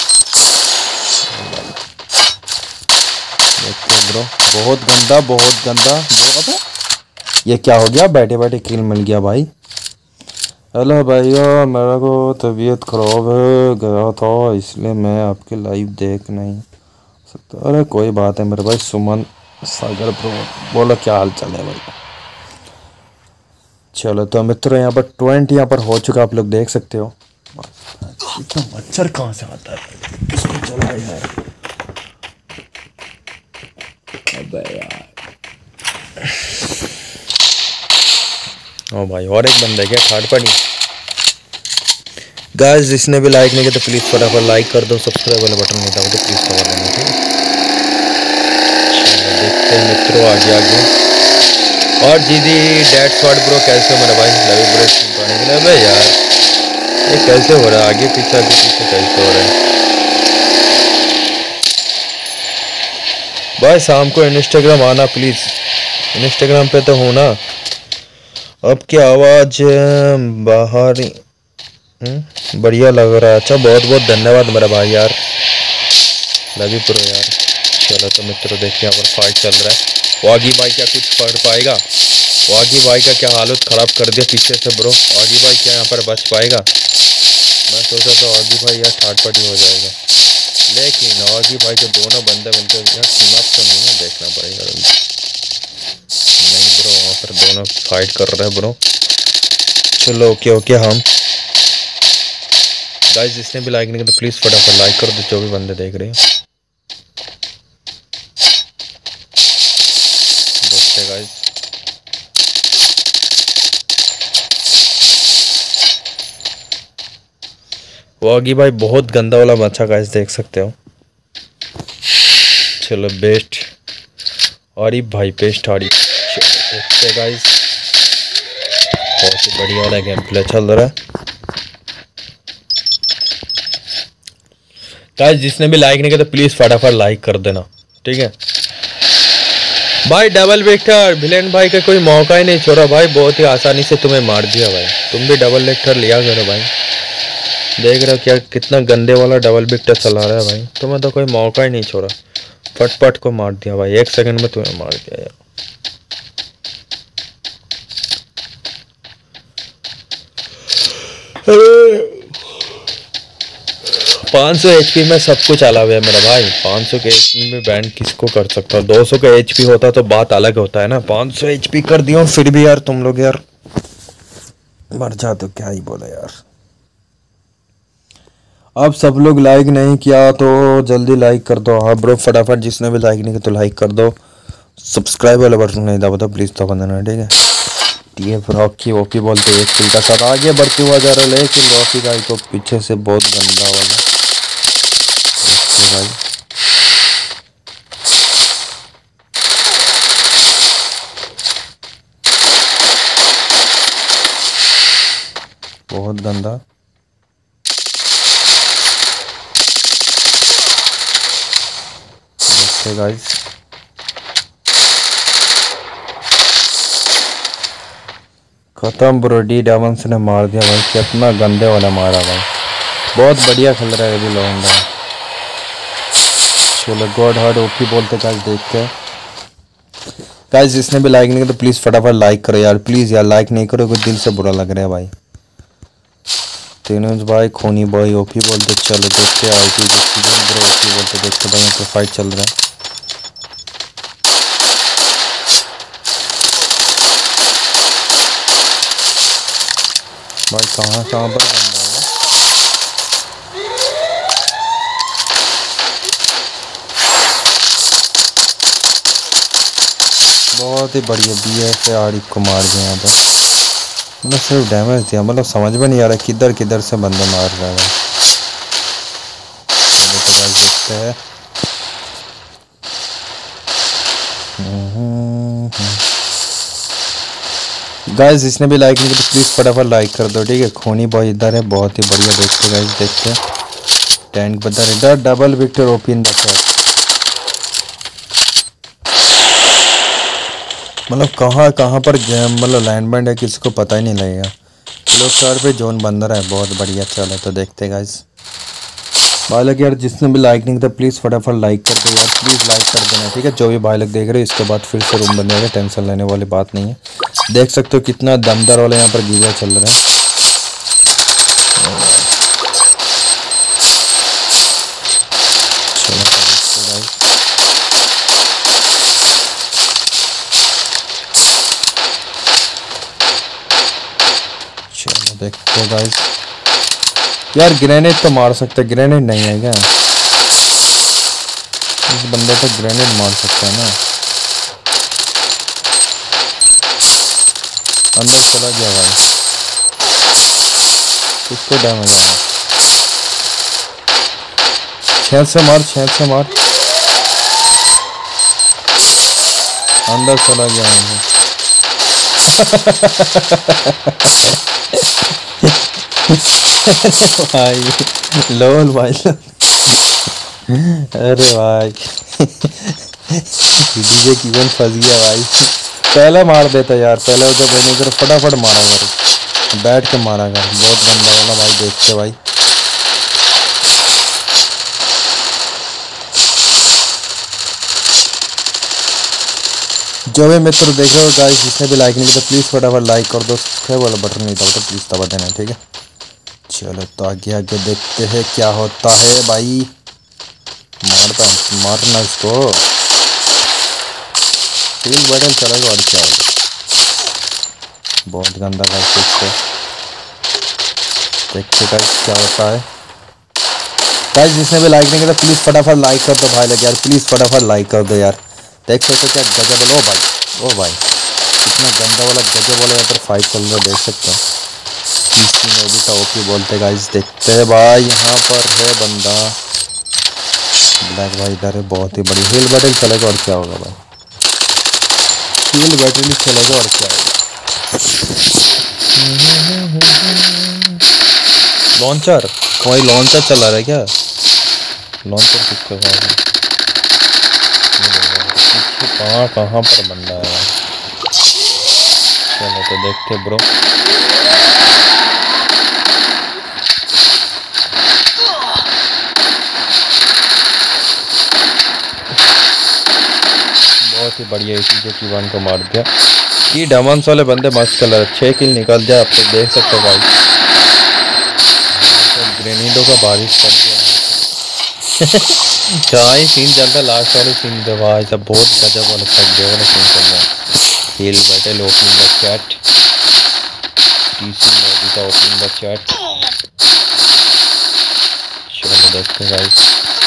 देखते ब्रो, बहुत गंदा, बहुत गंदा ब्रो। ये क्या हो गया? बैठे बैठे किल मिल गया भाई। हेलो भैया, मेरा को तबीयत खराब है गया था, इसलिए मैं आपके लाइव देख नहीं सकता। अरे कोई बात है मेरे भाई। सुमन सागर ब्रो बोलो, क्या हाल चाल है भाई? चलो तो मित्रों, यहाँ पर 20 यहाँ पर हो चुका, आप लोग देख सकते हो। इतना मच्छर कहाँ से आता है? किसको चला यार? अबे यार, ओ भाई और एक बंदा है क्या? थर्ड पार्टी गाइस, जिसने भी लाइक नहीं किया तो प्लीज़ फटाफट लाइक कर दो। सब्सक्राइब वाला बटन नहीं दबा तो प्लीज़ दबा देना। ठीक है, देखते हैं मित्रों आगे आगे। और दीदी डैड शॉट ब्रो कैसे हो मेरा भाई? लवी ब्रो स्ट्रीम पाने के लिए। अबे यार ये कैसे हो रहा है? आगे पीछे कैसे हो रहा है भाई? शाम को इंस्टाग्राम आना प्लीज़, इंस्टाग्राम पे तो हो ना। अब की आवाज़ बाहर बढ़िया लग रहा है। अच्छा, बहुत बहुत धन्यवाद मेरा भाई यार, लवी प्रो यार। चलो तो मित्रों देखते हैं, यहाँ पर फाइट चल रहा है। वागी भाई क्या कुछ पढ़ पाएगा? वागी भाई का क्या हालत ख़राब कर दिया पीछे से ब्रो। वागी भाई क्या यहाँ पर बच पाएगा? मैं सोचा था वागी भाई यार थर्ड पार्टी हो जाएगा, लेकिन वागी भाई के दोनों बंदे मिलकर यार टीम अप तो नहीं है, देखना पड़ेगा। नहीं ब्रो, वहाँ पर दोनों फाइट कर रहे हैं ब्रो। चलो ओके ओके। हम गाइस, जिसने भी लाइक नहीं किया तो प्लीज़ फटाफट लाइक कर दो, जो भी बंदे देख रहे हैं। देखते गाइस, वागी भाई बहुत गंदा वाला बच्चा गाइस, देख सकते हो। चलो बेस्ट आरिफ भाई, बेस्ट आरिफ। देखते गाइस, बहुत ही बढ़िया वाला गेम प्ले चल रहा है गाइस। जिसने भी लाइक नहीं किया तो प्लीज़ फटाफट लाइक कर देना। ठीक है भाई। डबल वेक्टर विलेन भाई का कोई मौका ही नहीं छोड़ा भाई, बहुत ही आसानी से तुम्हें मार दिया भाई। तुम भी डबल वेक्टर लिया करो भाई। देख रहे हो क्या कितना गंदे वाला डबल वेक्टर चला रहा है भाई। तुम्हें तो कोई मौका ही नहीं छोड़ा, फटफट को मार दिया भाई, 1 सेकंड में तुम्हें मार दिया यार। 500 HP में सब कुछ अलाउ है मेरा भाई। 500 के HP में बैंड किसको कर सकता है? 200 का HP होता तो बात अलग होता है ना। 500 HP कर दिया फिर भी यार तुम लोग यार मर जा, तो क्या ही बोले यार। अब सब लोग लाइक नहीं किया तो जल्दी लाइक कर दो। हाँ ब्रो, फटाफट जिसने भी लाइक नहीं किया तो लाइक कर दो। सब्सक्राइब वाला बटन नहीं दबा तो प्लीज़ दबा देना। ठीक है, TF रॉकी ओपी बोलते एक किल का साथ आगे बढ़ते हुआ जा रहा है, लेकिन रॉकी भाई को पीछे से बहुत गंदा वाला भाई। बहुत गंदा। देखते गाइस, खत्म ब्रो। डी डायमंड्स ने मार दिया भाई, कितना गंदे वाला मारा भाई। बहुत बढ़िया खेल रहा है अभी लौंडा। चलो गॉड हार्ड ओपी बोलते गाइस, देखते हैं गाइस। जिसने भी लाइक नहीं किया तो प्लीज़ फटाफट लाइक करो यार, प्लीज़ यार। लाइक नहीं करो कुछ दिल से बुरा लग रहा है भाई। तेनुज भाई, खोनी भाई ओपी बोलते। चलो देखते हैं आई ब्रो ओपी बोलते, देखते भाई यहाँ पे फाइट चल रहा है। भाई कहाँ पर बंदा है? बहुत ही बढ़िया BF से आरिफ को मार दिया यहाँ पर। मतलब सिर्फ डैमेज दिया, मतलब समझ में नहीं आ रहा किधर किधर से बंदे मार रहा है। तो गाइस देखते हैं। गाइस जिसने भी लाइक नहीं किया तो प्लीज़ फटाफट लाइक कर दो, ठीक है। खोनी बॉय इधर है, बहुत ही बढ़िया। देखते गाइस, देखते टैंक बदर इधर, double Victor OP in the shot. मतलब कहाँ पर मतलब लैंडमैंड है किसी को पता ही नहीं लगेगा। लोग शहर पे जोन बंद रहा है, बहुत बढ़िया। चलो तो देखते गाइस। भाई लोग यार जिसने भी लाइक नहीं किया प्लीज़ फटाफट लाइक कर दो यार, प्लीज़ लाइक कर देना, ठीक है। जो भी भाई लोग देख रहे हो इसके बाद फिर से रूम बन जाएगा, टेंशन लेने वाली बात नहीं है। देख सकते हो कितना दमदार वाला यहाँ पर गीजर चल रहा है। चलो देखते हैं गाइस। यार ग्रेनेड तो मार सकते, ग्रेनेड नहीं है क्या? इस बंदे तो ग्रेनेड मार सकता है ना। अंदर चला गया भाई, किसको डैमेज आया? 6 से मार, 6 से मार। अंदर चला गया मुझे। भाई लोल भाई। अरे भाई डीजे की इवेंट फंस गया भाई। पहले मार देता यार, पहले जब मैंने इधर फटाफट मारा कर, बैठ के मारा कर। बहुत गंदा वाला भाई। देखते भाई, जो भी मित्र देख रहे हो गाइस, जिसने भी लाइक नहीं किया तो प्लीज़ फटाफट लाइक कर दो। सब्सक्राइब वाला बटन नहीं दबा तो प्लीज़ दबा देना, ठीक है। चलो तो आगे आगे देखते हैं क्या होता है भाई। मारना इसको। फील्ड बैटल चलेगा और क्या होगा। बहुत गंदा गाइस। देखते गाइस क्या होता है। गाइस जिसने भी लाइक नहीं किया तो प्लीज़ फटाफट लाइक कर दो भाई लोग यार, प्लीज़ फटाफट लाइक कर दो यार। देख सकते हो क्या गजब। ओ भाई कितना गंदा वाला गजब वाला यहाँ पर फाइट चल रहा है, देख सकते हैं। नोबिता ओपी बोलते गाइस। देखते हैं भाई, यहाँ पर है बंदा ब्लैक भाई इधर है। बहुत ही बड़ी हिल बैटल चलेगा और क्या होगा भाई। हिल बैटल ही चलेगा और क्या होगा। लॉन्चर कोई लॉन्चर चला रहा है क्या? लॉन्चर किसके पास? कहाँ पर बंदा है? चलो तो देखते ब्रो। बहुत ही बढ़िया चीज़ की वन को मार दिया। ये डायमंड्स वाले बंदे मस्त कलर 6 किल निकल जाए, आप तो देख सकते हो भाई। तो ग्रेनेडों का बारिश कर दिया। क्या ही सीन चलता है लास्ट वाले सीन पे भाई, सब बहुत गजब वाला सीन चल रहा है। Hill battle opening the chat, TC Nobita opening the chat. चलो देखते हैं गाइस।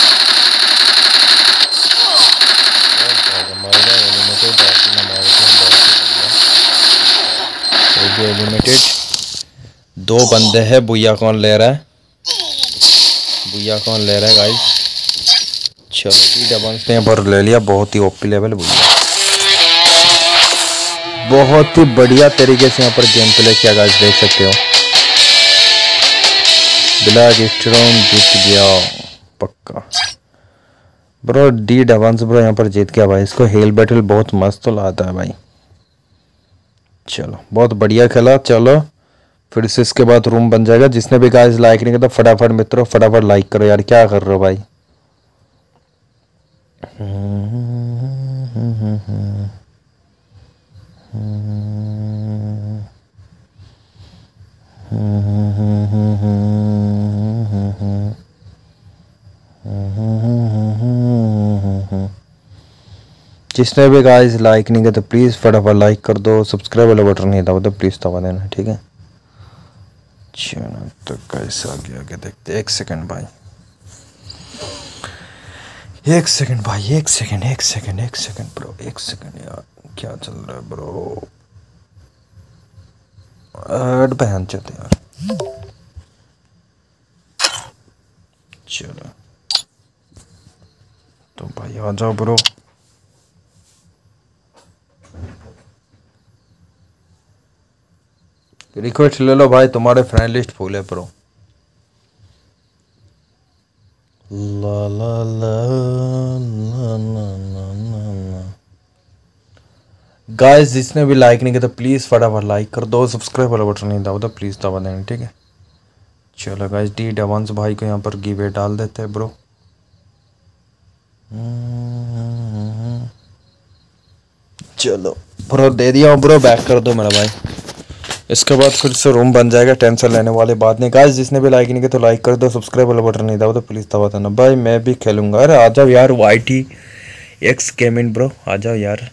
एलिमिनेटेड 2 बंदे हैं। बुया कौन ले रहा है? बुया कौन ले रहा है गाइस? चलो डी डबल्स ने यहाँ पर ले लिया। बहुत ही ओपी लेवल बुया, बहुत ही बढ़िया तरीके से यहाँ पर गेम प्ले किया गाइस, देख सकते हो। ब्लैक स्टोन जीत गया पक्का ब्रो। डी डवांस ब्रो यहाँ पर जीत गया भाई। इसको हेल बैटल बहुत मस्त लाता है भाई। चलो बहुत बढ़िया खेला। चलो फिर से इसके बाद रूम बन जाएगा। जिसने भी गाइस लाइक नहीं किया तो फटाफट मित्रों फटाफट लाइक करो यार, क्या कर रहे हो भाई। जिसने भी गाइस लाइक नहीं किया तो प्लीज़ फटाफट लाइक कर दो। सब्सक्राइब वाला बटन नहीं दबा तो प्लीज़ दबा देना, ठीक है। चलो तो कैसा आगे आगे देखते। एक सेकंड भाई, एक सेकंड भाई, एक सेकंड ब्रो, एक सेकंड यार, क्या चल रहा है ब्रो। ऐड पहन चलते यार। चलो तो भाई आ जाओ ब्रो। रिक्वेस्ट ले लो भाई, तुम्हारे फ्रेंड लिस्ट फुल है ब्रो। ला ला ला ला ला। गाइस जिसने भी लाइक नहीं किया तो प्लीज़ फटाफट लाइक कर दो। सब्सक्राइब वाला बटन नहीं दबा तो प्लीज़ दबा देना, ठीक है। चलो गाइस डी डवांस भाई को यहाँ पर गिवे डाल देते हैं ब्रो। चलो ब्रो दे दिया ब्रो, बैक कर दो मेरा भाई। इसके बाद फिर से रूम बन जाएगा, टेंशन लेने वाली बात नहीं। गाइस जिसने भी लाइक नहीं किया तो लाइक कर दो। सब्सक्राइब वाला बटन नहीं दबा तो प्लीज़ दबा देना भाई। मैं भी खेलूंगा। अरे आ जाओ यार YT X गेमिंग ब्रो, आ जाओ यार।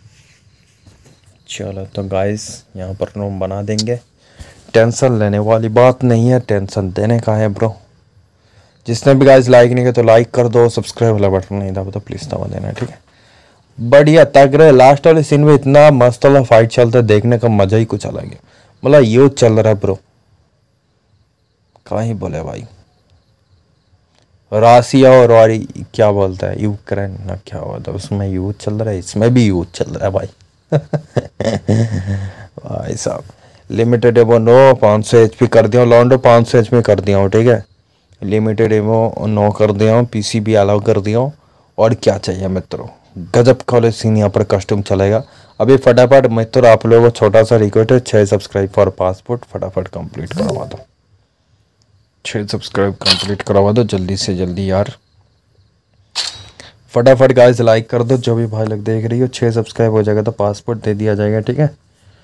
चलो तो गाइस यहाँ पर रूम बना देंगे, टेंशन लेने वाली बात नहीं है, टेंशन देने का है ब्रो। जिसने भी गाइस लाइक नहीं किया तो लाइक कर दो। सब्सक्राइब वाला बटन नहीं दबा तो प्लीज़ दबा देना, ठीक है। बढ़िया तगड़े लास्ट वाले सीन में इतना मस्त वाला फाइट चलता है, देखने का मजा ही कुछ अलग है। मतलब युद्ध चल रहा है ब्रो, कहाँ ही बोले भाई। रासिया और वारी क्या बोलता है, यूक्रेन ना क्या होता है, उसमें युद्ध चल रहा है, इसमें भी युद्ध चल रहा है भाई। भाई साहब लिमिटेड एवो नो 500 HP कर दिया हूँ लॉन्डो, 500 HP कर दिया हूँ, ठीक है। लिमिटेड एवो नो कर दिया हूँ, PCB अलाउ कर दिया हूँ। और क्या चाहिए मित्रों, गजब कॉलेज सीन यहाँ पर कस्टम चलेगा। अभी फटाफट मित्रों आप लोगों को छोटा सा रिक्वेस्ट है, 6 सब्सक्राइब फॉर पासपोर्ट फटाफट कंप्लीट करवा दो। 6 सब्सक्राइब कंप्लीट करवा दो जल्दी से जल्दी यार, फटाफट गाइस लाइक कर दो। जो भी भाई लोग देख रही हो 6 सब्सक्राइब हो जाएगा तो पासपोर्ट दे दिया जाएगा, ठीक है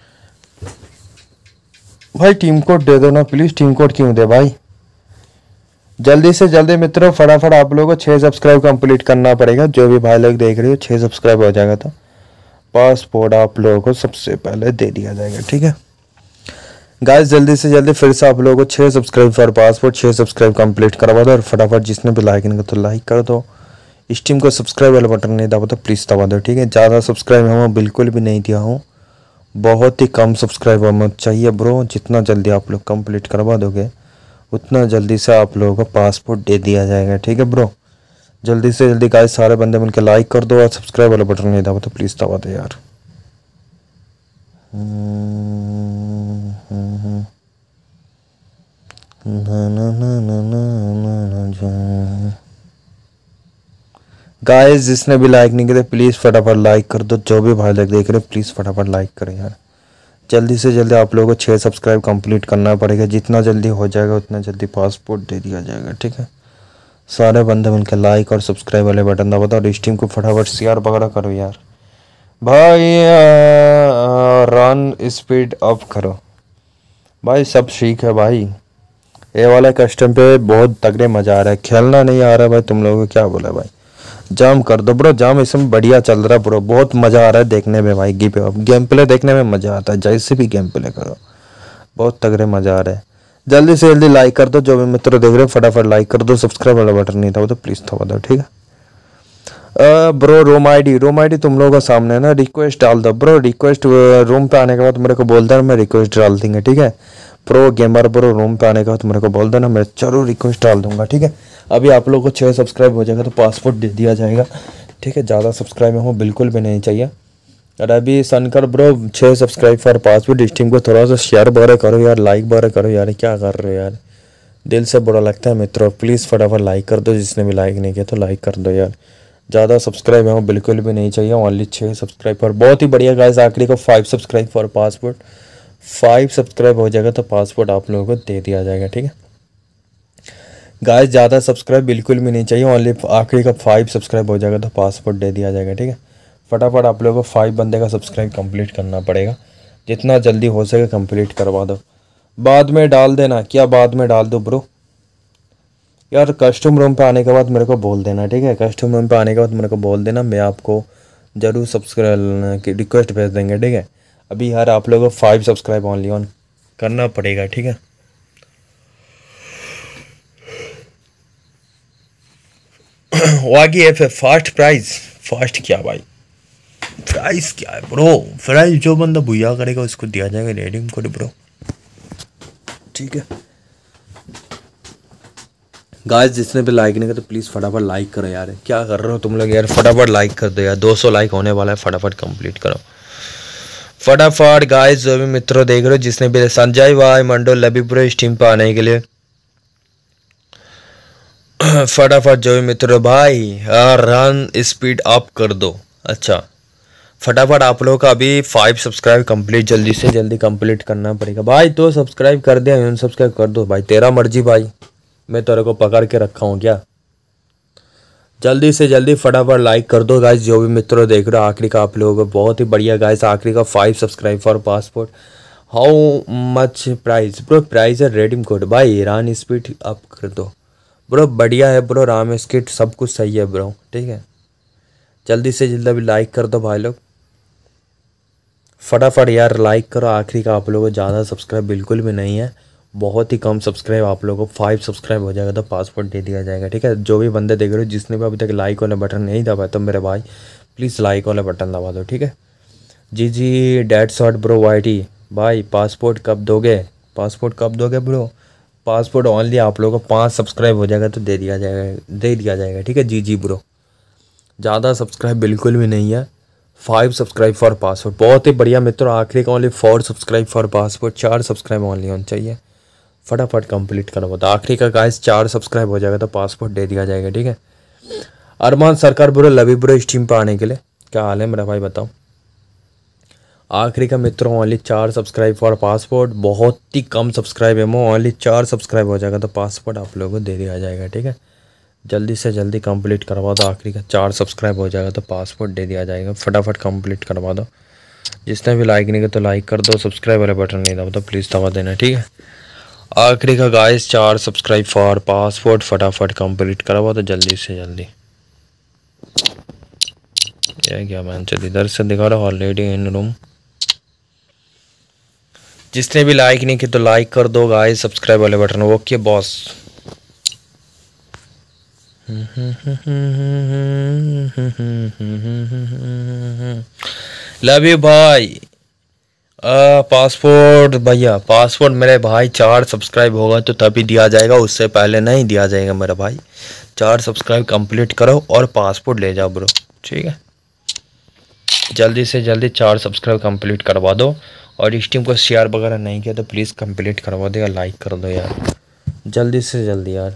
भाई। टीम कोड दे दो ना प्लीज़। टीम कोड क्यों दे भाई, जल्दी से जल्दी मित्रों फटाफट आप लोगों को 6 सब्सक्राइब कंप्लीट करना पड़ेगा। जो भी भाई लोग देख रहे हो 6 सब्सक्राइब हो जाएगा तो पासपोर्ट आप लोगों को सबसे पहले दे दिया जाएगा, ठीक है गाइस। जल्दी से जल्दी फिर से आप लोगों को 6 subscribe for passport, 6 subscribe complete करवा दो। और फटाफट जिसने भी लाइक नहीं किया तो लाइक कर दो। इस टीम को सब्सक्राइब वाला बटन नहीं दबा तो प्लीज़ दबा दो, ठीक है। ज़्यादा सब्सक्राइब हम बिल्कुल भी नहीं दिया हूँ, बहुत ही कम सब्सक्राइब हमें चाहिए ब्रो। जितना जल्दी आप लोग कंप्लीट करवा दोगे उतना जल्दी से आप लोगों को पासपोर्ट दे दिया जाएगा, ठीक है ब्रो। जल्दी से जल्दी गाइस सारे बंदे मिलकर लाइक कर दो और सब्सक्राइब वाला बटन नहीं दबा तो प्लीज़ दबा दो यार। गाइस जिसने भी लाइक नहीं किया प्लीज़ फटाफट लाइक कर दो। जो भी भाई लोग देख रहे हो प्लीज़ फटाफट लाइक करें यार। जल्दी से जल्दी आप लोगों को 6 सब्सक्राइब कंप्लीट करना पड़ेगा। जितना जल्दी हो जाएगा उतना जल्दी पासपोर्ट दे दिया जाएगा, ठीक है। सारे बंदे मिलकर लाइक और सब्सक्राइब वाले बटन दबा दो और इस टीम को फटाफट शेयर वगैरह करो यार भाई। रन स्पीड अप करो भाई, सब ठीक है भाई। ये वाला कस्टम पे बहुत तगड़े मज़ा आ रहा है, खेलना नहीं आ रहा भाई। तुम लोगों को क्या बोला भाई, जाम कर दो ब्रो। जाम इसमें बढ़िया चल रहा है ब्रो, बहुत मज़ा आ रहा है देखने में भाई। गेम प्ले देखने में मज़ा आता है, जैसे भी गेम प्ले करो बहुत तगड़े मज़ा आ रहा है। जल्दी से जल्दी लाइक कर दो। जो भी मित्र देख रहे हो फटाफट लाइक कर दो। सब्सक्राइब वाला बटन नहीं था तो प्लीज़ दबा दो, ठीक है ब्रो। रोम आईडी तुम लोगों के सामने है ना, रिक्वेस्ट डाल दो ब्रो। रिक्वेस्ट रूम पे आने के बाद मेरे को बोल देना, मैं रिक्वेस्ट डाल देंगे, ठीक है। प्रो गेमर ब्रो रूम पे आने के बाद मेरे को बोल देना, मैं जरूर रिक्वेस्ट डाल दूंगा, ठीक है। अभी आप लोगों को 6 सब्सक्राइब हो जाएगा तो पासपोर्ट दे दिया जाएगा, ठीक है। ज़्यादा सब्सक्राइब हो बिल्कुल भी नहीं चाहिए। और अभी सनकर ब्रो 6 सब्सक्राइब फॉर पासपोर्ट। इस टीम को थोड़ा सा शेयर वगैरह करो यार, लाइक वगैरह करो यार, क्या कर रहे हो यार। दिल से बुरा लगता है मित्रों। प्लीज़ फटाफट लाइक कर दो, जिसने भी लाइक नहीं किया तो लाइक कर दो यार। ज़्यादा सब्सक्राइब है बिल्कुल भी नहीं चाहिए, ओनली 6 सब्सक्राइब पर। बहुत ही बढ़िया गाइस, आखिरी को 5 सब्सक्राइब फॉर पासपोर्ट। 5 सब्सक्राइब हो जाएगा तो पासपोर्ट आप लोगों को दे दिया जाएगा, ठीक है गाइस। ज़्यादा सब्सक्राइब बिल्कुल भी नहीं चाहिए, ओनली आखिरी का 5 सब्सक्राइब हो जाएगा तो पासपोर्ट दे दिया जाएगा, ठीक है। फटाफट आप लोगों को 5 बंदे का सब्सक्राइब कंप्लीट करना पड़ेगा, जितना जल्दी हो सके कंप्लीट करवा दो। बाद में डाल देना, क्या बाद में डाल दो ब्रो यार। कस्टम रूम पे आने के बाद मेरे को बोल देना, ठीक है। कस्टम रूम पे आने के बाद मेरे को बोल देना, मैं आपको ज़रूर सब्सक्राइब की रिक्वेस्ट भेज देंगे, ठीक है। अभी यार आप लोगों को 5 सब्सक्राइब ओनली ऑन करना पड़ेगा, ठीक है। वागी एफ है फास्ट प्राइस। फास्ट क्या भाई, प्राइस क्या है ब्रो? प्राइस जो बंदा भुया करेगा उसको दिया जाएगा रेडीम कोड ब्रो, ठीक है गाइस। जिसने भी लाइक नहीं किया तो प्लीज़ फटाफट लाइक करो यार। क्या कर रहे हो तुम लोग यार, फटाफट लाइक कर दो यार। 200 लाइक होने वाला है, फटाफट कंप्लीट करो फटाफट गाइस। जो भी मित्रों देख रहे हो, जिसने भी संजय भाई मंडो लबी पूरे स्टीम पे आने के लिए फटाफट जो भी मित्रों भाई रन स्पीड अप कर दो। अच्छा फटाफट आप लोगों का अभी 5 सब्सक्राइब कंप्लीट जल्दी से जल्दी कंप्लीट करना पड़ेगा भाई। तो सब्सक्राइब कर दिया, अनसब्सक्राइब कर दो भाई, तेरा मर्जी भाई, मैं तेरे को पकड़ के रखा हूँ क्या। जल्दी से जल्दी फटाफट लाइक कर दो गाइस। जो भी मित्रों देख रहे हो, आखिरी का आप लोगों को बहुत ही बढ़िया गाइस, आखिरी का 5 subscribe for passport. How much prize bro? Prize है रेडीम कोड भाई, रन स्पीड अप कर दो ब्रो। बढ़िया है ब्रो, राम स्किट सब कुछ सही है ब्रो, ठीक है। जल्दी से जल्दी अभी लाइक कर दो भाई लोग, फटाफट यार लाइक करो। आखिरी का आप लोगों को ज़्यादा सब्सक्राइब बिल्कुल भी नहीं है, बहुत ही कम सब्सक्राइब। आप लोगों को 5 सब्सक्राइब हो जाएगा तो पासपोर्ट दे दिया जाएगा, ठीक है। जो भी बंदे देख रहे हो, जिसने भी अभी तक लाइक वाला बटन नहीं दबाया तो मेरे भाई प्लीज़ लाइक वाला बटन दबा दो, ठीक है। G dead shot bro YT भाई, पासपोर्ट कब दोगे? पासपोर्ट कब दोगे ब्रो? पासपोर्ट ओनली आप लोगों को 5 सब्सक्राइब हो जाएगा तो दे दिया जाएगा, ठीक है। जी ब्रो, ज़्यादा सब्सक्राइब बिल्कुल भी नहीं है, 5 सब्सक्राइब फॉर पासपोर्ट। बहुत ही बढ़िया मित्रों, आखिरी का only 4 subscribe for passport. 4 subscribe only होना चाहिए, फटाफट कंप्लीट करवा दो। आखिरी का गाइस 4 सब्सक्राइब हो जाएगा तो पासपोर्ट दे दिया जाएगा, ठीक है। अरमान सरकार ब्रो लवी ब्रो स्टीम पे आने के लिए, क्या हाल है मेरा भाई बताओ। आखिरी का मित्रों ओनली 4 सब्सक्राइब फॉर पासपोर्ट। बहुत ही कम सब्सक्राइब है, ओनली 4 सब्सक्राइब हो जाएगा तो पासपोर्ट आप लोगों को दे दिया जाएगा, ठीक है। जल्दी से जल्दी कंप्लीट करवा दो, आखिरी का 4 सब्सक्राइब हो जाएगा तो पासपोर्ट दे दिया जाएगा, फटाफट कंप्लीट करवा दो। जिसने भी लाइक नहीं किया तो लाइक कर दो, सब्सक्राइब वाला बटन नहीं दबा तो प्लीज़ दबा देना, ठीक है। आखिरी का गाइस 4 सब्सक्राइब फॉर पासपोर्ट, फटाफट कंप्लीट करवा दो जल्दी से जल्दी। यह क्या मैन चल इधर से दिखा रहा ऑलरेडी इन रूम। जिसने भी लाइक नहीं किया तो लाइक कर दो गाइस, सब्सक्राइब वाले button. Okay boss. Love you भाई। पासपोर्ट भैया, पासपोर्ट मेरे भाई 4 सब्सक्राइब होगा तो तभी दिया जाएगा, उससे पहले नहीं दिया जाएगा मेरा भाई। 4 सब्सक्राइब कंप्लीट करो और पासपोर्ट ले जाओ ब्रो, ठीक है। जल्दी से जल्दी 4 सब्सक्राइब कंप्लीट करवा दो, और इस टीम को शेयर वगैरह नहीं किया तो प्लीज़ कंप्लीट करवा दो या लाइक कर दो यार, जल्दी से जल्दी यार।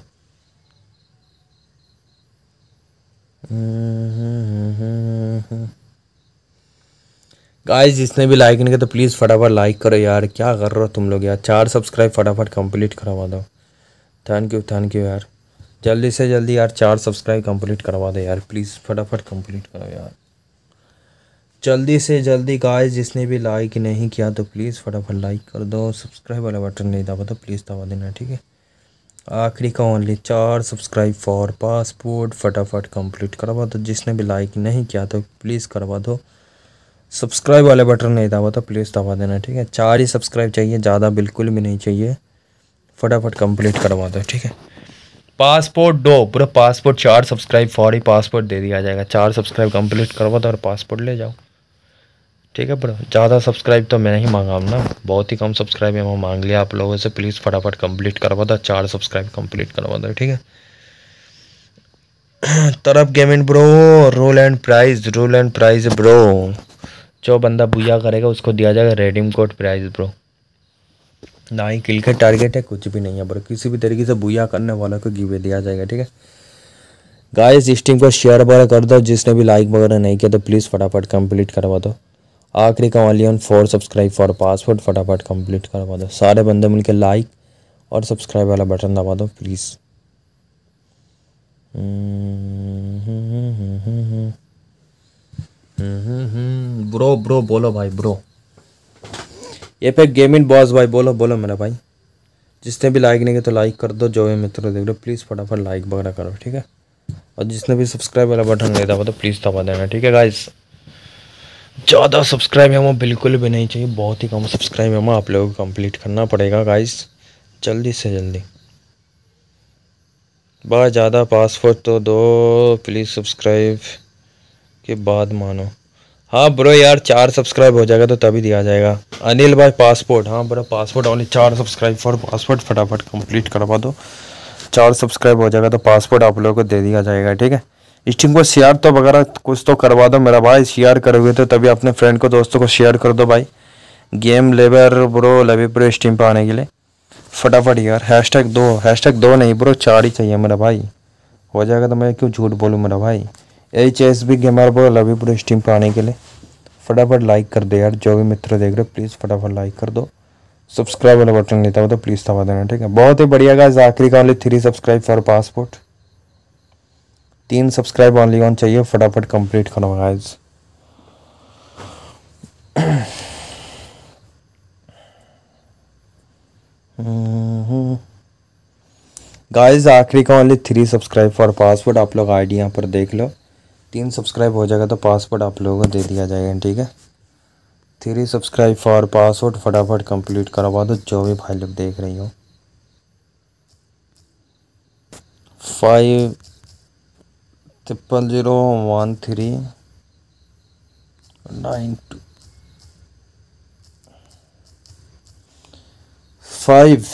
गाइस जिसने भी लाइक नहीं किया तो प्लीज़ फटाफट लाइक करो यार। क्या कर रहे हो तुम लोग यार, 4 सब्सक्राइब फटाफट कंप्लीट करवा दो। थैंक यू यार। जल्दी से जल्दी यार 4 सब्सक्राइब कंप्लीट करवा दो यार, प्लीज़ फटाफट कंप्लीट करो यार, जल्दी से जल्दी। गाइस जिसने भी लाइक नहीं किया तो प्लीज़ फटाफट लाइक कर दो, सब्सक्राइब वाला बटन नहीं दबा तो प्लीज़ दबा देना, ठीक है। आखिरी का ओनली 4 सब्सक्राइब फॉर पासपोर्ट, फटाफट कंप्लीट करवा दो। जिसने भी लाइक नहीं किया तो प्लीज़ करवा दो, सब्सक्राइब वाले बटन नहीं दबा तो प्लीज़ दबा देना, ठीक है। 4 ही सब्सक्राइब चाहिए, ज़्यादा बिल्कुल भी नहीं चाहिए, फटाफट कंप्लीट करवा दो, ठीक है। पासपोर्ट दो पूरा, पासपोर्ट 4 सब्सक्राइब फॉर ही पासपोर्ट दे दिया जाएगा। 4 सब्सक्राइब कंप्लीट करवा दो और पासपोर्ट ले जाओ, ठीक है ब्रो। ज़्यादा सब्सक्राइब तो मैं नहीं मांगा ना, बहुत ही कम सब्सक्राइब है, मैं मांग लिया आप लोगों से। प्लीज़ फटाफट कंप्लीट करवा दो, 4 सब्सक्राइब कंप्लीट करवा दो, ठीक है। तरफ gaming bro, rule and prize bro. जो बंदा बुया करेगा उसको दिया जाएगा रेडीम कोड प्राइस ब्रो। ना ही किल का टारगेट है, कुछ भी नहीं है ब्रो। किसी भी तरीके से बुया करने वालों को गिवे दिया जाएगा, ठीक है गाइस। इस टीम को शेयर वगैरह कर दो, जिसने भी लाइक वगैरह नहीं किया तो प्लीज़ फटाफट कंप्लीट करवा दो। आखिरी का only on 4 subscribe for password, फटाफट कंप्लीट करवा दो। सारे बंदे मिलकर लाइक और सब्सक्राइब वाला बटन दबा दो प्लीज़। ब्रो ब्रो बोलो भाई ब्रो। ये पे गेमिंग बॉस भाई बोलो बोलो मेरा भाई। जिसने भी लाइक नहीं किया तो लाइक कर दो। जो भी मित्र देख रहे हो प्लीज़ फटाफट लाइक वगैरह करो, ठीक है। और जिसने भी सब्सक्राइब वाला बटन नहीं दबा तो प्लीज़ दबा देना, ठीक है गाइस। ज़्यादा सब्सक्राइब हमें बिल्कुल भी नहीं चाहिए, बहुत ही कम सब्सक्राइब हमें आप लोगों को कंप्लीट करना पड़ेगा गाइस, जल्दी से जल्दी। बहुत ज़्यादा पासवर्ड तो दो प्लीज़, सब्सक्राइब के बाद मानो। हाँ ब्रो यार 4 सब्सक्राइब हो जाएगा तो तभी दिया जाएगा। अनिल भाई पासपोर्ट, हाँ bro passport only 4 subscribe for passport, फटाफट कंप्लीट करवा दो। 4 सब्सक्राइब हो जाएगा तो पासपोर्ट आप लोगों को दे दिया जाएगा, ठीक है। इस टीम को शेयर तो वगैरह कुछ तो करवा दो मेरा भाई। शेयर करोगे तो तभी अपने फ्रेंड को दोस्तों को शेयर कर दो भाई। गेम लेबर ब्रो लवी प्रो इस टीम पर आने के लिए फटाफट यार। हैशटैग दो नहीं ब्रो 4 ही चाहिए मेरा भाई। हो जाएगा तो मैं क्यों झूठ बोलूँ मेरा भाई। HSB गेमर ब्रो लवी प्रो इस टीम पर आने के लिए फटाफट लाइक कर दे यार। जो भी मित्र देख रहे हो प्लीज़ फटाफट लाइक कर दो। सब्सक्राइब वाला बटन नहीं था तो प्लीज़ दबा देना, ठीक है। बहुत ही बढ़िया गाइस। आखिरी का only 3 subscribe for passport, 3 subscribe only on चाहिए, फटाफट कंप्लीट करो गाइस। गाइस आखिरी का ओनली 3 सब्सक्राइब फॉर पासपोर्ट। आप लोग आईडी यहाँ पर देख लो। 3 सब्सक्राइब हो जाएगा तो पासपोर्ट आप लोगों को दे दिया जाएगा, ठीक है। 3 सब्सक्राइब फॉर पासवर्ड, फटाफट कंप्लीट करवा दो जो भी भाई लोग देख रही हो। 5 00013 92 5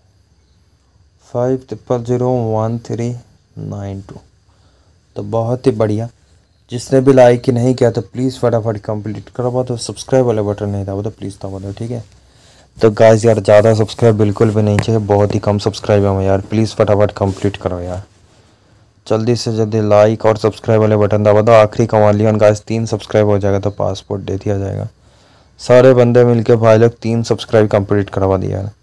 0001392। तो बहुत ही बढ़िया। जिसने भी लाइक नहीं किया तो प्लीज़ फटाफट कंप्लीट करवा दो। सब्सक्राइब वाला बटन नहीं दबा तो प्लीज़ दबा दो, ठीक है। तो गाइस यार ज़्यादा सब्सक्राइब बिल्कुल भी नहीं चाहिए, बहुत ही कम सब्सक्राइब है यार। प्लीज़ फटाफट कंप्लीट करो यार, जल्दी से जल्दी लाइक और सब्सक्राइब वाले बटन दबा दो। आखिरी कमाल ऑन गाइस 3 सब्सक्राइब हो जाएगा तो पासपोर्ट दे दिया जाएगा। सारे बंदे मिलके भाई लोग 3 सब्सक्राइब कंप्लीट करवा दिया यार।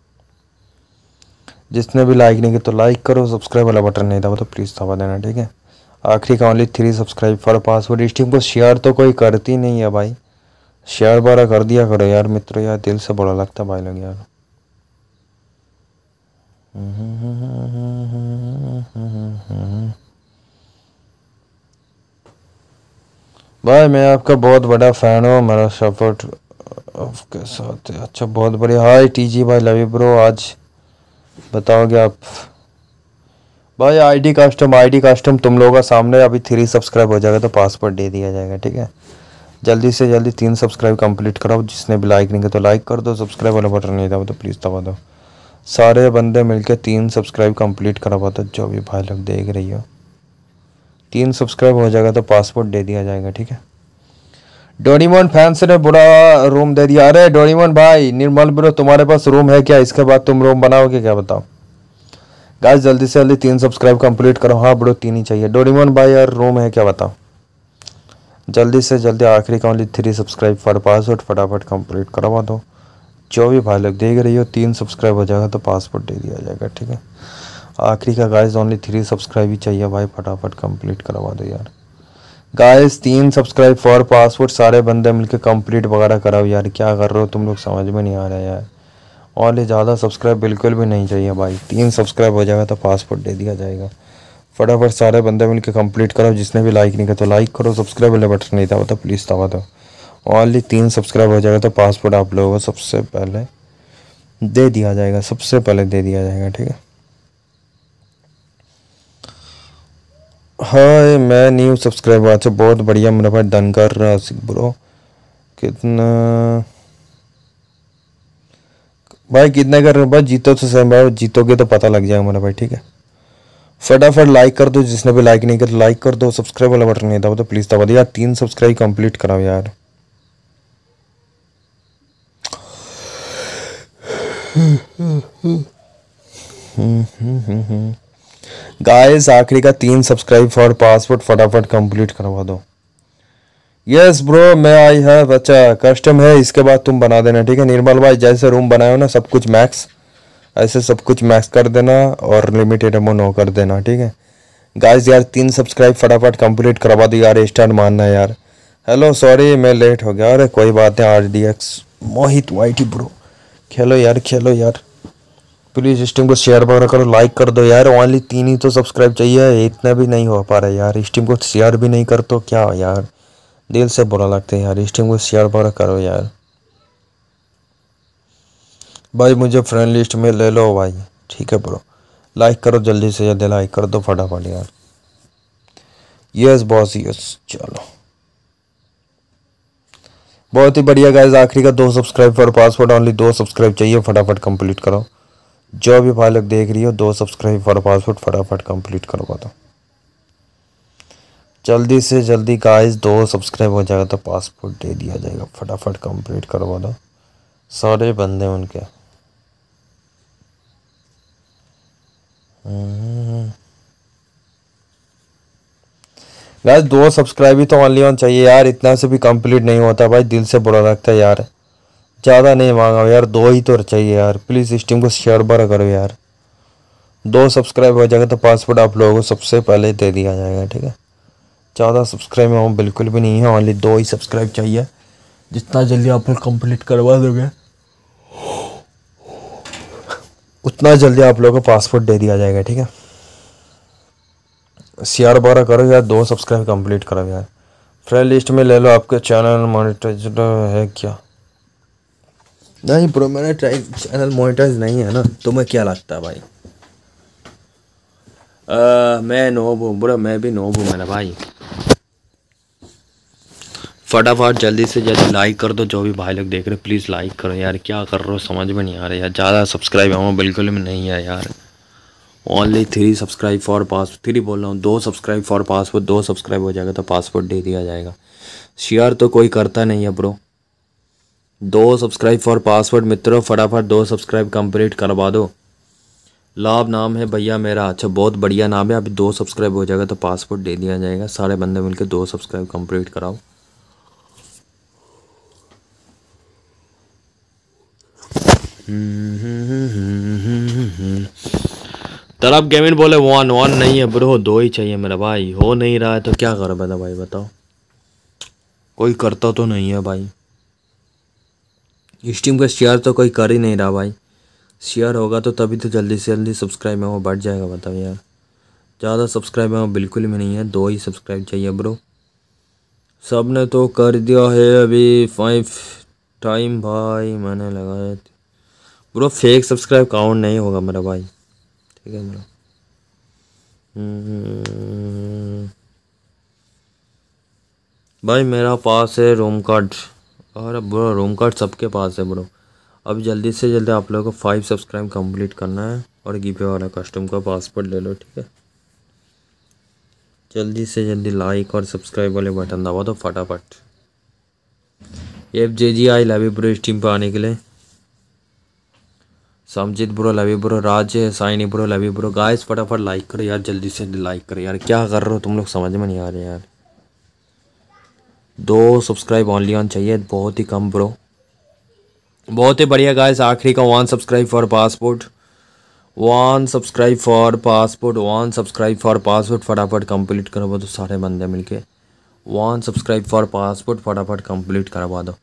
जिसने भी लाइक नहीं किया तो लाइक करो, सब्सक्राइब वाला बटन नहीं दबा तो प्लीज़ दबा देना, ठीक है। आखिरी का ओनली 3 सब्सक्राइब फॉर पासवर्ड। इस टीम को शेयर तो कोई करती नहीं है भाई, शेयर बारा कर दिया करो यार मित्रों, यार दिल से बड़ा लगता है भाई लोग यार। भाई मैं आपका बहुत बड़ा फ़ैन हूँ, मेरा सपोर्ट आपके साथ है। अच्छा बहुत बढ़िया। हाय TG भाई लव यू ब्रो। आज बताओगे आप भाई आईडी कस्टम तुम लोगों का सामने। अभी 3 सब्सक्राइब हो जाएगा तो पासवर्ड दे दिया जाएगा, ठीक है। जल्दी से जल्दी 3 सब्सक्राइब कंप्लीट कराओ। जिसने भी लाइक नहीं किया तो लाइक कर दो, सब्सक्राइब वाला बटन नहीं दबा तो प्लीज़ दबा दो। सारे बंदे मिलकर 3 सब्सक्राइब कंप्लीट करवा दो जो भी भाई लोग देख रही हो। 3 सब्सक्राइब हो जाएगा तो पासपोर्ट दे दिया जाएगा, ठीक है। डोरीमोन फैंस ने बुरा रूम दे दिया। अरे डोरीमोन भाई निर्मल ब्रो तुम्हारे पास रूम है क्या? इसके बाद तुम रूम बनाओगे क्या बताओ। गाइस जल्दी से जल्दी 3 सब्सक्राइब कंप्लीट करो। हाँ ब्रो 3 ही चाहिए। डोरीमोन भाई यार रूम है क्या बताओ। जल्दी से जल्दी आखिरी का ओनली 3 सब्सक्राइब फॉर पासवर्ड, फटाफट कंप्लीट करवा दो। जो भी भाई लोग देख रही हो 3 सब्सक्राइब हो जाएगा तो पासपोर्ट दे दिया जाएगा, ठीक है। आखिरी का गाइस ओनली 3 सब्सक्राइब ही चाहिए भाई, फटाफट कंप्लीट करवा दो यार। Guys 3 subscribe for passport. सारे बंदे मिलके कंप्लीट वगैरह कराओ यार। क्या कर रहे हो तुम लोग, समझ में नहीं आ रहा है यार। ओनली ज़्यादा सब्सक्राइब बिल्कुल भी नहीं चाहिए भाई। 3 सब्सक्राइब हो जाएगा तो पासपोर्ट दे दिया जाएगा। फटाफट सारे बंदे मिलके कंप्लीट करो। जिसने भी लाइक नहीं किया तो लाइक करो, सब्सक्राइब वाले बटन नहीं दबा तो प्लीज़ दबा दो। ओनली 3 सब्सक्राइब हो जाएगा तो पासपोर्ट आप लोगों को सबसे पहले दे दिया जाएगा, सबसे पहले दे दिया जाएगा, ठीक है। हाय मैं न्यू सब्सक्राइबर। अच्छा बहुत बढ़िया मेरा भाई डनकर आसिक ब्रो। कितना भाई कितने कर रहे हो भाई? जीतो तो सही भाई, जीतोगे तो पता लग जाएगा मेरा भाई, ठीक है। फटाफट लाइक कर दो। जिसने भी लाइक नहीं किया तो लाइक कर दो, सब्सक्राइब वाला बटन नहीं दबा तो प्लीज़ दबा दो यार। 3 सब्सक्राइब कंप्लीट कराओ यार। गाइस आखिरी का 3 सब्सक्राइब फॉर पासपोर्ट फटाफट कंप्लीट करवा दो। यस ब्रो मैं आई हैव, अच्छा कस्टम है, इसके बाद तुम बना देना ठीक है। निर्मल भाई जैसे रूम बनाए हो ना सब कुछ मैक्स, ऐसे सब कुछ मैक्स कर देना और लिमिटेड अमाउंट नो कर देना ठीक है। गाइस यार 3 सब्सक्राइब फटाफट कंप्लीट करवा दो यार, स्टार्ट मारना यार। हेलो सॉरी मैं लेट हो गया, अरे कोई बात नहीं। RDX मोहित वाइटी ब्रो खेलो यार प्लीज स्ट्रीम को शेयर वगैरह करो, लाइक कर दो यार। ओनली 3 ही तो सब्सक्राइब चाहिए, इतना भी नहीं हो पा रहा यार। स्ट्रीम को शेयर भी नहीं कर तो क्या यार, दिल से बुरा लगता है यार। स्ट्रीम को शेयर वगैरह करो यार। भाई मुझे फ्रेंड लिस्ट में ले लो भाई, ठीक है ब्रो। लाइक करो जल्दी से जल्दी, लाइक कर दो फटाफट यार। यस बॉस यस, चलो बहुत ही बढ़िया गाइस। आखिरी का 2 subscribe for password, only 2 subscribe चाहिए, फटाफट कंप्लीट करो। जो भी भाई लोग देख रही हो 2 सब्सक्राइब फॉर पासवर्ड फटाफट कंप्लीट करवा दो जल्दी से जल्दी गाइस। 2 सब्सक्राइब हो जाएगा तो पासपोर्ट दे दिया जाएगा, फटाफट कंप्लीट करवा दो सारे बंदे उनके। गाइस 2 सब्सक्राइब ही तो ओनली ऑन चाहिए यार, इतना से भी कंप्लीट नहीं होता भाई, दिल से बुरा लगता है यार। ज़्यादा नहीं मांगा यार, 2 ही तो चाहिए यार। प्लीज़ स्ट्रीम को शेयर बड़ा करो यार। 2 सब्सक्राइब हो जाएगा तो पासवर्ड आप लोगों को सबसे पहले दे दिया जाएगा ठीक है। ज़्यादा सब्सक्राइब में बिल्कुल भी नहीं है, ओनली 2 ही सब्सक्राइब चाहिए। जितना जल्दी आप लोग कंप्लीट करवा दोगे उतना जल्दी आप लोगों को पासपोर्ट दे दिया जाएगा ठीक है। शेयर वगैरह करो यार, 2 सब्सक्राइब कंप्लीट करो यार। फ्रेंड लिस्ट में ले लो। आपके चैनल मोनेटाइज है क्या? नहीं ब्रो मेरा चैनल मोनेटाइज नहीं है ना, तुम्हें क्या लगता है भाई? मैं नोब हूँ ब्रो, मैं भी नोब हूँ मेरा भाई। फटाफट जल्दी से जल्दी लाइक कर दो, जो भी भाई लोग देख रहे प्लीज़ लाइक करो यार। क्या कर रहे हो समझ में नहीं आ रहा यार, ज़्यादा सब्सक्राइब हमें बिल्कुल भी नहीं है यार। ओनली 3 सब्सक्राइब फॉर पास, 3 बोल रहा हूँ, 2 सब्सक्राइब फॉर पासपोर्ट। 2 सब्सक्राइब हो जाएगा तो पासपोर्ट दे दिया जाएगा। शेयर तो कोई करता नहीं है ब्रो। 2 सब्सक्राइब फॉर पासवर्ड मित्रों, फटाफट 2 सब्सक्राइब कंप्लीट करवा दो। लाभ नाम है भैया मेरा, अच्छा बहुत बढ़िया नाम है। अभी 2 सब्सक्राइब हो जाएगा तो पासपोर्ट दे दिया जाएगा। सारे बंदे मिलकर 2 सब्सक्राइब कंप्लीट कराओ। तरफ गेमिंग बोले 1 नहीं है ब्रो, 2 ही चाहिए मेरा भाई। हो नहीं रहा है तो क्या करो बेटा भाई बताओ, कोई करता तो नहीं है भाई। स्ट्रीम का शेयर तो कोई कर ही नहीं रहा भाई। शेयर होगा तो तभी तो जल्दी से जल्दी सब्सक्राइब में वो बढ़ जाएगा, बताओ यार। ज़्यादा सब्सक्राइब में वो बिल्कुल भी नहीं है, 2 ही सब्सक्राइब चाहिए ब्रो। सब ने तो कर दिया है अभी 5 टाइम भाई, मैंने लगाया ब्रो। फेक सब्सक्राइब काउंट नहीं होगा मेरा भाई, ठीक है ब्रो। भाई मेरा पास है रूम कार्ड, और ब्रो रूम कार्ड सबके पास है ब्रो। अब जल्दी से जल्दी आप लोगों को 5 सब्सक्राइब कंप्लीट करना है और गिवे वाला कस्टम का पासपोर्ट ले लो, ठीक है। जल्दी से जल्दी लाइक और सब्सक्राइब वाले बटन दबा दो फटाफट। FJG love you bro stream पर आने के लिए। समझित bro love you bro. Raj Saini bro love you bro. Guys फटाफट लाइक करो यार, जल्दी से लाइक करो यार। क्या कर रहे हो तुम लोग समझ में नहीं आ रहे यार। 2 सब्सक्राइब ओनली ऑन चाहिए, बहुत ही कम ब्रो। बहुत ही बढ़िया गाइस। आखिरी का 1 subscribe for passport, 1 subscribe for passport, 1 subscribe for passport. फटाफट कंप्लीट करवा दो सारे बंदे मिलके। 1 सब्सक्राइब फॉर पासपोर्ट फटाफट कंप्लीट करवा दो।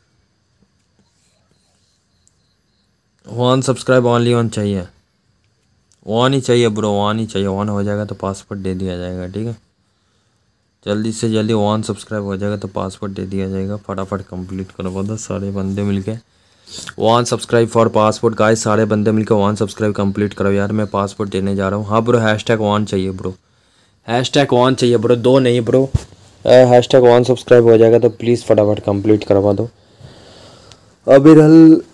1 सब्सक्राइब ओनली ऑन चाहिए, 1 ही चाहिए ब्रो, 1 ही चाहिए। 1 हो जाएगा तो पासपोर्ट दे दिया जाएगा, ठीक है। जल्दी से जल्दी 1 सब्सक्राइब हो जाएगा तो पासपोर्ट दे दिया जाएगा। फटाफट कंप्लीट करवा दो सारे बंदे मिलके। 1 सब्सक्राइब फॉर पासपोर्ट गाइस, सारे बंदे मिलकर 1 सब्सक्राइब कंप्लीट करो यार। मैं पासपोर्ट देने जा रहा हूँ। हाँ ब्रो #1 चाहिए ब्रो, #1 चाहिए ब्रो, 2 नहीं ब्रो। #1 सब्सक्राइब हो जाएगा तो प्लीज़ फटाफट कंप्लीट करवा दो। अबिरल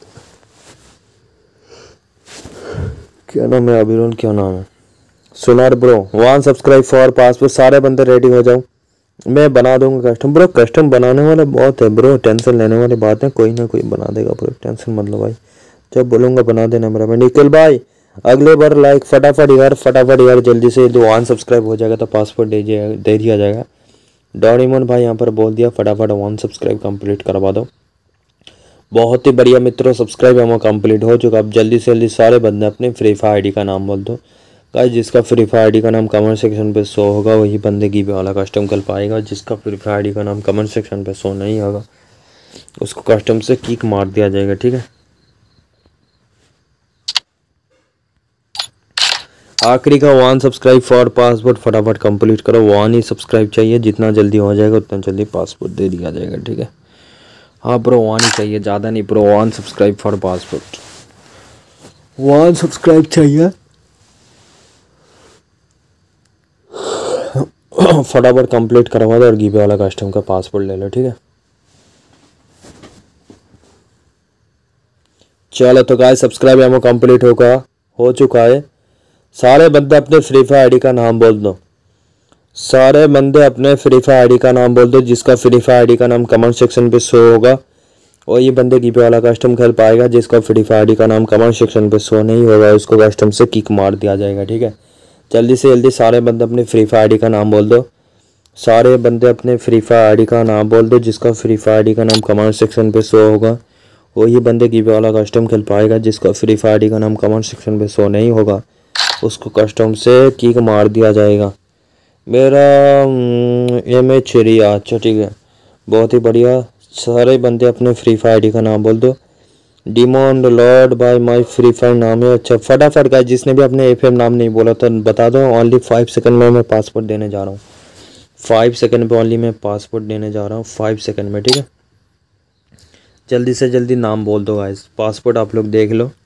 क्या नाम है, अबिरल क्या नाम है, सुनार ब्रो। 1 subscribe for passport. सारे बंदे रेडी हो जाओ, मैं बना दूंगा कस्टम ब्रो। कस्टम बनाने वाले बहुत है ब्रो, टेंशन लेने वाली बात है, कोई ना कोई बना देगा ब्रो, टेंशन मत लो भाई। जब बोलूँगा बना देना मेरा भाई। निखिल भाई अगले बार लाइक फटाफट यार जल्दी से, जो 1 सब्सक्राइब हो जाएगा तो पासपोर्ट दे दिया जाएगा। डोरेमोन भाई यहाँ पर बोल दिया फटाफट 1 सब्सक्राइब कंप्लीट करवा दो। बहुत ही बढ़िया मित्रों, सब्सक्राइब हमारा कंप्लीट हो चुका। अब जल्दी से जल्दी सारे बंदे अपने फ्री फायर आईडी का नाम बोल दो गाइस। जिसका फ्री फायर आईडी का नाम कमेंट सेक्शन पे शो होगा वही बंदे की वाला कस्टम कर पाएगा। जिसका फ्री फायर आईडी का नाम कमेंट सेक्शन पे शो नहीं होगा उसको कस्टम से किक मार दिया जाएगा, ठीक है। आखिरी का 1 सब्सक्राइब फॉर पासपोर्ट फटाफट कंप्लीट करो। 1 ही सब्सक्राइब चाहिए, जितना जल्दी हो जाएगा उतना जल्दी पासपोर्ट दे दिया जाएगा, ठीक है। हाँ ब्रो 1 ही चाहिए, ज़्यादा नहीं bro. 1 subscribe for passport, 1 subscribe चाहिए। फटाफट कंप्लीट करवा दो और गिवे वाला कस्टम का पासपोर्ट ले लो, ठीक है। चलो तो गाइस सब्सक्राइब हमें कंप्लीट हो चुका है। सारे बंदे अपने फ्री फायर आईडी का नाम बोल दो। सारे बंदे अपने फ्री फायर आईडी का नाम बोल दो। जिसका फ्री फायर आईडी का नाम कमेंट सेक्शन पे शो होगा और ये बंदे गिवे वाला कस्टम खेल पाएगा। जिसका फ्री फायर आईडी का नाम कमेंट सेक्शन पे शो नहीं होगा उसको कस्टम से किक मार दिया जाएगा, ठीक है। जल्दी से जल्दी सारे बंदे अपने फ्री फायर आईडी का नाम बोल दो। सारे बंदे अपने फ्री फायर आईडी का नाम बोल दो। जिसका फ्री फायर आईडी का नाम कमेंट सेक्शन पे शो होगा वही बंदे गिवे वाला कस्टम खेल पाएगा। जिसका फ्री फायर आईडी का नाम कमेंट सेक्शन पे शो नहीं होगा उसको कस्टम से किक मार दिया जाएगा। मेरा MH रिया, अच्छा ठीक है, बहुत ही बढ़िया। सारे बंदे अपने फ्री फायर आईडी का नाम बोल दो। Diamond lord by my Free Fire नाम है। अच्छा फटाफट गाइस, जिसने भी अपने FM नाम नहीं बोला तो बता दो। ओनली 5 सेकंड में मैं पासपोर्ट देने जा रहा हूँ। 5 सेकंड पे ओनली मैं पासपोर्ट देने जा रहा हूँ, 5 सेकंड में, ठीक है। जल्दी से जल्दी नाम बोल दो गाइस। पासपोर्ट आप लोग देख लो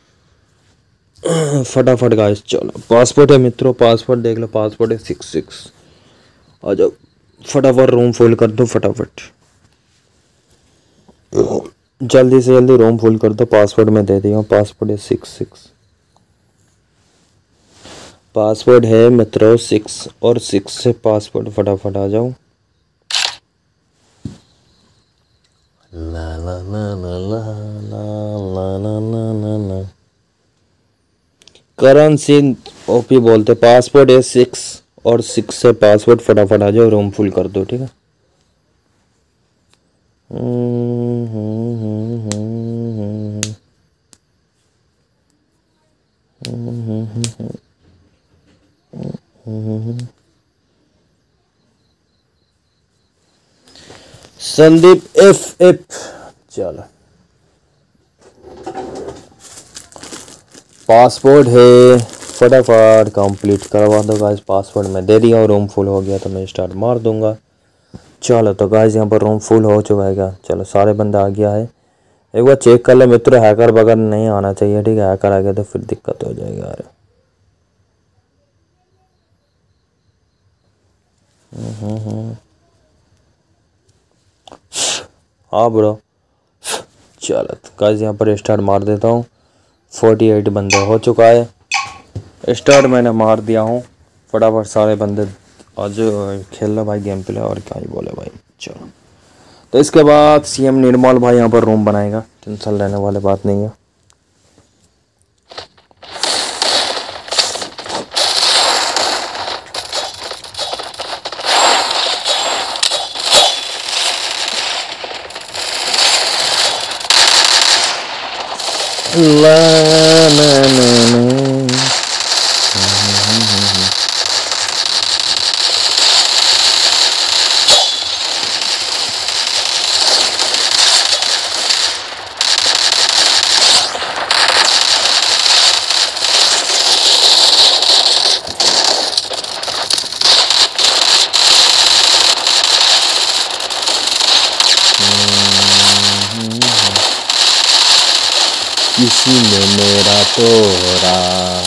फटाफट गाइस। चलो पासपोर्ट है मित्रों, पासपोर्ट देख लो। पासपोर्ट है 66। आ जाओ फटाफट, रूम फुल कर दो फटाफट, जल्दी से जल्दी रूम फुल कर दो। पासपोर्ट में दे दिया हूँ। पासपोर्ट है 66। पासपोर्ट है मित्रों 6 और 6 से पासपोर्ट फटाफट आ जाओ। ला ला ला ला ला ला ला ला ला ला। करण सिंह OP बोलते। पासपोर्ट है 6 और 6 से पासपोर्ट फटाफट आ जाओ। रूम फुल कर दो, ठीक है। संदीप FF, चलो पासपोर्ट है फटाफट कंप्लीट करवा दो गाइस। पासपोर्ट में दे दिया और रूम फुल हो गया तो मैं स्टार्ट मार दूंगा। चलो तो गाइस यहाँ पर रूम फुल हो चुका है क्या? चलो सारे बंदा आ गया है। एक बार चेक कर ले मित्र, हैकर वगैरह नहीं आना चाहिए, ठीक है। हैकर आ गया तो फिर दिक्कत हो जाएगी यार। हाँ ब्रो, चलो तो गाइस यहाँ पर स्टार्ट मार देता हूँ। 48 बंदे हो चुका है। स्टार्ट मैंने मार दिया हूँ। फटाफट सारे बंदे आज खेल लो भाई गेम प्ले, और क्या ही बोले भाई। चलो तो इसके बाद CM निर्मल भाई यहाँ पर रूम बनाएगा, टेंशन लेने वाले बात नहीं है। ला ना ना ना। किसी ने मेरा तोड़ा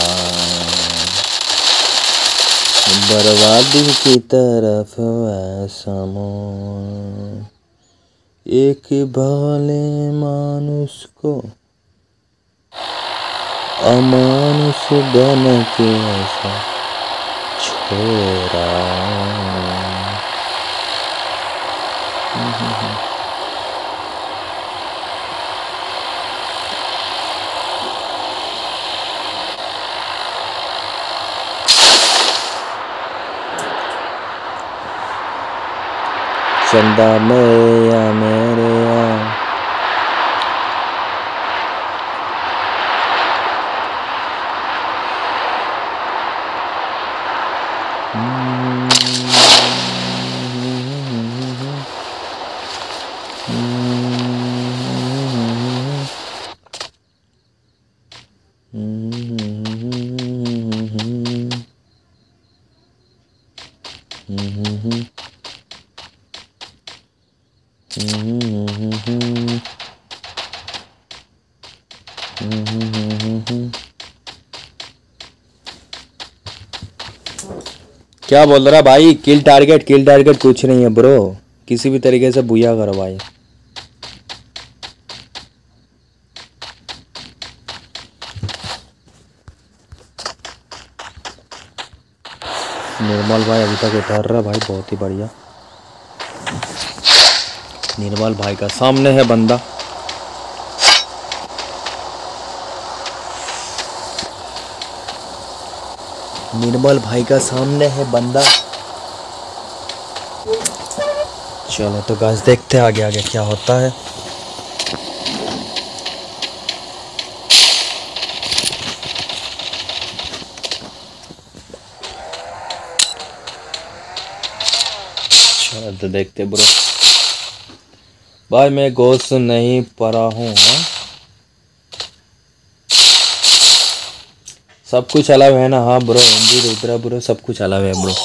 बर्बादी की तरफ ऐसा मोड़, एक भले मानुष को अमानुष बन के ऐसा छोड़ा। खुदा मेरा मेरे क्या बोल रहा भाई? किल टारगेट कुछ नहीं है ब्रो, किसी भी तरीके से बुया करो भाई। निर्मल भाई अभी तक उतर रहा भाई, बहुत ही बढ़िया। निर्मल भाई का सामने है बंदा, निर्मल भाई का सामने है बंदा। चलो तो गाइस देखते हैं आगे आगे क्या होता है। चलो तो देखते ब्रो। भाई मैं गोश्त नहीं पड़ा हूँ। सब कुछ अलाव है ना? हाँ ब्रो, हिंदी रुद्रा ब्रो सब कुछ अलाव है ब्रो।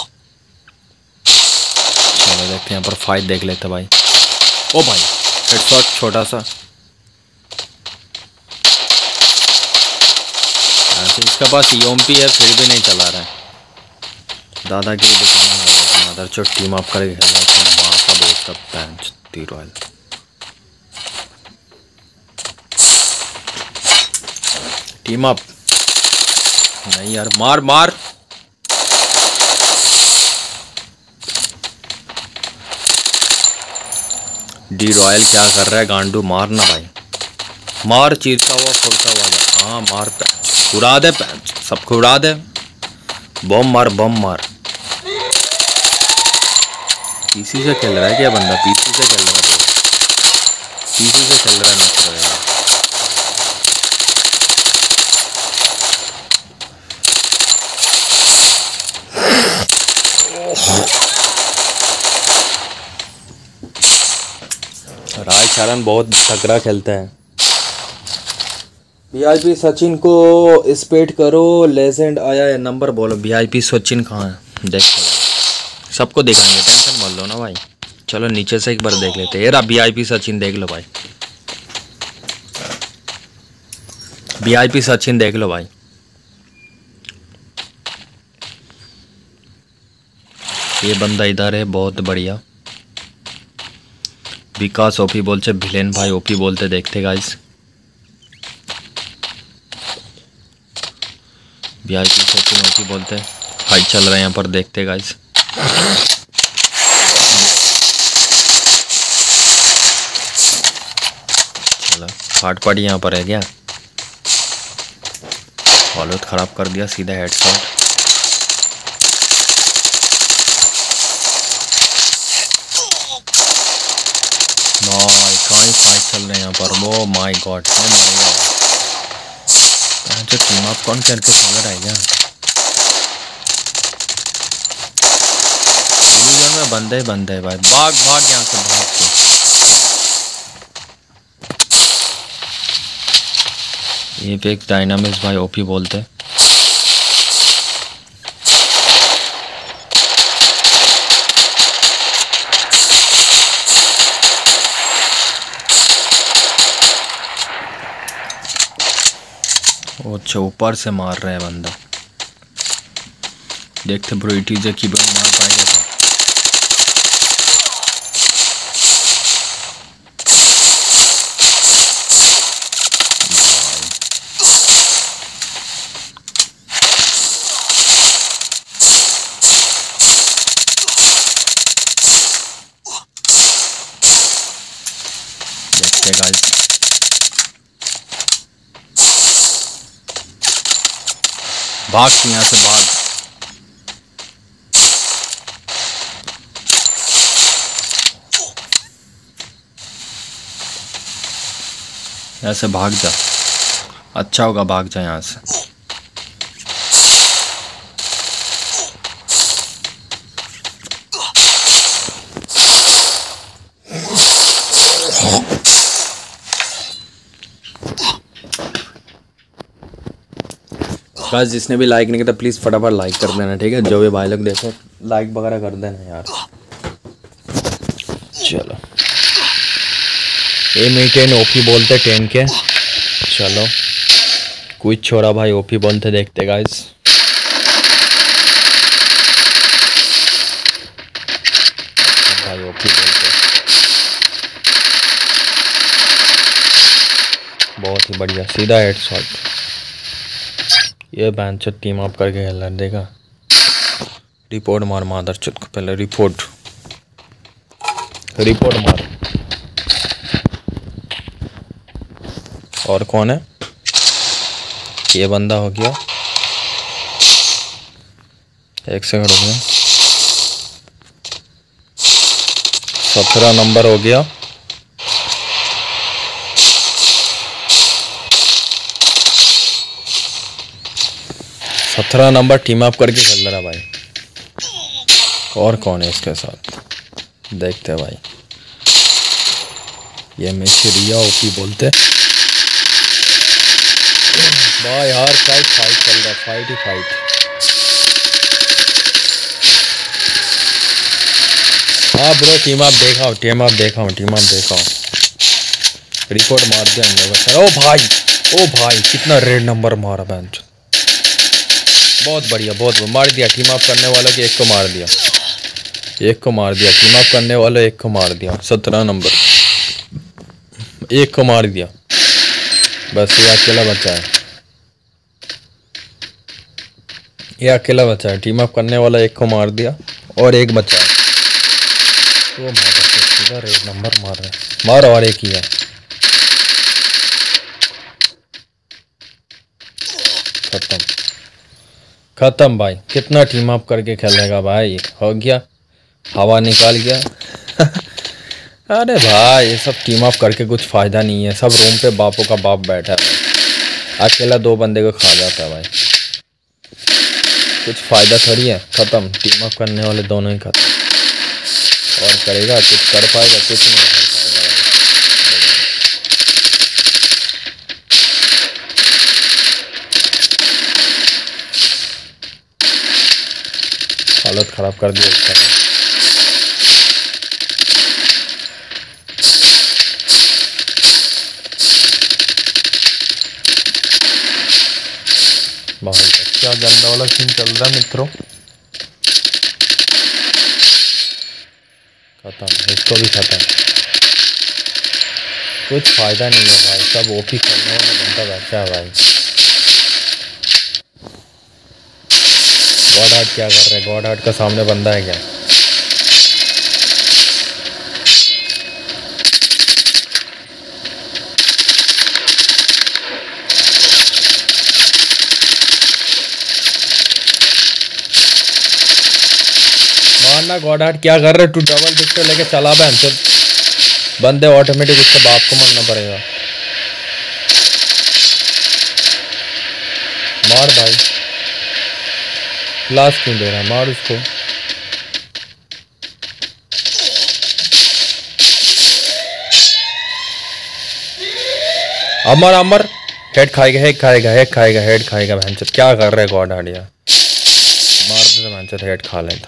चलो देखते हैं यहाँ पर फाइट देख लेते भाई। ओ भाई हेडशॉट छोटा सा। ऐसे इसके पास यूएमपी है फिर भी नहीं चला रहा है। दादागिरी दिखाना है। मदर चोट टीम अप करके खेल रहा है। माँ का बहुत का पैंच रॉयल। टीम अप नहीं यार, मार मार। डी रॉयल क्या कर रहा है गांडू? मारना भाई, मार। चीरता हुआ फुरता हुआ जा। हाँ मार, पैंच उड़ा दे, पैंच सबको उड़ा दे। बम मार, बम मार। पीसी से खेल रहा है क्या बंदा? पीसी से खेल रहा है, पीसी से खेल रहा है मित्र यार। राय चरण बहुत तगड़ा खेलता है। वीआईपी सचिन को स्पेट करो, लेजेंड आया है। नंबर बोलो। वीआईपी सचिन कहाँ है? देखो सबको दिखाएंगे, टेंशन मत लो ना भाई। चलो नीचे से एक बार देख लेते हैं। यार वीआईपी सचिन देख लो भाई, वीआईपी सचिन देख लो भाई। ये बंदा इधर है, बहुत बढ़िया। विकास ओपी बोलते, भिलेन भाई ओपी बोलते। देखते गाइस वीआईपी सचिन ओपी बोलते। फाइट चल रहा है यहाँ पर, देखते गाइस। चलो फाट पड़ी यहाँ पर है क्या? हालत खराब कर दिया, सीधा हेडशॉट। भाई कहाँ फाइट चल रहे हैं यहाँ पर। वो माय गॉड, मैं मरेगा जो टीम अप कौन करके चल रहा है क्या? डिवीजन में बंदे ही बंदे भाई। भाग भाग यहाँ से, भाग के। ये पे एक डायनामिक्स भाई ओपी बोलते। अच्छा ऊपर से मार रहा है बंदा। देखते ब्रो ईटीजे की मार पाएगा क्या? देखते गाइस, भाग यहाँ से, भाग। ऐसे भाग जा, अच्छा होगा भाग जा यहाँ से। गाइस जिसने भी लाइक नहीं किया प्लीज़ फटाफट लाइक कर देना, ठीक है। जो भी भाई लोग देखो लाइक वगैरह कर देना यार। चलो ये मीटेन ओपी बोलते 10 के। चलो कोई छोरा भाई ओपी बोलते देखते गाइस। भाई ओपी बोलते बहुत ही बढ़िया, सीधा हेडशॉट। ये बेंच टीम अप करके खेल रहा है, देखा। रिपोर्ट मार मादर चुत को, पहले रिपोर्ट मार। और कौन है? ये बंदा हो गया, एक सेकंड हो गया, 17 नंबर हो गया। नंबर टीम अप करके खेल रहा भाई। और कौन है इसके साथ, देखते हैं भाई। ये मिशरिया ओपी बोलते भाई। हर फाइट चल रहा, फाइट ही फाइट। हाँ ब्रो टीम अप देखाओ। रिपोर्ट मार दिया हमने बस। ओ भाई कितना रेड नंबर मारा बेंच। बहुत बढ़िया मार दिया। टीम अप करने वालों के एक को मार दिया। टीम अप करने वालों एक को मार दिया। 17 नंबर एक को मार दिया। बस ये अकेला बचा है। टीम अप करने वाला एक को मार दिया और एक बचा है। वो सीधा रेड नंबर मार रहा है। मार और एक ही है। खत्म भाई। कितना टीम अप करके खेलेगा भाई। हो गया, हवा निकाल गया। अरे भाई ये सब टीम अप करके कुछ फ़ायदा नहीं है। सब रूम पे बापों का बाप बैठा है। अकेला 2 बंदे को खा जाता है भाई। कुछ फ़ायदा थोड़ी है। ख़त्म। टीम अप करने वाले दोनों ही खत्म। और करेगा कुछ कर पाएगा? कुछ नहीं कर पाएगा। हालत ख़राब कर दिया उसका। भाई क्या गंदा वाला सीन चल रहा है मित्रों। खत्म, इसको भी खत्म। कुछ फ़ायदा नहीं है भाई। सब ओपी करने वाला बंदा बैठा है भाई। गॉड हार्ट क्या कर रहे हैं? गॉड हार्ट का सामने बंदा है क्या? मारना। गॉड हार्ट क्या कर रहे? तू डबल पिस्टल लेके चला बहन तो बंदे ऑटोमेटिक उसके बाप को मारना पड़ेगा। मार भाई। क्लास क्यों दे रहा? मार उसको। अमर हेड खाएगा। हेड खाएगा भैंचोद। क्या कर रहे गॉड हार्ट यार? मार दे तो भैंचोद हेड खा लेता।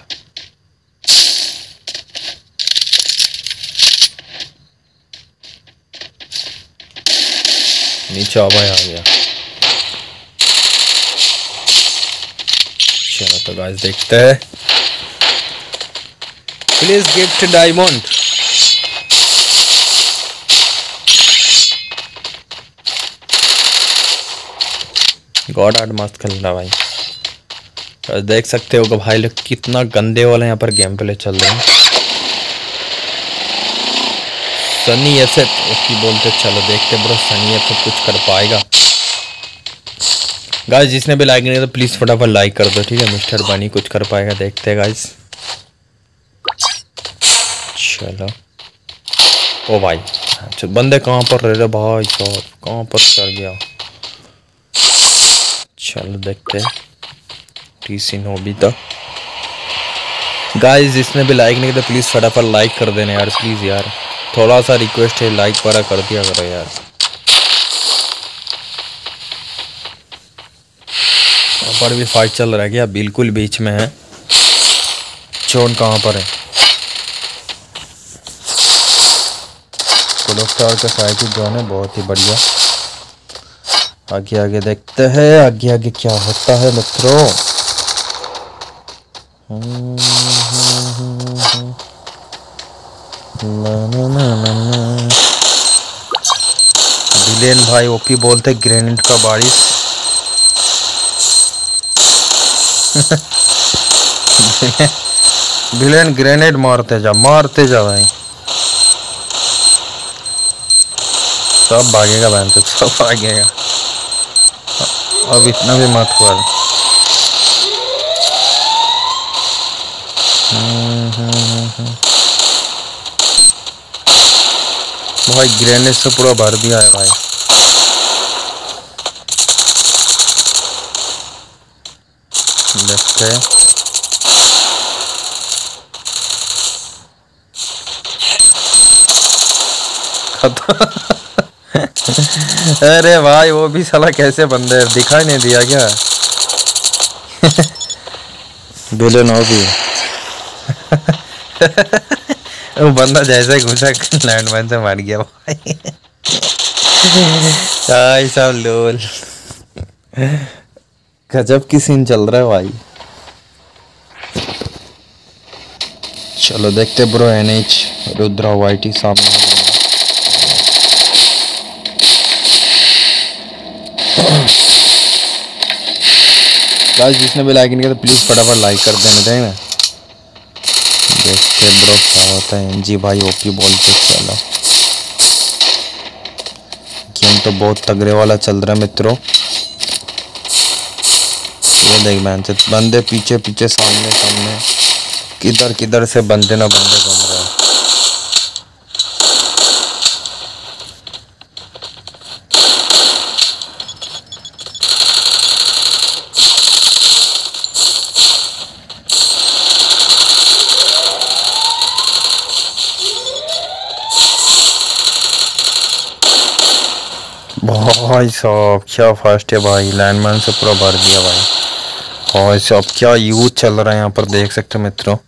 नीचे आवाज आ गया। चलो तो गाइस देखते हैं। Please gift diamond. God heart मस्त खेल रहा भाई। तो देख सकते हो कि भाई लोग कितना गंदे वाले यहाँ पर गेम प्ले चल रहे हैं। सनी ऐसे की बोलते। चलो देखते ब्रो सनी ऐसे कुछ कर पाएगा। गाइस जिसने भी लाइक नहीं किया तो प्लीज़ फटाफट लाइक कर दो, ठीक है। मिस्टर बनी कुछ कर पाएगा, देखते हैं गाइस। चलो ओ भाई अच्छा बंदे कहाँ पर रह रहे भाई साहब, कहाँ पर चढ़ गया। चलो देखते हैं टीसी नोबिता। गाइस जिसने भी लाइक नहीं किया तो प्लीज़ फटाफट लाइक कर देना यार, प्लीज़ यार, थोड़ा सा रिक्वेस्ट है, लाइक वगैरह कर दिया करो यार। यहाँ पर भी फाइट चल रहा है क्या? बिल्कुल बीच में है। चोन कहाँ पर है? कोलोस्टार का साइकिल जोन है, बहुत ही बढ़िया। आगे आगे देखते हैं आगे आगे क्या होता है मित्रों। विलेन भाई ओपी बोलते ग्रेनेड का बारिश। विलेन ग्रेनेड मारते जा भाई, सब भागेगा बहन तो सब भागेगा। अब इतना भी मत कर। भाई ग्रेनेड से पूरा भर दिया है भाई। देखते हैं अरे भाई वो भी साला कैसे बंदे, दिखाई नहीं दिया क्या? विलेन हो भी वो बंदा जैसे घुसा लैंडमाइन से मार गया भाई। भाई साहब लोल, गजब की सीन चल रहा है भाई। चलो देखते ब्रो, NH रुद्रा वाइटी सामने। गाइस जिसने भी लाइक नहीं किया तो प्लीज फटाफट लाइक कर देना चाहिए। देखते ब्रो क्या होता है। NG भाई ओपी बोलते। चलो गेम तो बहुत तगड़े वाला चल रहा है मित्रों। ये देख मैन से बंदे पीछे पीछे सामने सामने, किधर किधर से बंदे ना बंदे घूम रहे हैं। भाई साहब क्या फास्ट है भाई, लैंडमाइन से पूरा भर दिया भाई। भाई साहब क्या यूथ चल रहा है यहाँ पर, देख सकते हो मित्रों।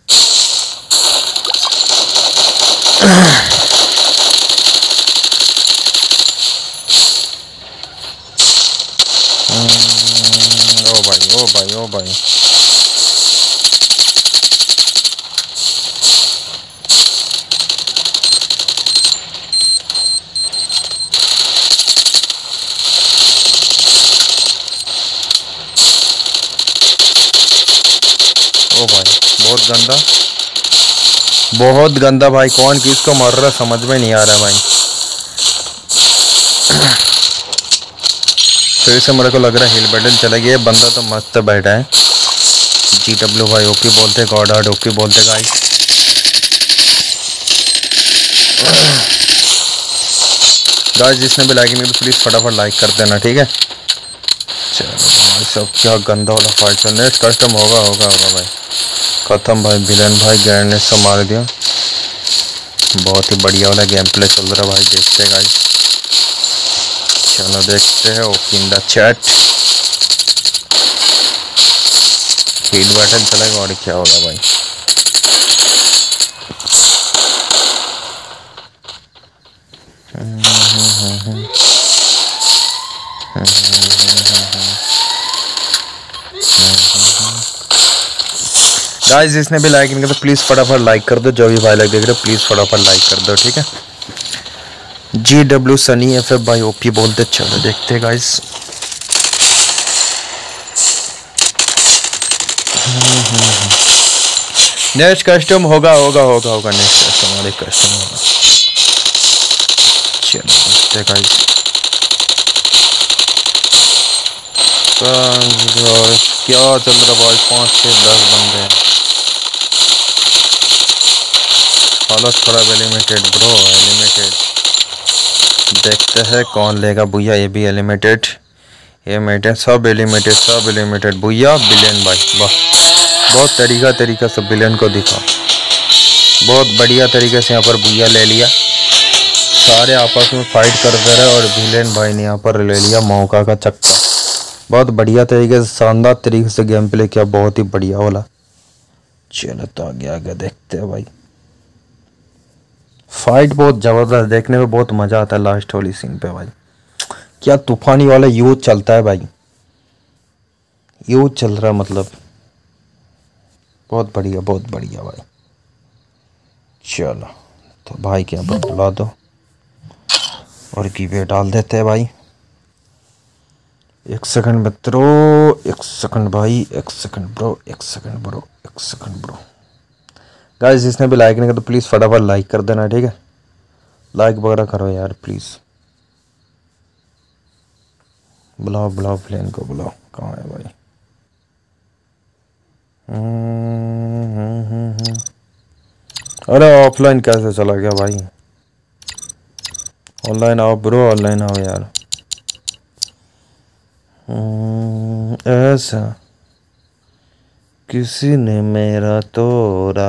ओ भाई ओ भाई ओ भाई, ओ भाई बहुत गंदा, बहुत गंदा भाई। कौन किसको मार रहा समझ में नहीं आ रहा भाई। फिर से मेरे को लग रहा है हिल बैटल चला गया। बंदा तो मस्त बैठा है। GW भाई ओपी बोलते, गॉड हार्ड ओपी बोलते गाइस। गाइस जिसने भी लाइक नहीं किया तो प्लीज फटाफट लाइक कर देना, ठीक है। चलो भाई सब क्या गंदा वाला फाइट चल रहा है। कस्टम होगा होगा होगा भाई। खत्म भाई, विलेन भाई ग्रेनेड से मार दिया। बहुत ही बढ़िया वाला गेम प्ले चल रहा है भाई, देखते हैं गाइस। चलो देखते हैं OP in the chat. Heat battle चलेगा और क्या होगा भाई। गाइस जिसने भी लाइक नहीं किया तो प्लीज फटाफट लाइक कर दो। जो भी भाई लाइक देख रहे हो प्लीज फटाफट लाइक कर दो, ठीक है। GW सनी FF भाई ओपी बोलते। चलो देखते हैं गाइस। नेक्स्ट कस्टम होगा होगा होगा होगा, नेक्स्ट कस्टम हमारे कस्टम होगा। चलो देखते हैं गाइस। क्या चल रहा भाई, 5 6 10 बंदे हैं। हालत खराब है, लिमिटेड ब्रो, लिमिटेड। देखते हैं कौन लेगा भैया। ये भी एलिमिटेड, ये मेटे सब एलिमिटेड भैया। बिलियन भाई वाह, बहुत तरीका से बिलियन को दिखा, बहुत बढ़िया तरीके से यहाँ पर भैया ले लिया। सारे आपस में फाइट करते रहे और बिलियन भाई ने यहाँ पर ले लिया मौका का चक्का। बहुत बढ़िया तरीके से, शानदार तरीके से गेम प्ले किया, बहुत ही बढ़िया वाला। चलो तो आगे देखते हैं भाई। फाइट बहुत जबरदस्त, देखने में बहुत मजा आता है लास्ट वाली सीन पे भाई। क्या तूफानी वाला युद्ध चलता है भाई, युद्ध चल रहा है मतलब, बहुत बढ़िया भाई। चलो तो भाई के यहाँ पर बुला दो और गिवे डाल देते हैं भाई। 1 सेकंड मित्रों, 1 सेकंड भाई, 1 second bro, 1 second bro, 1 second bro. Guys जिसने भी लाइक नहीं किया तो प्लीज़ फटाफट लाइक कर देना, ठीक है। लाइक वगैरह करो यार प्लीज़। बुलाओ प्लेन को बुलाओ, कहाँ है भाई। अरे ऑफलाइन कैसे चला गया भाई। ऑनलाइन आओ ब्रो, ऑनलाइन आओ यार। ऐसा किसी ने मेरा तोड़ा,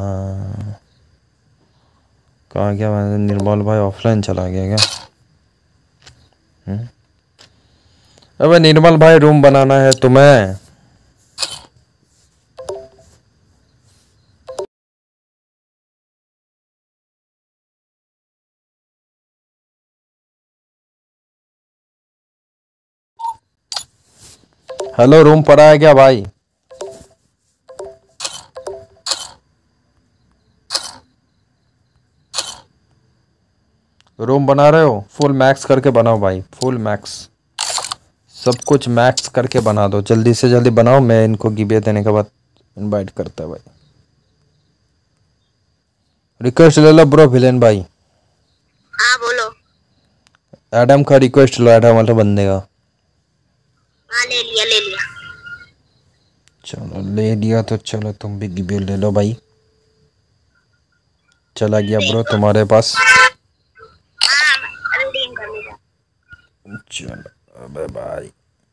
कहाँ गया मैं। निर्मल भाई ऑफलाइन चला गया क्या। अबे निर्मल भाई रूम बनाना है तुम्हें। हेलो, रूम पड़ा है क्या भाई। रूम बना रहे हो, फुल मैक्स करके बनाओ भाई, फुल मैक्स, सब कुछ मैक्स करके बना दो, जल्दी से जल्दी बनाओ। मैं इनको गिवे देने के बाद इनवाइट करता भाई। रिक्वेस्ट ले लो ब्रो विलेन भाई। हाँ बोलो। एडम का रिक्वेस्ट लो, एडम वाला बंदे का। हाँ ले लिया। चलो ले लिया तो चलो तुम भी गिवे ले लो भाई। चला गया ब्रो तुम्हारे पास। चलो अबे भाई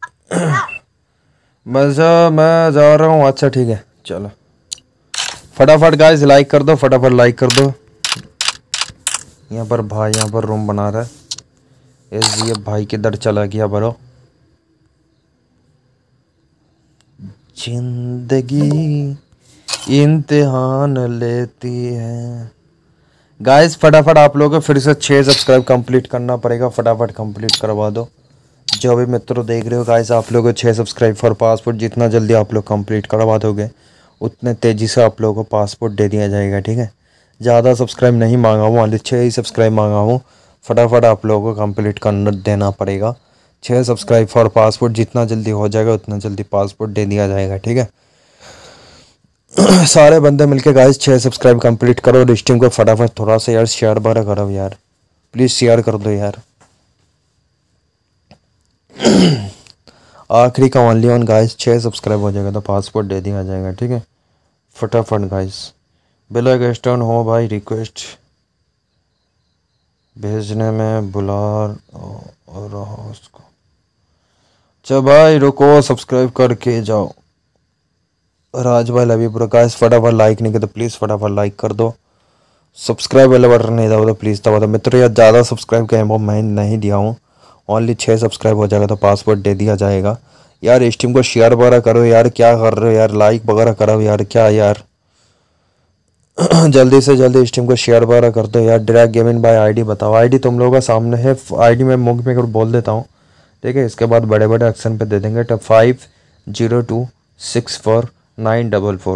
मैं जा रहा हूँ। अच्छा ठीक है, चलो फटाफट गाइस लाइक कर दो, फटाफट लाइक कर दो। यहाँ पर भाई यहाँ पर रूम बना रहा है। ये भाई किधर चला गया ब्रो। जिंदगी इम्तिहान लेती है। गाइस फटाफट आप लोगों को फिर से 6 सब्सक्राइब कंप्लीट करना पड़ेगा, फटाफट कंप्लीट करवा दो। जो भी मित्रों देख रहे हो गाइस, आप लोगों को 6 सब्सक्राइब फॉर पासपोर्ट, जितना जल्दी आप लोग कंप्लीट करवा दोगे उतने तेज़ी से आप लोगों को पासपोर्ट दे दिया जाएगा, ठीक है। ज़्यादा सब्सक्राइब नहीं मांगा हूँ, वाले 6 ही सब्सक्राइब मांगा हूँ। फटाफट आप लोगों को कंप्लीट करना देना पड़ेगा। 6 सब्सक्राइब फॉर पासपोर्ट, जितना जल्दी हो जाएगा उतना जल्दी पासपोर्ट दे दिया जाएगा, ठीक है। सारे बंदे मिलके गाइस 6 सब्सक्राइब कंप्लीट करो और स्ट्रीम को फटाफट थोड़ा सा यार शेयर बारा करो यार, प्लीज़ शेयर कर दो यार। आखिरी का ओनली ऑन गाइस 6 सब्सक्राइब हो जाएगा तो पासपोर्ट दे दिया जाएगा, ठीक है। फटाफट गाइस ब्लैक स्टोन हो भाई, रिक्वेस्ट भेजने में बुला रहा उसको। चल भाई रुको, सब्सक्राइब करके जाओ। राज भाई लवी ब्रो। गाइस फटाफट लाइक नहीं किया तो प्लीज़ फटाफट लाइक कर दो। सब्सक्राइब वाला बटन नहीं दबाओ तो प्लीज़ दबा दो मित्रों। यार ज़्यादा सब्सक्राइब का एमो मैं नहीं दिया हूँ, ओनली 6 सब्सक्राइब हो जाएगा तो पासपोर्ट दे दिया जाएगा। यार स्ट्रीम को शेयर वगैरह करो यार, क्या कर रहे हो यार, लाइक वगैरह करो यार, क्या यार जल्दी से जल्दी स्ट्रीम को शेयर वगैरह कर दो यार। डायरेक्ट गेमिंग भाई आईडी बताओ, आईडी तुम लोगों का सामने है। आईडी मैं मुंह में बोल देता हूँ, ठीक है। इसके बाद बड़े बड़े एक्शन पे दे देंगे। टब 50264944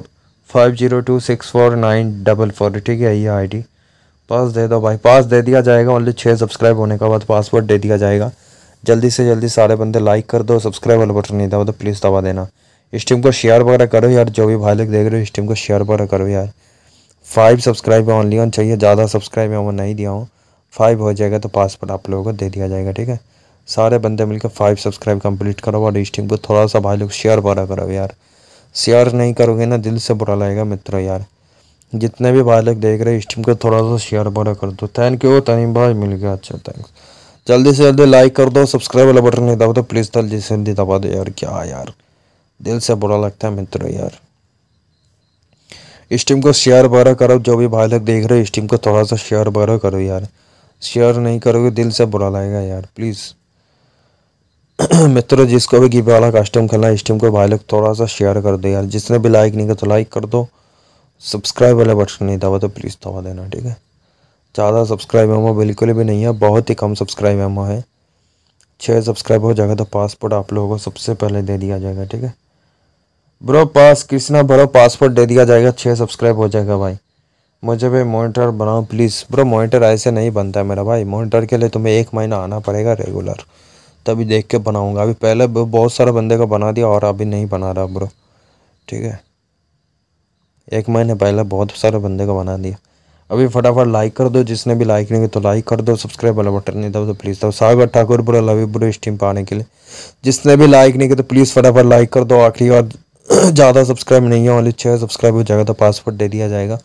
50264944, ठीक है। ये आईडी पास दे दो भाई, पास दे दिया जाएगा। ओनली 6 सब्सक्राइब होने के बाद पासपोर्ट दे दिया जाएगा। जल्दी से जल्दी सारे बंदे लाइक कर दो, सब्सक्राइब वाला बटन नहीं दबा तो प्लीज़ दबा देना। स्ट्रीम को शेयर वगैरह करो यार, जो भी भाई लोग देख रहे हो स्ट्रीम को शेयर वगैरह करो यार। 5 सब्सक्राइब ओनली ऑन चाहिए, ज़्यादा सब्सक्राइब मैं नहीं दिया हूँ। 5 हो जाएगा तो पासपोर्ट आप लोगों को दे दिया जाएगा, ठीक है। सारे बंदे मिलकर 5 सब्सक्राइब कंप्लीट करो और स्ट्रीम को थोड़ा सा भाई लोग शेयर वगैरह करो यार। शेयर नहीं करोगे ना दिल से बुरा लगेगा मित्रों यार। जितने भी भाई लोग देख रहे हैं स्ट्रीम को थोड़ा सा शेयर वगैरह कर दो। थैंक यू तनीम भाई, मिल गया, अच्छा थैंक्स। जल्दी से जल्दी लाइक कर दो, सब्सक्राइब वाला बटन नहीं दबा तो प्लीज़ जल्दी से जल्दी दबा दो यार। क्या यार, दिल से बुरा लगता है मित्रों यार। इस टीम को शेयर वगैरह करो, जो भी भाई लोग देख रहे हो इस टीम को थोड़ा सा शेयर वगैरह करो यार। शेयर नहीं करोगे दिल से बुरा लगेगा यार, प्लीज़। मित्रों जिसको भी गिव वाला कस्टम खेलना है इस टीम को भाई लोग थोड़ा सा शेयर कर दो यार। जिसने भी लाइक नहीं किया तो लाइक कर दो, सब्सक्राइब वाला बटन नहीं दबा तो प्लीज़ दबा देना, ठीक है। ज़्यादा सब्सक्राइब एमओ बिल्कुल भी नहीं है, बहुत ही कम सब्सक्राइब एमओ है। 6 सब्सक्राइब हो जाएगा तो पासपोर्ट आप लोगों को सबसे पहले दे दिया जाएगा, ठीक है ब्रो। कृष्णा ब्रो पासपोर्ट दे दिया जाएगा, 6 सब्सक्राइब हो जाएगा भाई। मुझे भी मॉनिटर बनाओ प्लीज़ ब्रो। मॉनिटर ऐसे नहीं बनता है मेरा भाई, मॉनिटर के लिए तुम्हें 1 महीना आना पड़ेगा रेगुलर, तभी देख के बनाऊंगा। अभी पहले बहुत सारे बंदे को बना दिया और अभी नहीं बना रहा ब्रो, ठीक है। 1 महीने पहले बहुत सारे बंदे को बना दिया। अभी फटाफट लाइक कर दो, जिसने भी लाइक नहीं किया तो लाइक कर दो, सब्सक्राइब वाला बटन नहीं दो तो प्लीज़ दो। Sagar Thakur bro love you bro इस टीम पर आने के लिए। जिसने भी लाइक नहीं किया तो प्लीज़ फटाफट लाइक कर दो। आखिरी और ज़्यादा सब्सक्राइब नहीं है, ओनली 6 सब्सक्राइब हो जाएगा तो पासपोर्ट दे दिया जाएगा।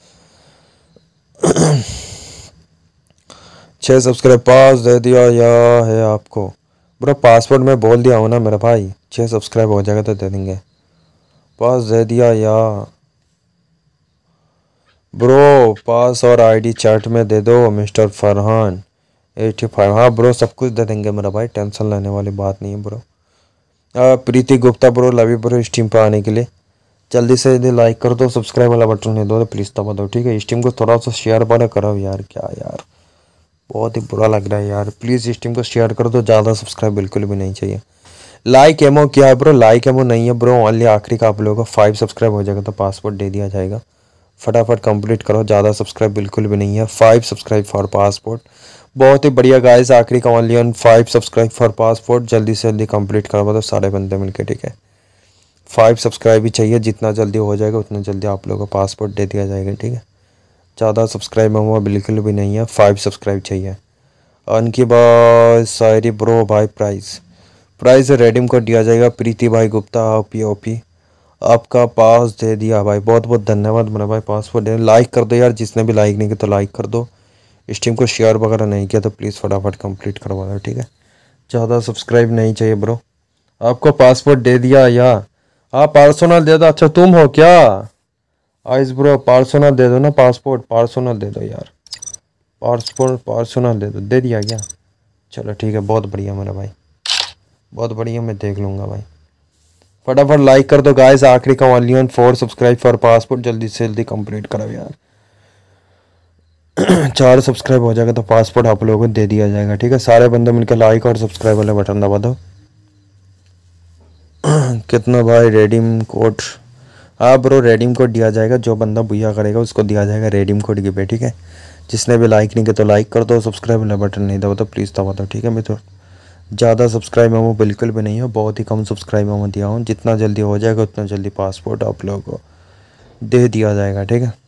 6 सब्सक्राइब पास दे दिया या है आपको ब्रो। पासपोर्ट में बोल दिया हूँ ना मेरा भाई, 6 सब्सक्राइब हो जाएगा तो दे देंगे। पास दे दिया या ब्रो। पास और आईडी चैट में दे दो मिस्टर फरहान 85। हाँ ब्रो सब कुछ दे देंगे मेरा भाई, टेंशन लेने वाली बात नहीं है bro. Preeti Gupta bro love you bro इस टीम पर आने के लिए। जल्दी से जल्दी लाइक कर दो, सब्सक्राइब वाला बटन नहीं दो तो प्लीज़ दबा दो, ठीक है। इस टीम को थोड़ा सा शेयर बड़ा करो यार। क्या यार, बहुत ही बुरा लग रहा है यार। प्लीज़ इस टीम को शेयर कर दो, ज़्यादा सब्सक्राइब बिल्कुल भी नहीं चाहिए। लाइक एमओ क्या है ब्रो, लाइक एमओ नहीं है ब्रो, ओनली आखिरी का आप लोगों को 5 सब्सक्राइब हो जाएगा तो पासपोर्ट दे दिया जाएगा। फटाफट कंप्लीट करो, ज़्यादा सब्सक्राइब बिल्कुल भी नहीं है। 5 सब्सक्राइब फॉर पासपोर्ट, बहुत ही बढ़िया गाइस। आखिरी का only on 5 subscribe for passport, जल्दी से जल्दी कंप्लीट करवा दो सारे बंदे मिलके, ठीक है। 5 सब्सक्राइब ही चाहिए, जितना जल्दी हो जाएगा उतना जल्दी आप लोगों को पासपोर्ट दे दिया जाएगा, ठीक है। ज़्यादा सब्सक्राइब हुआ बिल्कुल भी नहीं है, 5 सब्सक्राइब चाहिए। उनकी बात शायरी ब्रो भाई, प्राइस रेडीम को दिया जाएगा। प्रीति भाई गुप्ता ओपी आपका पास दे दिया भाई, बहुत बहुत धन्यवाद मेरा भाई। पासपोर्ट दे, लाइक कर दो यार, जिसने भी लाइक नहीं किया तो लाइक कर दो। इस टीम को शेयर वगैरह नहीं किया तो प्लीज़ फटाफट कंप्लीट करवा दो, ठीक है। ज़्यादा सब्सक्राइब नहीं चाहिए ब्रो। आपको पासपोर्ट दे दिया या आप पार्सोनल दे दो। अच्छा तुम हो क्या आइस ब्रो, पार्सोनल दे दो ना, पासपोर्ट पार्सोनल दे दो यार। पासपोर्ट पार्सोनल दे दिया क्या? चलो ठीक है, बहुत बढ़िया मेरा भाई, बहुत बढ़िया, मैं देख लूँगा भाई। फटाफट लाइक कर दो गाइस, आखिरी का only on 4 subscribe for passport, जल्दी से जल्दी कंप्लीट करो यार। 4 सब्सक्राइब हो जाएगा तो पासपोर्ट आप लोगों को दे दिया जाएगा, ठीक है। सारे बंदे मिलकर लाइक और सब्सक्राइब वाले बटन दबा दो। कितना भाई रेडीम कोड? हाँ ब्रो रेडीम कोड दिया जाएगा, जो बंदा बुया करेगा उसको दिया जाएगा रेडीम कोड की पे, ठीक है। जिसने भी लाइक नहीं किया तो लाइक कर दो, सब्सक्राइब वाला बटन नहीं दबा तो प्लीज़ दबा दो, ठीक है। मैं तो ज़्यादा सब्सक्राइब है वो बिल्कुल भी नहीं है, बहुत ही कम सब्सक्राइब है मैं दिया हूँ। जितना जल्दी हो जाएगा उतना जल्दी पासपोर्ट आप लोगों को दे दिया जाएगा, ठीक है।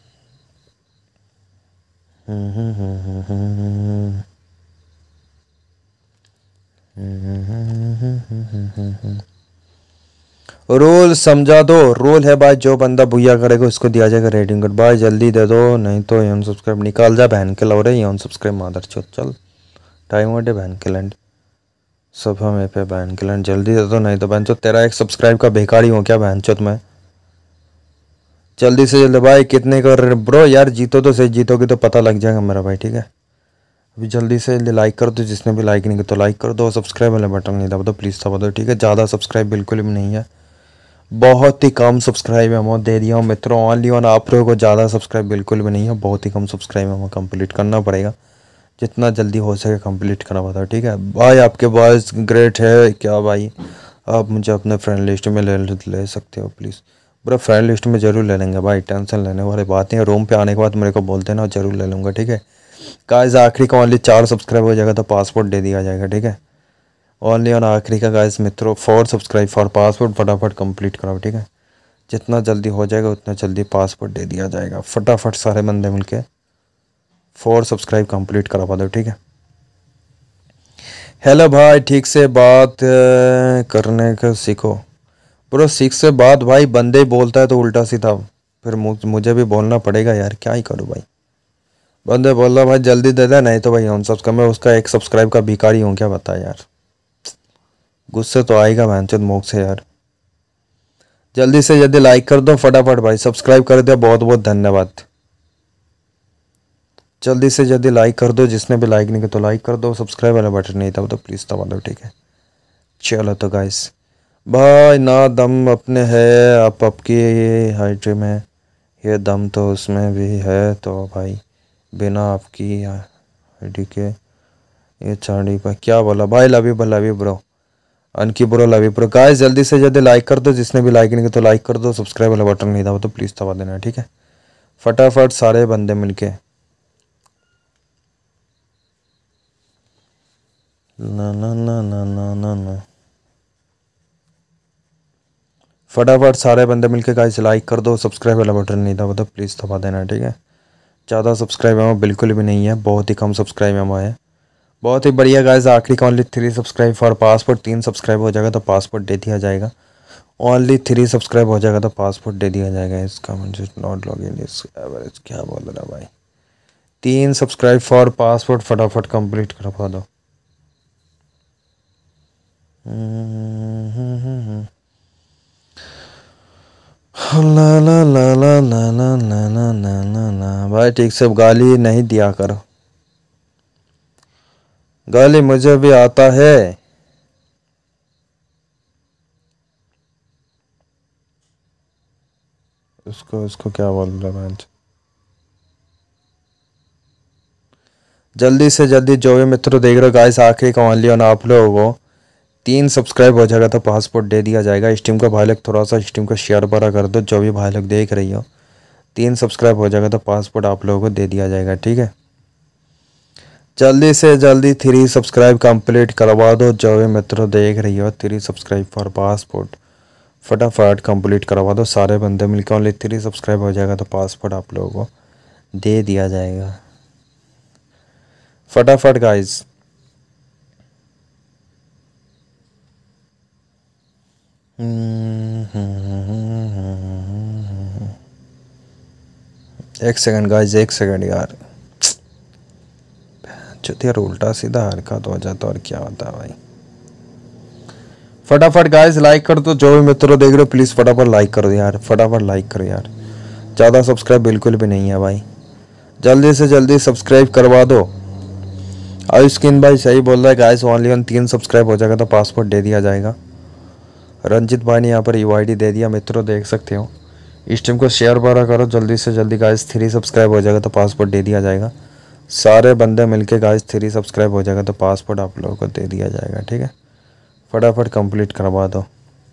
रूल समझा दो, रूल है भाई, जो बंदा भूया करेगा उसको दिया जाएगा रेटिंग कोड। भाई जल्दी दे दो, नहीं तो ये सब्सक्राइब निकाल जा बहन के लौरे, ये सब्सक्राइब मादर चोत। चल टाइम हो डे बहन के लैंड, सब हमें पे बहन के लैंड, जल्दी दे दो, नहीं तो बहन चोत तेरा 1 सब्सक्राइब का बेकार ही हो क्या बहन चोत मैं। जल्दी से जल्दी भाई, कितने कर ब्रो यार, जीतो तो सही, जीतोगे तो पता लग जाएगा मेरा भाई, ठीक है। अभी जल्दी से जल्दी लाइक कर दो, जिसने भी लाइक नहीं किया तो लाइक कर दो, सब्सक्राइब वाला बटन नहीं दबा दो प्लीज़ दबा दो, ठीक है। ज़्यादा सब्सक्राइब बिल्कुल भी नहीं है, बहुत ही कम सब्सक्राइब है मैं दे दिया हूँ मित्रों। ओनली ऑन आप लोगों को ज़्यादा सब्सक्राइब बिल्कुल भी नहीं है, बहुत ही कम सब्सक्राइब है, कंप्लीट करना पड़ेगा, जितना जल्दी हो सके कंप्लीट करवा दो, ठीक है भाई। आपके बॉयज़ ग्रेट है क्या भाई, आप मुझे अपने फ्रेंड लिस्ट में ले सकते हो प्लीज़ ब्रो। फ्रेंड लिस्ट में ज़रूर ले लेंगे भाई, टेंशन लेने वाली बात नहीं है। रूम पे आने के बाद मेरे को बोलते ना, ज़रूर ले लूँगा, ठीक है। गाइस आखिरी का ओनली 4 सब्सक्राइब हो जाएगा तो पासपोर्ट दे दिया जाएगा, ठीक है। ओनली ऑन आखिरी का गाइस मित्रों 4 सब्सक्राइब फॉर पासपोर्ट, फटाफट कंप्लीट कराओ, ठीक है। जितना जल्दी हो जाएगा उतना जल्दी पासपोर्ट दे दिया जाएगा। फटाफट सारे बंदे मिलके 4 सब्सक्राइब कंप्लीट करवा दो, ठीक है। हेलो भाई, ठीक से बात करने का सीखो ब्रो। सीख से बात भाई, बंदे बोलता है तो उल्टा सीधा, फिर मुझे भी बोलना पड़ेगा यार, क्या ही करूँ भाई। बंदे बोल रहा भाई जल्दी दे दे, नहीं तो भाई अनसब्सक्राइब में उसका 1 सब्सक्राइब का भिखारी हूँ क्या, बता यार। गुस्से तो आएगा भांचोद मुख से यार। जल्दी से जल्दी लाइक कर दो फटाफट भाई, सब्सक्राइब कर दिया बहुत बहुत धन्यवाद। जल्दी से जल्दी लाइक कर दो, जिसने भी लाइक नहीं किया तो लाइक कर दो, सब्सक्राइब वाला बटन नहीं था तो प्लीज़ दबा दो, ठीक है। चलो तो गाइस भाई, ना दम अपने है आप आपकी हाइट में, ये दम तो उसमें भी है, तो भाई बिना आपकी आईडी के ये चाड़ी पर क्या बोला भाई। लव यू ब्रो, अनकी bro, love you bro. Guys जल्दी से जल्दी लाइक कर दो, जिसने भी लाइक नहीं किया तो लाइक कर दो, सब्सक्राइब वाला बटन नहीं दबा तो प्लीज़ दबा देना, ठीक है। फटाफट सारे बंदे मिलके ना ना ना ना ना ना ना, फटाफट सारे बंदे मिलके गाइस लाइक कर दो, सब्सक्राइब वाला बटन नहीं दबा तो प्लीज़ दबा देना, ठीक है। ज़्यादा सब्सक्राइब हमें बिल्कुल भी नहीं है, बहुत ही कम सब्सक्राइब हमारे है। बहुत ही बढ़िया गाइस, आखिरी का only 3 subscribe for passport. 3 subscribe हो जाएगा तो पासपोर्ट दे दिया जाएगा। ओनली 3 सब्सक्राइब हो जाएगा तो पासपोर्ट दे दिया जाएगा। इसका मुझे नॉट लॉग इन इस एवरेज क्या बोल रहा भाई। 3 सब्सक्राइब फॉर पासपोर्ट फटाफट कंप्लीट करवा दो। ला ला ला ला ला ला ला ला ला ला भाई, ठीक से गाली नहीं दिया करो, गाली मुझे भी आता है। उसको क्या बोल रहा है। जल्दी से जल्दी जो भी मित्र देख रहे हो गाइस, आखिरी का ओनली ऑन आप लोगों को 3 सब्सक्राइब हो जाएगा तो पासपोर्ट दे दिया जाएगा। स्ट्रीम का भाई लोग थोड़ा सा स्ट्रीम को शेयर बड़ा कर दो, जो भी भाई लोग देख रही हो। 3 सब्सक्राइब हो जाएगा तो पासपोर्ट आप लोगों को दे दिया जाएगा, ठीक है। जल्दी से जल्दी 3 सब्सक्राइब कंप्लीट करवा दो, जो भी मित्र देख रही हो। 3 सब्सक्राइब फॉर पासपोर्ट फटाफट कंप्लीट करवा दो, सारे बंदे मिलकर। ओनली 3 सब्सक्राइब हो जाएगा तो पासपोर्ट आप लोगों को दे दिया जाएगा। फटाफट गाइस, एक सेकंड गाइस, एक सेकंड यार। यार उल्टा सीधा हरकत हो जाता और क्या होता है भाई। फटाफट गाइस लाइक कर दो, जो भी मित्रों देख रहे हो प्लीज़ फटाफट लाइक कर दो यार, फटाफट लाइक करो यार। ज़्यादा सब्सक्राइब बिल्कुल भी नहीं है भाई, जल्दी से जल्दी सब्सक्राइब करवा दो। आयुष्किन भाई सही बोल रहा है गाइस, ओनली ऑन 3 सब्सक्राइब हो जाएगा तो पासपोर्ट दे दिया जाएगा। रंजित भाई ने यहाँ पर यूआईडी दे दिया, मित्रों देख सकते हो। इस टीम को शेयर बारा करो जल्दी से जल्दी गाइस। 3 सब्सक्राइब हो जाएगा तो पासपोर्ट दे दिया जाएगा। सारे बंदे मिलके गाइस 3 सब्सक्राइब हो जाएगा तो पासपोर्ट आप लोगों को दे दिया जाएगा, ठीक है। फटाफट कंप्लीट करवा दो।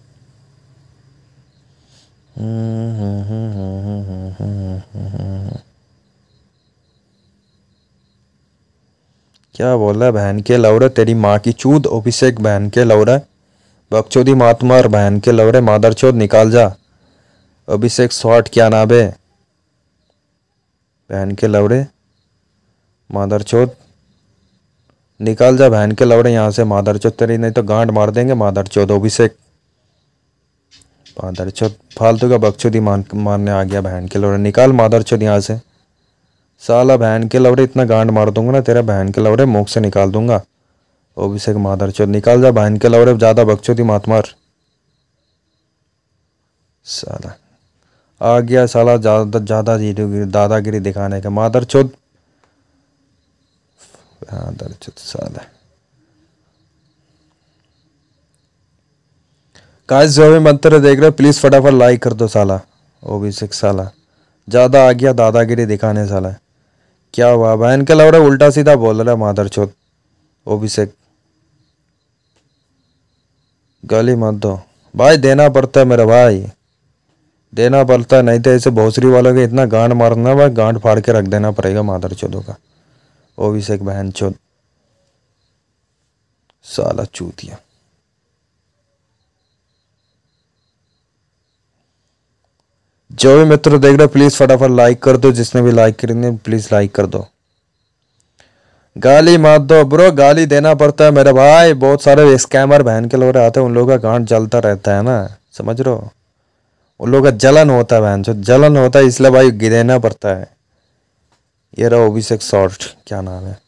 क्या बोल रहा है बहन के लौरे, तेरी माँ की चूद। अभिषेक बहन के लौरे, बकचोदी मातमार बहन के लौरे, मादरचोद निकाल जा। अभिषेक शॉर्ट क्या नाम है बहन के लौरे, मादरचोद निकाल जा बहन के लौड़े यहाँ से। मादरचोद तेरी नहीं तो गांड मार देंगे मादरचोद। अभिषेक मादरचोद फालतू का बकचोदी मारने आ गया बहन के लौड़े, निकाल मादरचोद यहाँ से। साला बहन के लौड़े इतना गांड मार दूंगा ना तेरा, बहन के लौड़े मुख से निकाल दूंगा। अभिषेक मादरचोद निकाल जा बहन के लौड़े, ज़्यादा बकचोदी मात मार। साला आ गया साला ज़्यादा दादागिरी दिखाने का मादरचोद। साला गाइस जो भी मंत्र देख रहे हो प्लीज फटाफट लाइक कर दो साला। अभिषेक साला ज्यादा आ गया दादागिरी दिखाने साला। क्या हुआ बहन के लौड़ा उल्टा सीधा बोल रहा है मादरचोद। अभिषेक गाली मत दो भाई, देना पड़ता है मेरा भाई, देना पड़ता है, नहीं तो ऐसे भोसरी वालों के इतना गांड मारना भाई, गांड फाड़ के रख देना पड़ेगा मादरचोदों का। अभिषेक बहन चोद साला चूतिया। जो भी मित्र देख रहे प्लीज फटाफट लाइक कर दो, जिसने भी लाइक करेंगे प्लीज लाइक कर दो। गाली मत दो ब्रो, गाली देना पड़ता है मेरे भाई, बहुत सारे स्कैमर बहन के लोग आते हैं, उन लोगों का गांड जलता रहता है ना, समझ रहे हो, उन लोगों का जलन होता है बहन, जो जलन होता है इसलिए भाई देना पड़ता है। ये रहा अभिषेक शॉर्ट, क्या नाम है,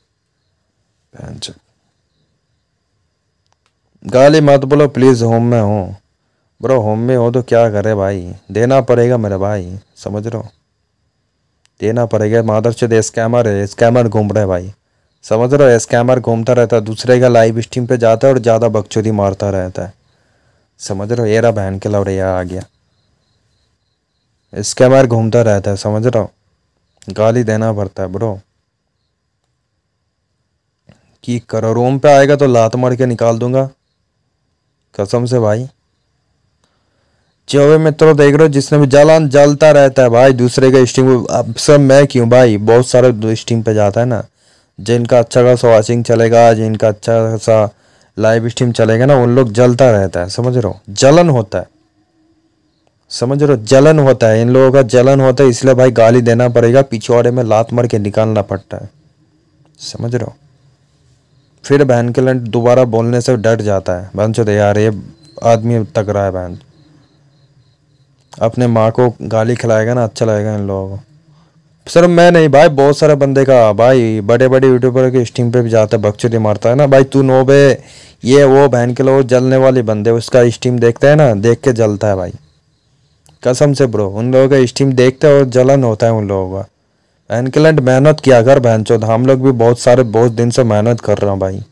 गाली मत बोलो प्लीज। होम में हूँ ब्रो, होम में हो तो क्या करे भाई, देना पड़ेगा मेरे भाई, समझ रहे हो, देना पड़ेगा। मादरचोद स्कैमर है, स्कैमर घूम रहे भाई, समझ रहे हो, स्कैमर घूमता रहता है, दूसरे का लाइव स्ट्रीम पे जाता है और ज़्यादा बकचोदी मारता रहता है, समझ रहे हो। ये रहा बहन के लौड़िया आ गया, स्कैमर घूमता रहता है, समझ रहा हो, गाली देना पड़ता है ब्रो। की करो, रूम पे आएगा तो लात मार के निकाल दूंगा कसम से भाई। जो भी मित्रों देख रहे हो, जिसने भी जलन जलता रहता है भाई दूसरे का स्ट्रीम, अब सब मैं क्यों भाई, बहुत सारे स्ट्रीम पे जाता है ना, जिनका अच्छा खासा वॉचिंग चलेगा, जिनका अच्छा खासा लाइव स्ट्रीम चलेगा ना, उन लोग जलता रहता है, समझ रहे हो, जलन होता है, समझ रहे हो, जलन होता है, इन लोगों का जलन होता है, इसलिए भाई गाली देना पड़ेगा, पिछवाड़े में लात मार के निकालना पड़ता है, समझ रहे हो। फिर बहन के लंड दोबारा बोलने से डर जाता है, बहन चोद यार ये आदमी तक रहा है बहन, अपने माँ को गाली खिलाएगा ना, अच्छा लगेगा इन लोगों को। सर मैं नहीं भाई, बहुत सारे बंदे का भाई, बड़े बड़े यूट्यूबर के स्ट्रीम पे भी जाता है, बकचोदी मारता है ना भाई, तू नोबे ये वो बहन के लोग जलने वाले बंदे, उसका स्ट्रीम देखते हैं ना, देख के जलता है भाई, कसम से ब्रो, उन लोगों का स्ट्रीम देखते हैं और जलन होता है उन लोगों का। बहन के लंड मेहनत किया कर बहन चोद, हम लोग भी बहुत सारे बहुत दिन से मेहनत कर रहे हैं भाई।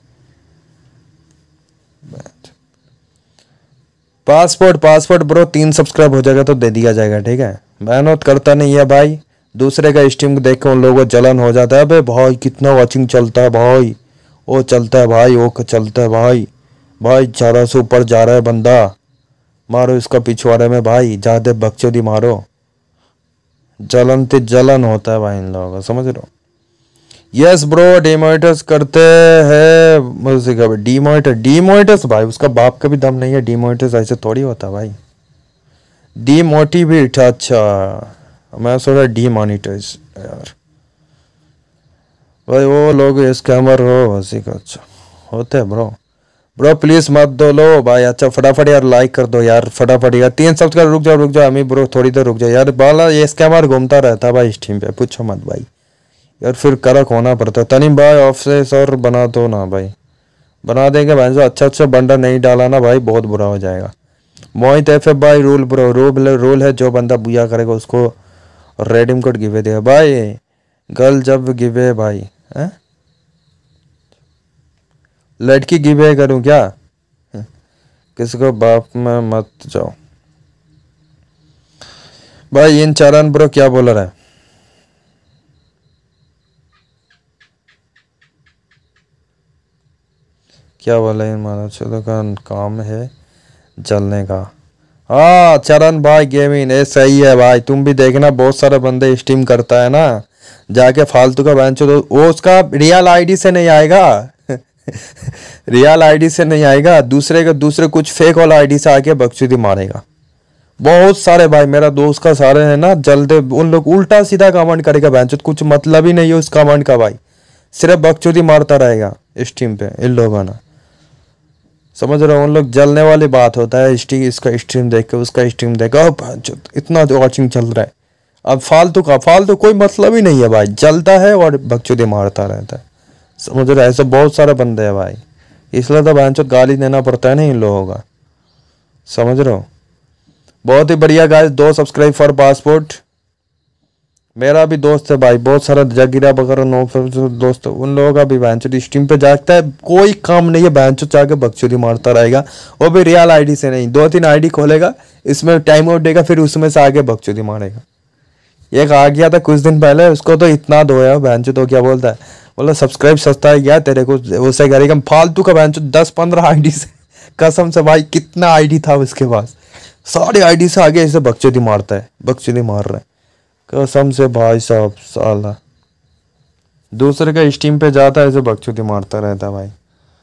पासपोर्ट ब्रो 3 सब्सक्राइब हो जाएगा तो दे दिया जाएगा, ठीक है। मेहनत करता नहीं है भाई, दूसरे का स्ट्रीम को देख के उन लोगों को जलन हो जाता है, अबे भाई कितना वॉचिंग चलता है भाई, वो चलता है भाई, वो चलता है भाई, भाई 400 ऊपर जा रहा है बंदा, मारो इसका पिछवाड़े में भाई, ज्यादा बकचोदी मारो, जलन ते जलन होता है भाई इन लोगों का, समझ रहे हो। यस ब्रो, डीमोनेटाइज करते हैं, डीमोनेटाइज भाई उसका बाप का भी दम नहीं है, डीमोनेटाइज ऐसे थोड़ी होता भाई, डीमोटिवेट, अच्छा मैं सोचा डीमोनेटाइज यार, भाई वो लोग स्कैमर हो हंसी का, अच्छा होते हैं ब्रो। ब्रो प्लीज मत दो लो भाई, अच्छा फटाफट यार लाइक कर दो यार, फटाफट यार 3 सब्सक्राइब, रुक जाओ अमी ब्रो, थोड़ी देर रुक जाओ यार, बाला ये स्कैमर घूमता रहता है भाई स्ट्रीम पे, पूछो मत भाई यार, फिर करक होना पड़ता है। तनीम भाई ऑफ से सर बना दो ना भाई, बना देंगे भाई, जो अच्छा बंदा नहीं डाला ना भाई बहुत बुरा हो जाएगा। मोहित एफ भाई रूल ब्रो, रूल है, जो बंदा बुया करेगा उसको रेडीम कोड गिवे देगा भाई, गर्ल जब गिवे भाई है? लड़की गिवे करूं क्या, किसको बाप में मत जाओ भाई। इन चरण ब्रो क्या बोल रहा है, क्या बोला, इन मानो चलो का काम है जलने का। हाँ चरण भाई गेमिंग ये सही है भाई, तुम भी देखना बहुत सारे बंदे स्ट्रीम करता है ना, जाके फालतू का बेंचो, तो वो उसका रियल आईडी से नहीं आएगा रियल आईडी से नहीं आएगा, दूसरे कुछ फेक वाला आईडी से आके बकचोदी मारेगा। बहुत सारे भाई मेरा दोस्त का सारे है ना जल्दे, उन लोग उल्टा सीधा कमेंट करेगा बेंचो, कुछ मतलब ही नहीं है उस कमेंट का भाई, सिर्फ बकचोदी मारता रहेगा स्ट्रीम पे इन लोगों ना, समझ रहे हो, उन लोग जलने वाली बात होता है, इसका स्ट्रीम देख के उसका स्ट्रीम देख के इतना वॉचिंग चल रहा है, अब फालतू कोई मतलब ही नहीं है भाई, जलता है और बकचोदी मारता रहता है, समझ रहे, ऐसे बहुत सारे बंदे हैं भाई, इसलिए तो भाई गाली देना पड़ता है ना इन लोगों का, समझ रहे हो। बहुत ही बढ़िया गाइस, 2 सब्सक्राइब फॉर पासपोर्ट, मेरा भी दोस्त है भाई बहुत सारा, जगीरा वगैरह 9 दोस्त, उन लोगों का भी बहनचोद स्ट्रीम पे जागता है, कोई काम नहीं है बहनचोद जाके बकचोदी मारता रहेगा, वो भी रियल आईडी से नहीं, 2-3 आईडी खोलेगा, इसमें टाइम आउट देगा, फिर उसमें से आगे बकचोदी मारेगा। एक आ गया था कुछ दिन पहले, उसको तो इतना धोया बहनचोद, तो क्या बोलता है, बोला सब्सक्राइब सस्ता है क्या तेरे को, उसे करेगा फालतू का बहनचोद 10-15 आईडी से, कसम से भाई कितना आईडी था उसके पास, सारे आईडी से आगे ऐसे बकचोदी मारता है, बकचोदी मार रहा है कसम से भाई साहब, साला दूसरे का स्ट्रीम पे जाता है ऐसे बकचोदी मारता रहता है भाई,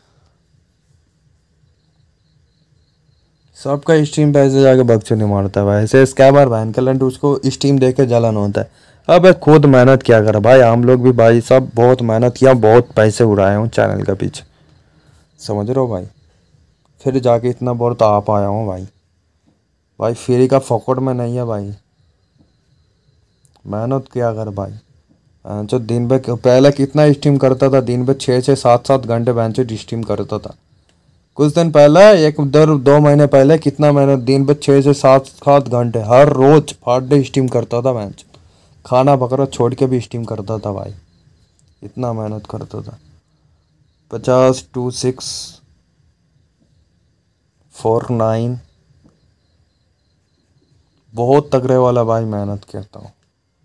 सबका स्ट्रीम पे ऐसे जाके बकचोदी मारता है भाई, ऐसे स्कैमर बहन का लंड, उसको स्ट्रीम देख के जलन होता है। अब खुद मेहनत क्या करा भाई, हम लोग भी भाई सब बहुत मेहनत किया, बहुत पैसे उड़ाए हूँ चैनल के पीछे, समझ रहे हो भाई, फिर जाके इतना बहुत आ पाया हूँ भाई फ्री का फोकट में नहीं है भाई, मेहनत क्या कर भाई, जो दिन भर पहले कितना स्ट्रीम करता था, दिन भर 6-6 7-7 घंटे बेंचो स्ट्रीम करता था। कुछ दिन पहले, एक 2 महीने पहले, कितना मैंने दिन भर 6 से 7 घंटे हर रोज फाड़े स्ट्रीम करता था बेंच। खाना बकरा छोड़ के भी स्ट्रीम करता था भाई, इतना मेहनत करता था। 50, 26, 49 बहुत तगड़े वाला भाई मेहनत करता हूँ।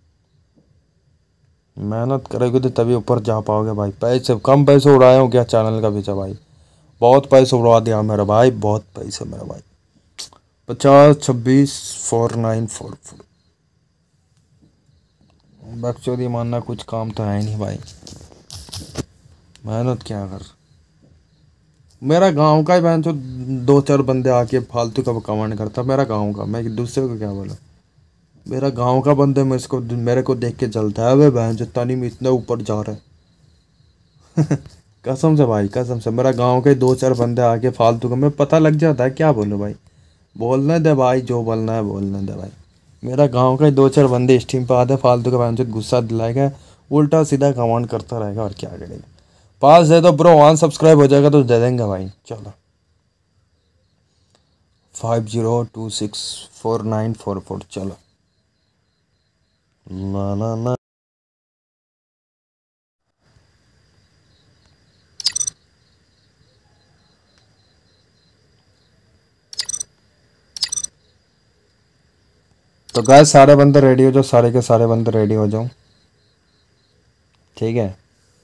मेहनत करोगे तो तभी ऊपर जा पाओगे भाई। पैसे कम पैसे उड़ाए हो क्या चैनल का पीछे भाई, बहुत पैसे उड़वा दिया मेरा भाई, बहुत पैसे मेरा भाई। 50, 26, 4944 बकचोदी मानना कुछ काम तो है नहीं भाई, मेहनत क्या कर। मेरा गांव का ही बहन जो 2-4 बंदे आके फालतू का कमेंट करता, मेरा गांव का, मैं दूसरे को क्या बोला। मेरा गांव का बंदे मेरे को देख के चलता है, वे बहन जो तनी में इतने ऊपर जा रहे कसम से भाई, कसम से। मेरा गांव के 2-4 बंदे आके फालतू का, मैं पता लग जाता है क्या बोलूं भाई। बोलने दे भाई, जो बोलना है बोलने दे भाई। मेरा गांव का 2-4 बंदे स्ट्रीम पे आते फालतू का बहन जो गुस्सा दिलाएगा, उल्टा सीधा कमेंट करता रहेगा और क्या करेगा। पास दे दो ब्रो, 1 सब्सक्राइब हो जाएगा तो दे देंगे भाई। चलो 50264944 चलो ना ना ना। तो गाइस सारे बंदे रेडी हो जाओ, सारे के सारे बंदे रेडी हो जाओ, ठीक है।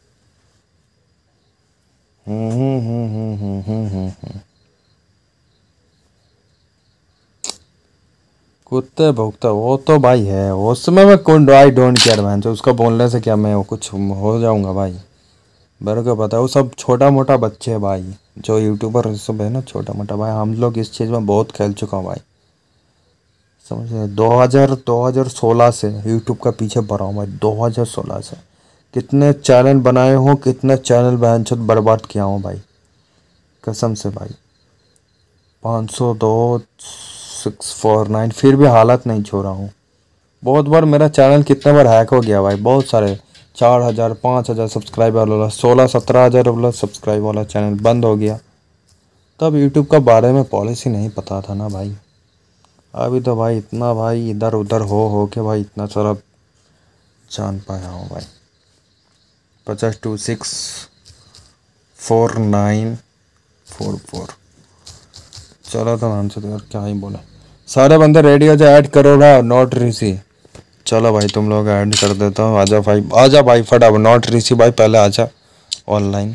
कुत्ते भौंकता वो तो भाई है, उसमें मैं कौन, आई डोंट केयर मैन। तो उसका बोलने से क्या मैं वो कुछ हो जाऊंगा भाई, मेरे को पता है। वो सब छोटा मोटा बच्चे है भाई, जो यूट्यूबर सब है ना, छोटा मोटा भाई। हम लोग इस चीज़ में बहुत खेल चुका हूँ भाई, समझ रहे। 2016 से यूट्यूब का पीछे पड़ा हूँ भाई, 2016 से। कितने चैनल बनाए हो, कितने चैनल बहनचोद बर्बाद किया हूँ भाई, कसम से भाई। 502, 649 फिर भी हालत नहीं छोड़ा हूँ। बहुत बार मेरा चैनल कितने बार हैक हो गया भाई, बहुत सारे। 4000, 5000 सब्सक्राइबर वाला, 16-17 हज़ार वाला सब्सक्राइब वाला चैनल बंद हो गया। तब यूट्यूब का बारे में पॉलिसी नहीं पता था ना भाई। अभी तो भाई इतना भाई इधर उधर हो के भाई इतना सारा जान पाया हूँ भाई। 50264944 चलो तो मान से यार क्या ही बोले। सारे बंदे रेडी हो जाए, ऐड करो ना, नॉट रिसी। चलो भाई तुम लोग ऐड कर देता हूँ। आजा भाई, आजा भाई फटाफट, नॉट रिसी भाई पहले आजा ऑनलाइन।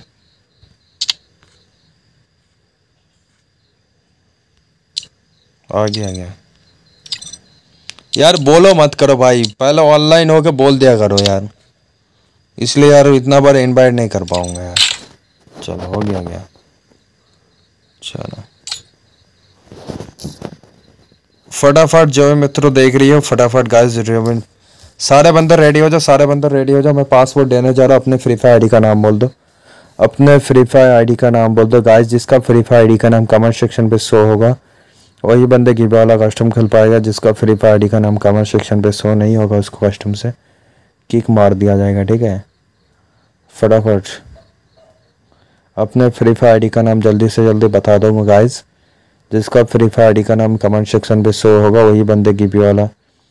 आ गया यार, बोलो मत करो भाई, पहले ऑनलाइन होके बोल दिया करो यार, इसलिए यार इतना बार इनवाइट नहीं कर पाऊंगा यार। चलो हो गया। चलो फटाफट जो मित्रों देख रही हो, फटाफट गाइस सारे बंदर रेडी हो जाओ, सारे बंदर रेडी हो जाओ। मैं पासवर्ड देने जा रहा हूँ। अपने फ्री फायर आईडी का नाम बोल दो, अपने फ्री फायर आईडी का नाम बोल दो गाइस। जिसका फ्री फायर आईडी का नाम कमेंट सेक्शन पे शो होगा वही बंदे गिव वाला कस्टम खेल पाएगा। जिसका फ्री फायर आईडी का नाम कमेंट सेक्शन पे शो नहीं होगा उसको कस्टम से किक मार दिया जाएगा, ठीक है। फटाफट अपने फ्री फायर आईडी का नाम जल्दी से जल्दी बता दो गाइस। जिसका फ्री फायर आईडी का नाम कमेंट सेक्शन पे शो होगा वही बंदे गिव वाला।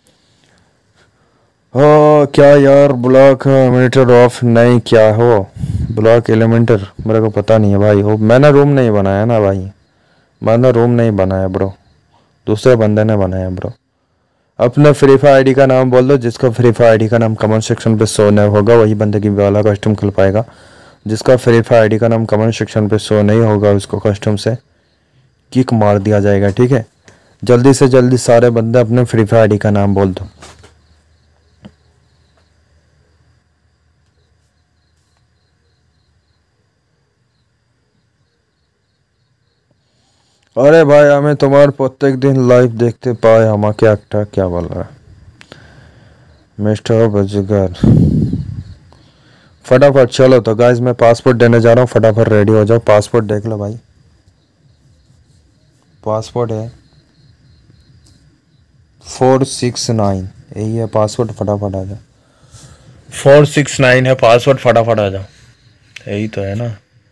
हो क्या यार, ब्लॉक एलिमेंटर ऑफ नहीं क्या हो, ब्लॉक एलिमेंटर मेरे को पता नहीं है भाई। हो मैंने रूम नहीं बनाया ना भाई, मैंने रूम नहीं बनाया ब्रो, दूसरे बंदे ने बनाया ब्रो। अपने फ्री फायर आईडी का नाम बोल दो। जिसका फ्री फायर आईडी का नाम कमेंट सेक्शन पे शो नहीं होगा वही बंदे की वाला कस्टम खेल पाएगा। जिसका फ्री फायर आईडी का नाम कमेंट सेक्शन पे शो नहीं होगा उसको कस्टम से किक मार दिया जाएगा, ठीक है। जल्दी से जल्दी सारे बंदे अपने फ्री फायर आईडी का नाम बोल दो। अरे भाई हमें तुम्हारे प्रत्येक दिन लाइव देखते पाए, हम क्या बोल रहा है मिस्टर बजगर। फटाफट चलो तो गाइस मैं पासपोर्ट देने जा रहा हूँ, फटाफट रेडी हो जाओ। पासपोर्ट देख लो भाई, पासपोर्ट है 469 यही है पासपोर्ट, फटाफट आ जाओ। 469 है पासवर्ड, फटाफट आ जाओ। यही तो है ना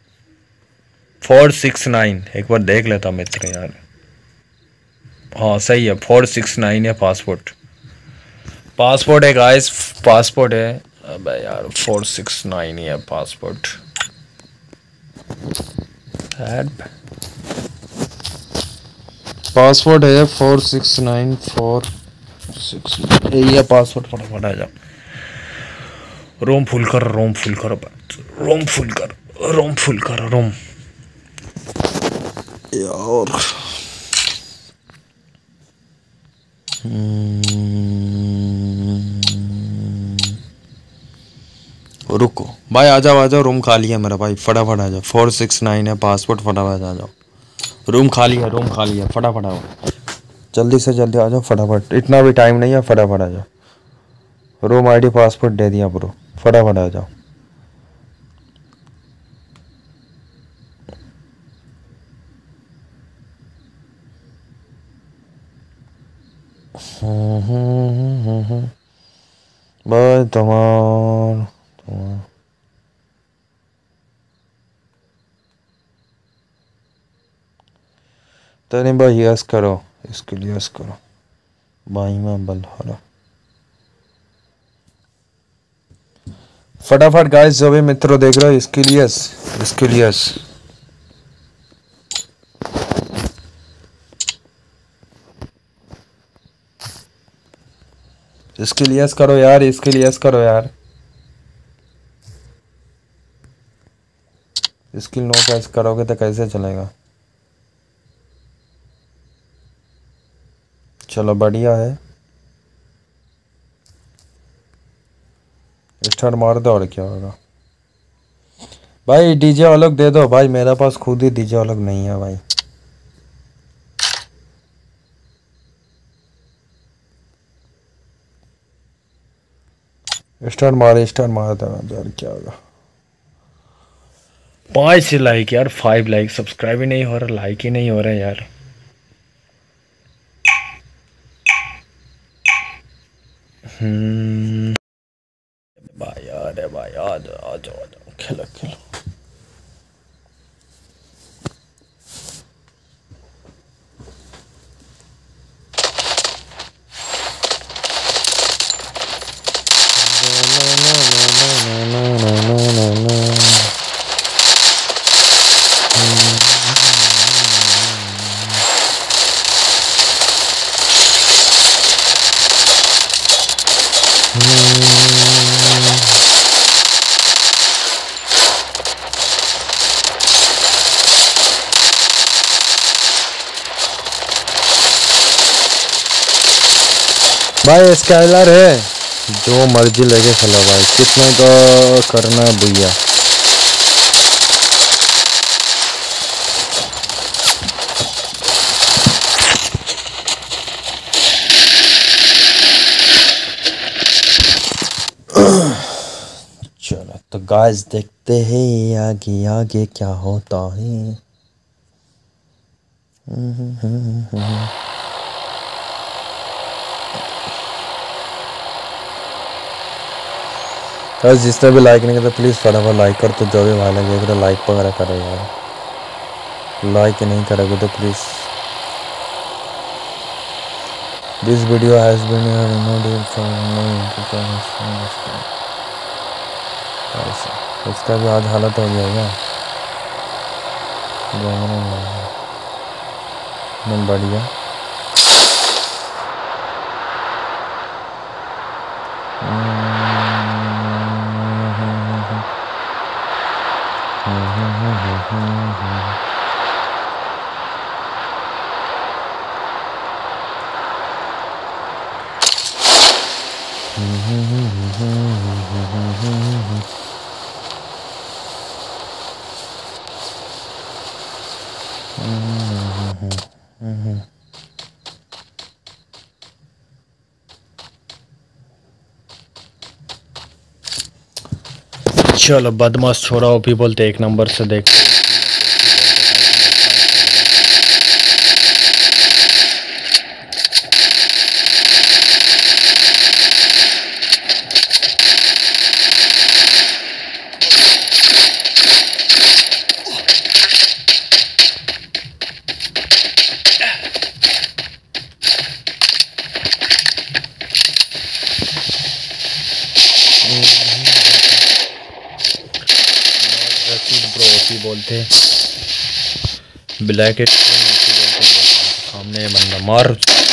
469, एक बार देख लेता मित्र यार। हाँ सही है 469 है पासपोर्ट। पासपोर्ट है गाइस, पासपोर्ट है। अबे यार 469 ही है पासपोर्ट। पासपोर्ट है 469 469, यही है पासपोर्ट। फटाफट आ जाओ। रोम फुल कर, रोम फुल कर, रोम फुल कर, रोम फुल कर, रोम यार। रुको भाई, आ जाओ आ जाओ, रूम खाली है मेरा भाई, फटाफट आ जाओ। 469 है पासपोर्ट, फटाफट आ जाओ। रूम खाली है, रूम खाली है, फटाफट आओ, जल्दी से जल्दी आ जाओ फटाफट, इतना भी टाइम नहीं है, फटाफट आ जाओ। रूम आईडी पासपोर्ट दे दिया ब्रो, फटाफट आ जाओ। बाय तमाम तने भाई यस करो, इसके लिए यस करो भाई में बल हरा। फटाफट गाइस, जो भी मित्रों देख रहे हो इसके लिए यस, इसके लिए यस। इसके लिए यस करो यार, इसके लिए यस करो यार। स्किल नो कैसे करोगे तो कैसे चलेगा। चलो बढ़िया है, स्टार मार दो और क्या होगा। भाई डीजे अलग दे दो भाई, मेरे पास खुद ही डीजे अलग नहीं है भाई। स्टार मार दो यार, क्या होगा। 5 लाइक यार, 5 लाइक, सब्सक्राइब ही नहीं हो रहा, लाइक ही नहीं हो रहा यार। भाई यार, भाई आ जाओ आ जाओ आ जाओ, खेलो खेलो। भाई स्काइलर है, जो मर्जी लेके चलो भाई, कितने का करना है भैया। चलो तो गाइस देखते हैं आगे आगे क्या होता है। बस जिसने भी लाइक नहीं किया तो प्लीज़ फटाफट लाइक कर, तो जो भी भाई लगे तो लाइक वगैरह करो यार। लाइक नहीं करोगे तो please. This video has been removed from इसका भी आज हालत हो गया क्या बढ़िया। चलो बदमाश छोड़ा हो भी बोलते, एक नंबर से देख। बोलते ब्लैक एट सामने बंदा मार।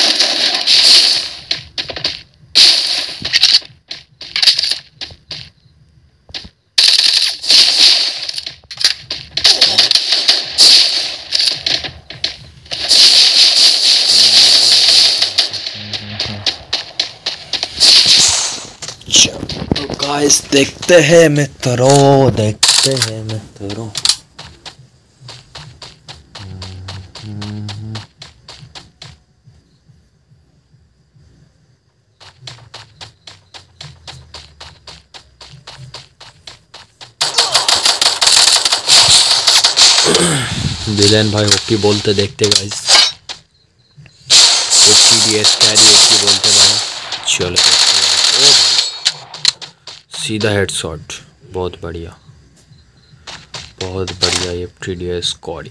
गाइस देखते हैं मित्रों, देखते हैं मित्रों। विलेन भाई ओपी बोलते देखते गाइस। TDS कैरी ओपी बोलते भाई। चलो देखते हैं। सीधा हेडशॉट, बहुत बढ़िया बहुत बढ़िया। ये TDS स्क्वाडी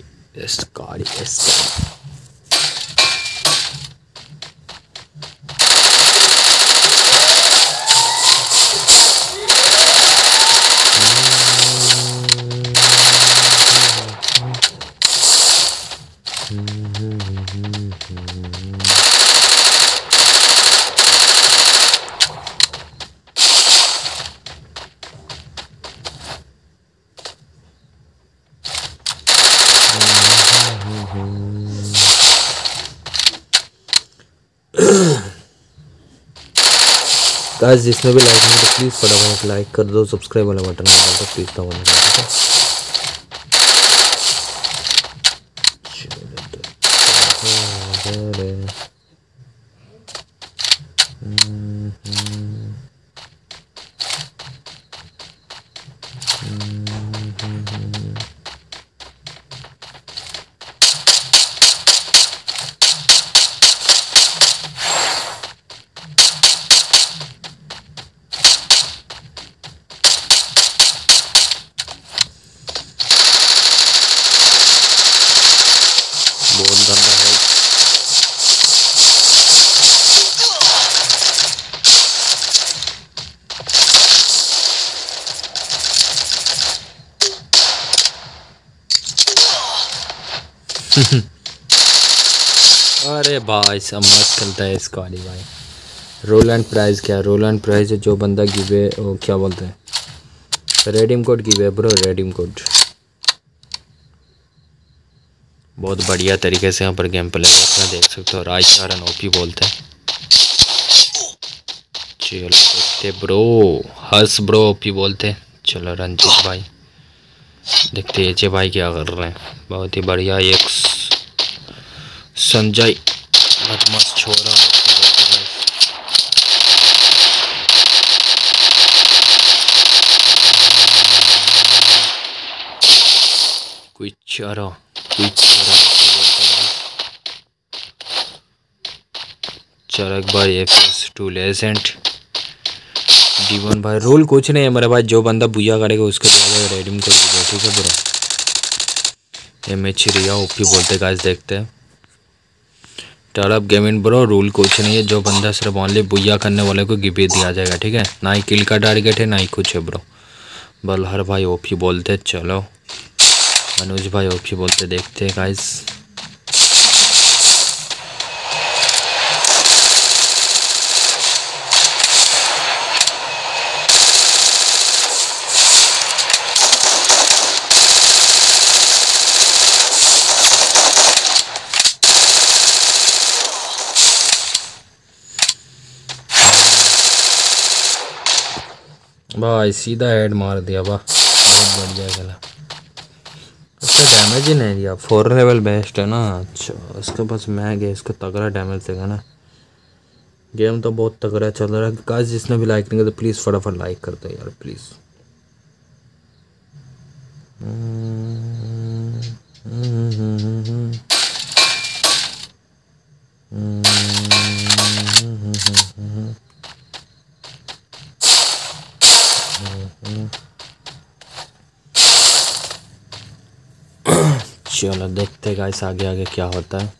गाइस, जिसने भी लाइक नहीं तो प्लीज़ फटाफट लाइक कर दो, सब्सक्राइब वाला बटन दबा दो प्लीज़ दबाना, ठीक है। बहुत गंदा है। अरे भाई सब मस्त खेलता है इसका वाली भाई। रोल एंड प्राइस क्या? रोल एंड प्राइस है जो बंदा गिवे, वो क्या बोलते हैं, redeem code give bro, redeem code. बहुत बढ़िया तरीके से यहाँ पर गेम प्ले अपना देख सकते हो। राइचारन ओपी बोलते हैं। चलो देखते ब्रो, हर्ष ब्रो ओपी बोलते हैं। चलो रंजीत भाई देखते एचे भाई क्या कर रहे हैं। बहुत ही बढ़िया। एक संजय बदमाश छोरा कोई चारा चरक भाई FS2 लेजेंड। D1 भाई रोल कुछ नहीं है मेरे भाई, जो बंदा बुया करेगा उसके द्वारा रेडीम कर दीजिए, ठीक है ब्रो। MH रिया ओपी बोलते गाइस देखते हैं। टर्प गेमिंग ब्रो, रूल कुछ नहीं है, जो बंदा सिर्फ ओनली बुया करने वाले को गिवे दिया जाएगा, ठीक है। ना ही किल का टारगेट है ना ही कुछ है ब्रो। बलहर भाई ओपी बोलते। चलो मनोज भाई ओपी बोलते देखते हैं गाइस। भाई सीधा हेड मार दिया, वाह बहुत बढ़िया खेला। उसका डैमेज ही नहीं दिया, 4 लेवल बेस्ट है ना। अच्छा उसके पास मैग है, इसको तगड़ा डैमेज देगा ना। गेम तो बहुत तगड़ा चल रहा है गाइस। जिसने भी लाइक नहीं किया तो प्लीज़ फटाफट लाइक कर दो यार प्लीज़। चलो देखते हैं गाइस आगे आगे क्या होता है।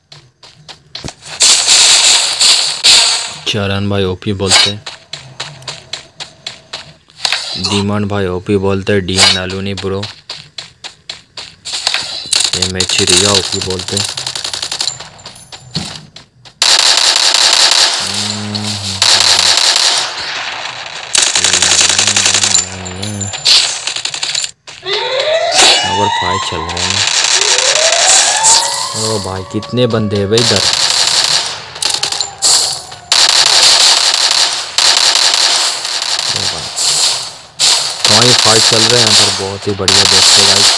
चरण भाई ओपी बोलते, डीमन भाई ओपी बोलते, DN आलूनी ब्रो। ये मैं चिड़िया की बोलते हैं। और फाइट चल रहा है ना। ओ भाई कितने बंदे हैं भाई इधर। हाँ ये फाइट चल रहे हैं यहाँ पर, बहुत ही बढ़िया देखते गाइस।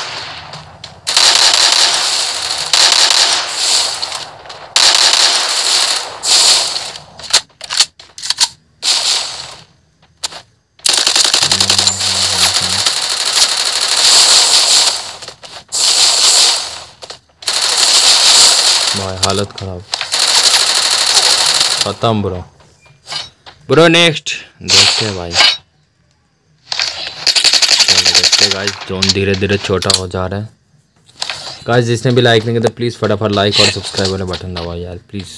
भाई हालत खराब, खत्म ब्रो। ब्रो नेक्स्ट देखते हैं भाई। चलो देखते हैं गाइस, जोन धीरे धीरे छोटा हो जा रहा है। गाइस जिसने भी लाइक नहीं किया तो प्लीज़ फटाफट लाइक और सब्सक्राइब वाले बटन दबाओ यार प्लीज़।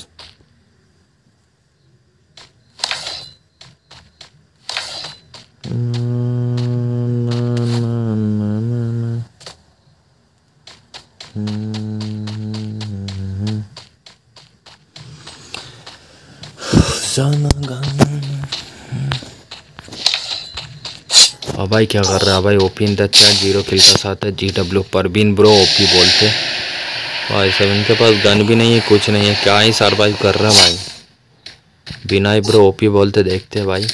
और भाई क्या कर रहा है भाई? OP in the chat 0 kill का साथ है GW परवीन ब्रो ओपी बोलते भाई। सब इनके पास गन भी नहीं है, कुछ नहीं है, क्या ही सर्वाइव कर रहा है भाई। बिना ही ब्रो ओपी बोलते देखते हैं भाई।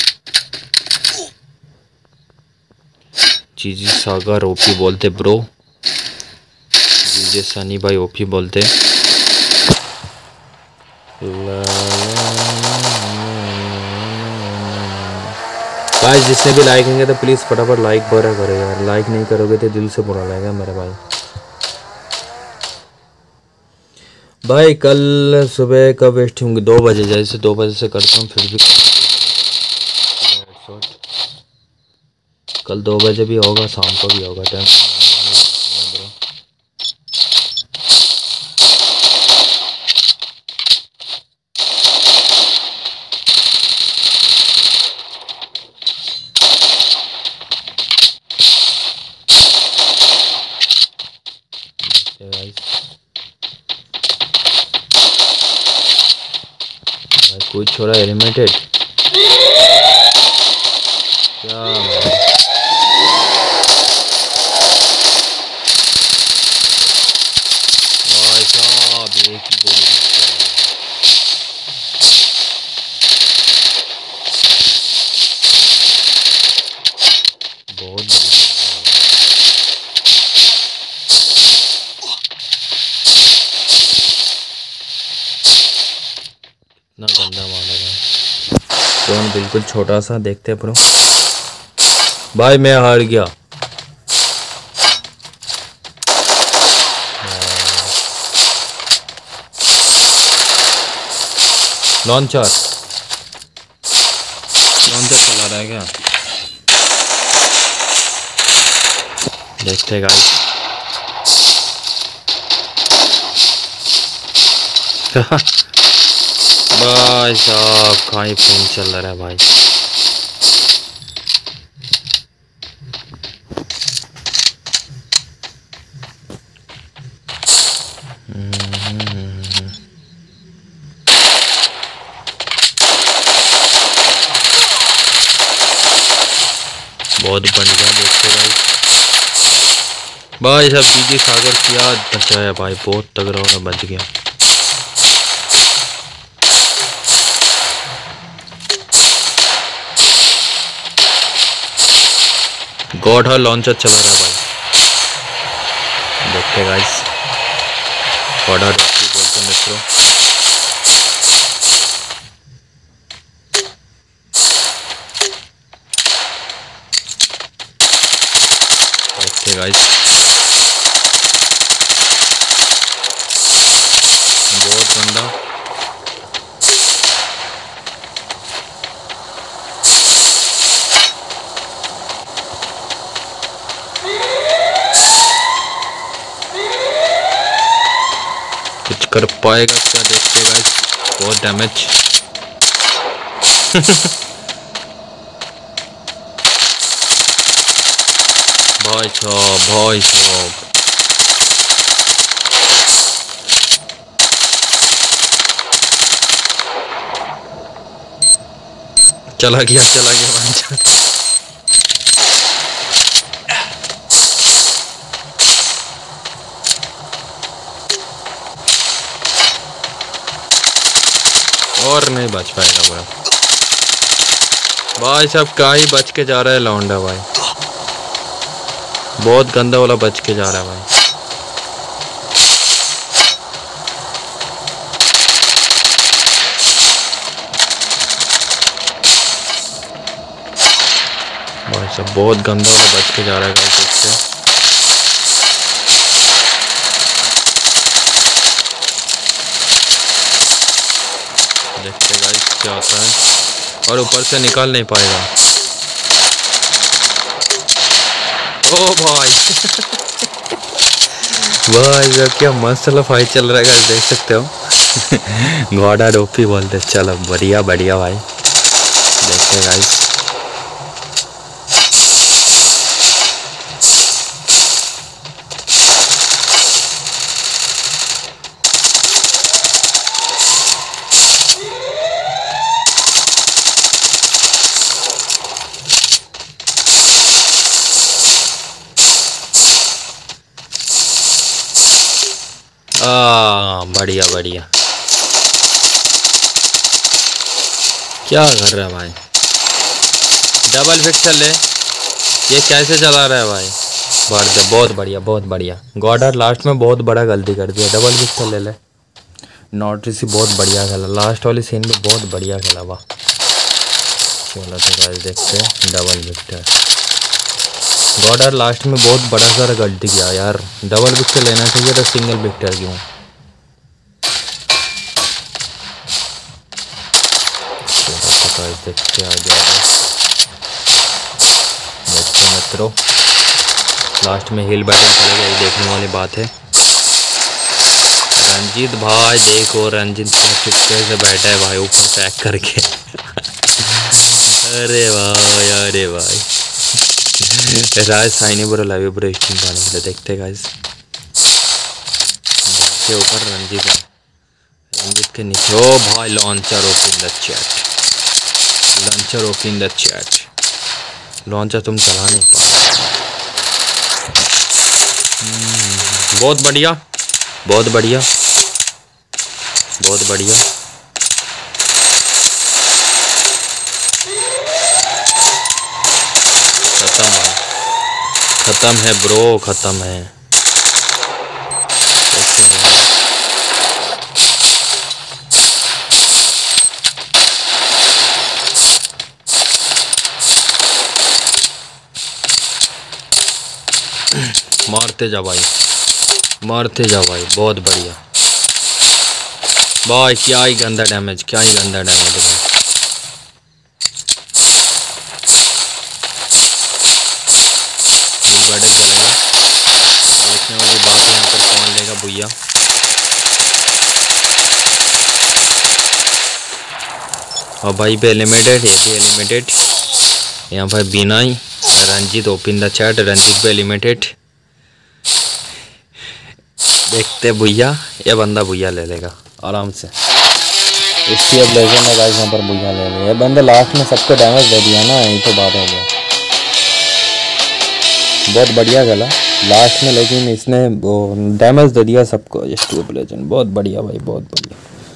जीजी सागर ओपी बोलते ब्रो। जीजे सनी भाई ओपी बोलते। गाइस जिसने भी लाइक नहीं किया तो प्लीज़ फटाफट लाइक बड़ा करो यार। लाइक नहीं करोगे तो दिल से बुरा लगेगा मेरा भाई। भाई कल सुबह कब वेस्ट होंगे? 2 बजे, जैसे 2 बजे से करता हूँ फिर भी कल 2 बजे भी होगा, शाम को भी होगा टाइम। कोई छोरा एलिमेटेड क्या भाई साहब, एक ही गोली बहुत इतना गंदा मारा है। कौन बिल्कुल छोटा सा देखते हैं प्रो। भाई मैं हार गया। लॉन्चर चला रहा है क्या? देखते हैं गाइस। भाई साहब कहीं फोन चल रहा है भाई। बहुत बढ़िया देखते भाई सब जीजी सागर क्या बचाया भाई, बहुत तगड़ा और बच गया। गॉड हर लॉन्चर चला रहा है भाई। देखते गाइस, गॉड हर बोलते मित्रों। देखते गाइस, बहुत गंदा। कुछ कर पाएगा क्या? देखते गाइस, बहुत डैमेज। भाई साहब चला गया भाई। और नहीं बच पाएगा भाई साहब। का ही बच के जा रहा है लौंडा भाई, बहुत गंदा वाला बच के जा रहा है भाई। भाई साहब बहुत गंदा वाला बच के जा रहा है गाइस इससे। देखते गाइस क्या होता है, और ऊपर से निकाल नहीं पाएगा। ओ भाई भाई साहब क्या मस्त वाला फाइट चल रहा है गाइस, देख सकते हो। गॉडा डोपी बोलते। चलो बढ़िया बढ़िया भाई, देखते गाइस। बढ़िया बढ़िया। क्या कर रहा है भाई, डबल पिक्सल ले, ये कैसे चला रहा है भाई। बहुत बढ़िया बहुत बढ़िया। गॉडर लास्ट में बहुत बड़ा गलती कर दिया, डबल पिक्सल ले ले। नॉट ऋषि बहुत बढ़िया खेला, लास्ट वाली सीन में बहुत बढ़िया खेला वाह। चलो तो गाइस देखते हैं डबल विक्टर। गॉडर लास्ट में बहुत बड़ा सारा गलती किया यार, डबल विक्टर लेना चाहिए था, सिंगल विक्टर क्यों। देखते आ गया, देखते मित्रों लास्ट में हिल बैटल चलेगा, ये देखने वाली बात है। रंजीत भाई देखो, रंजीत चुपके से बैठा है भाई ऊपर पैक करके। अरे भाई Raj Saini bro love bro stream पाने के लिए। देखते गाइस के ऊपर रंजीत के नीचे। ओ भाई launcher open the chat, launcher open the chat. Launcher तुम चला नहीं पा। बहुत बढ़िया बहुत बढ़िया बहुत बढ़िया। खत्म है ब्रो, खत्म है। मारते जा भाई, मारते जा भाई, बहुत बढ़िया भाई। क्या ही गंदा डैमेज, क्या ही गंदा डैमेज है भाई। बैटल चलेगा, देखने वाली बात है यहाँ पर कौन लेगा भैया। और भाई पे एलिमिटेड, ये भी एलिमिटेड। यहाँ पर बिना ही Ranjit open the chat, Ranjit पे एलिमिटेड। देखते भैया, ये बंदा भैया ले लेगा आराम से। इसकी अब लेजेंड है गाइस, यहाँ पर भैया ले लेगा। ये बंदा लास्ट में सबको डैमेज दे दिया ना, यही तो बात हो गया। बहुत बढ़िया खेला लास्ट में, लेकिन इसने वो डैमेज दे दिया सबको। ये ट्यूब लेजेंड बहुत बढ़िया भाई, बहुत बढ़िया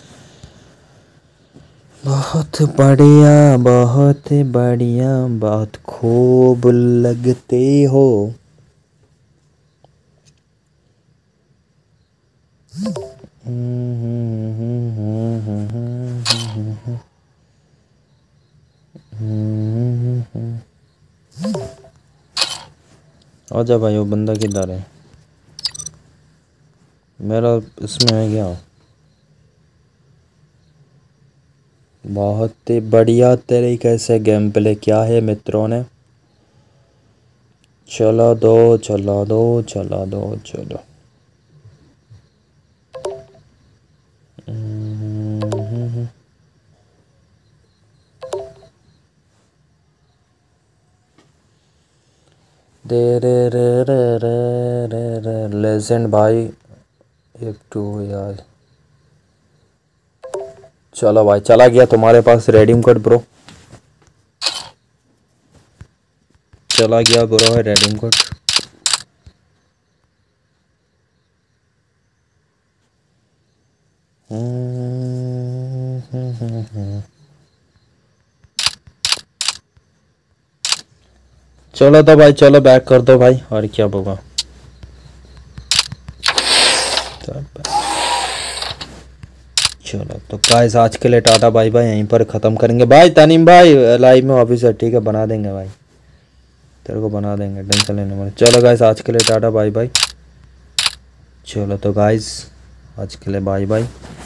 बहुत बढ़िया बहुत बढ़िया। बहुत खूब लगते हो। आजा भाई, वो बंदा किधर है? मेरा इसमें है क्या? बहुत ही बढ़िया तरीके से गेम प्ले किया है मित्रों ने। चला दो चला दो चला दो चलो। दे रे रे रे रे रे रे लेजेंड भाई, एक टू यार। चलो भाई, चला गया तुम्हारे पास रेडीम कोड ब्रो। चला गया ब्रो है रेडीम कोड। चलो तो भाई चलो बैक कर दो भाई और क्या होगा। चलो तो गाइस आज के लिए टाटा बाय बाय, यहीं पर ख़त्म करेंगे भाई। तनीम भाई लाइव में ऑफिस है, ठीक है बना देंगे भाई, तेरे को बना देंगे, टेंशन लेने वाले। चलो गाइस आज के लिए टाटा बाय बाय। चलो तो गाइस आज के लिए बाय बाय।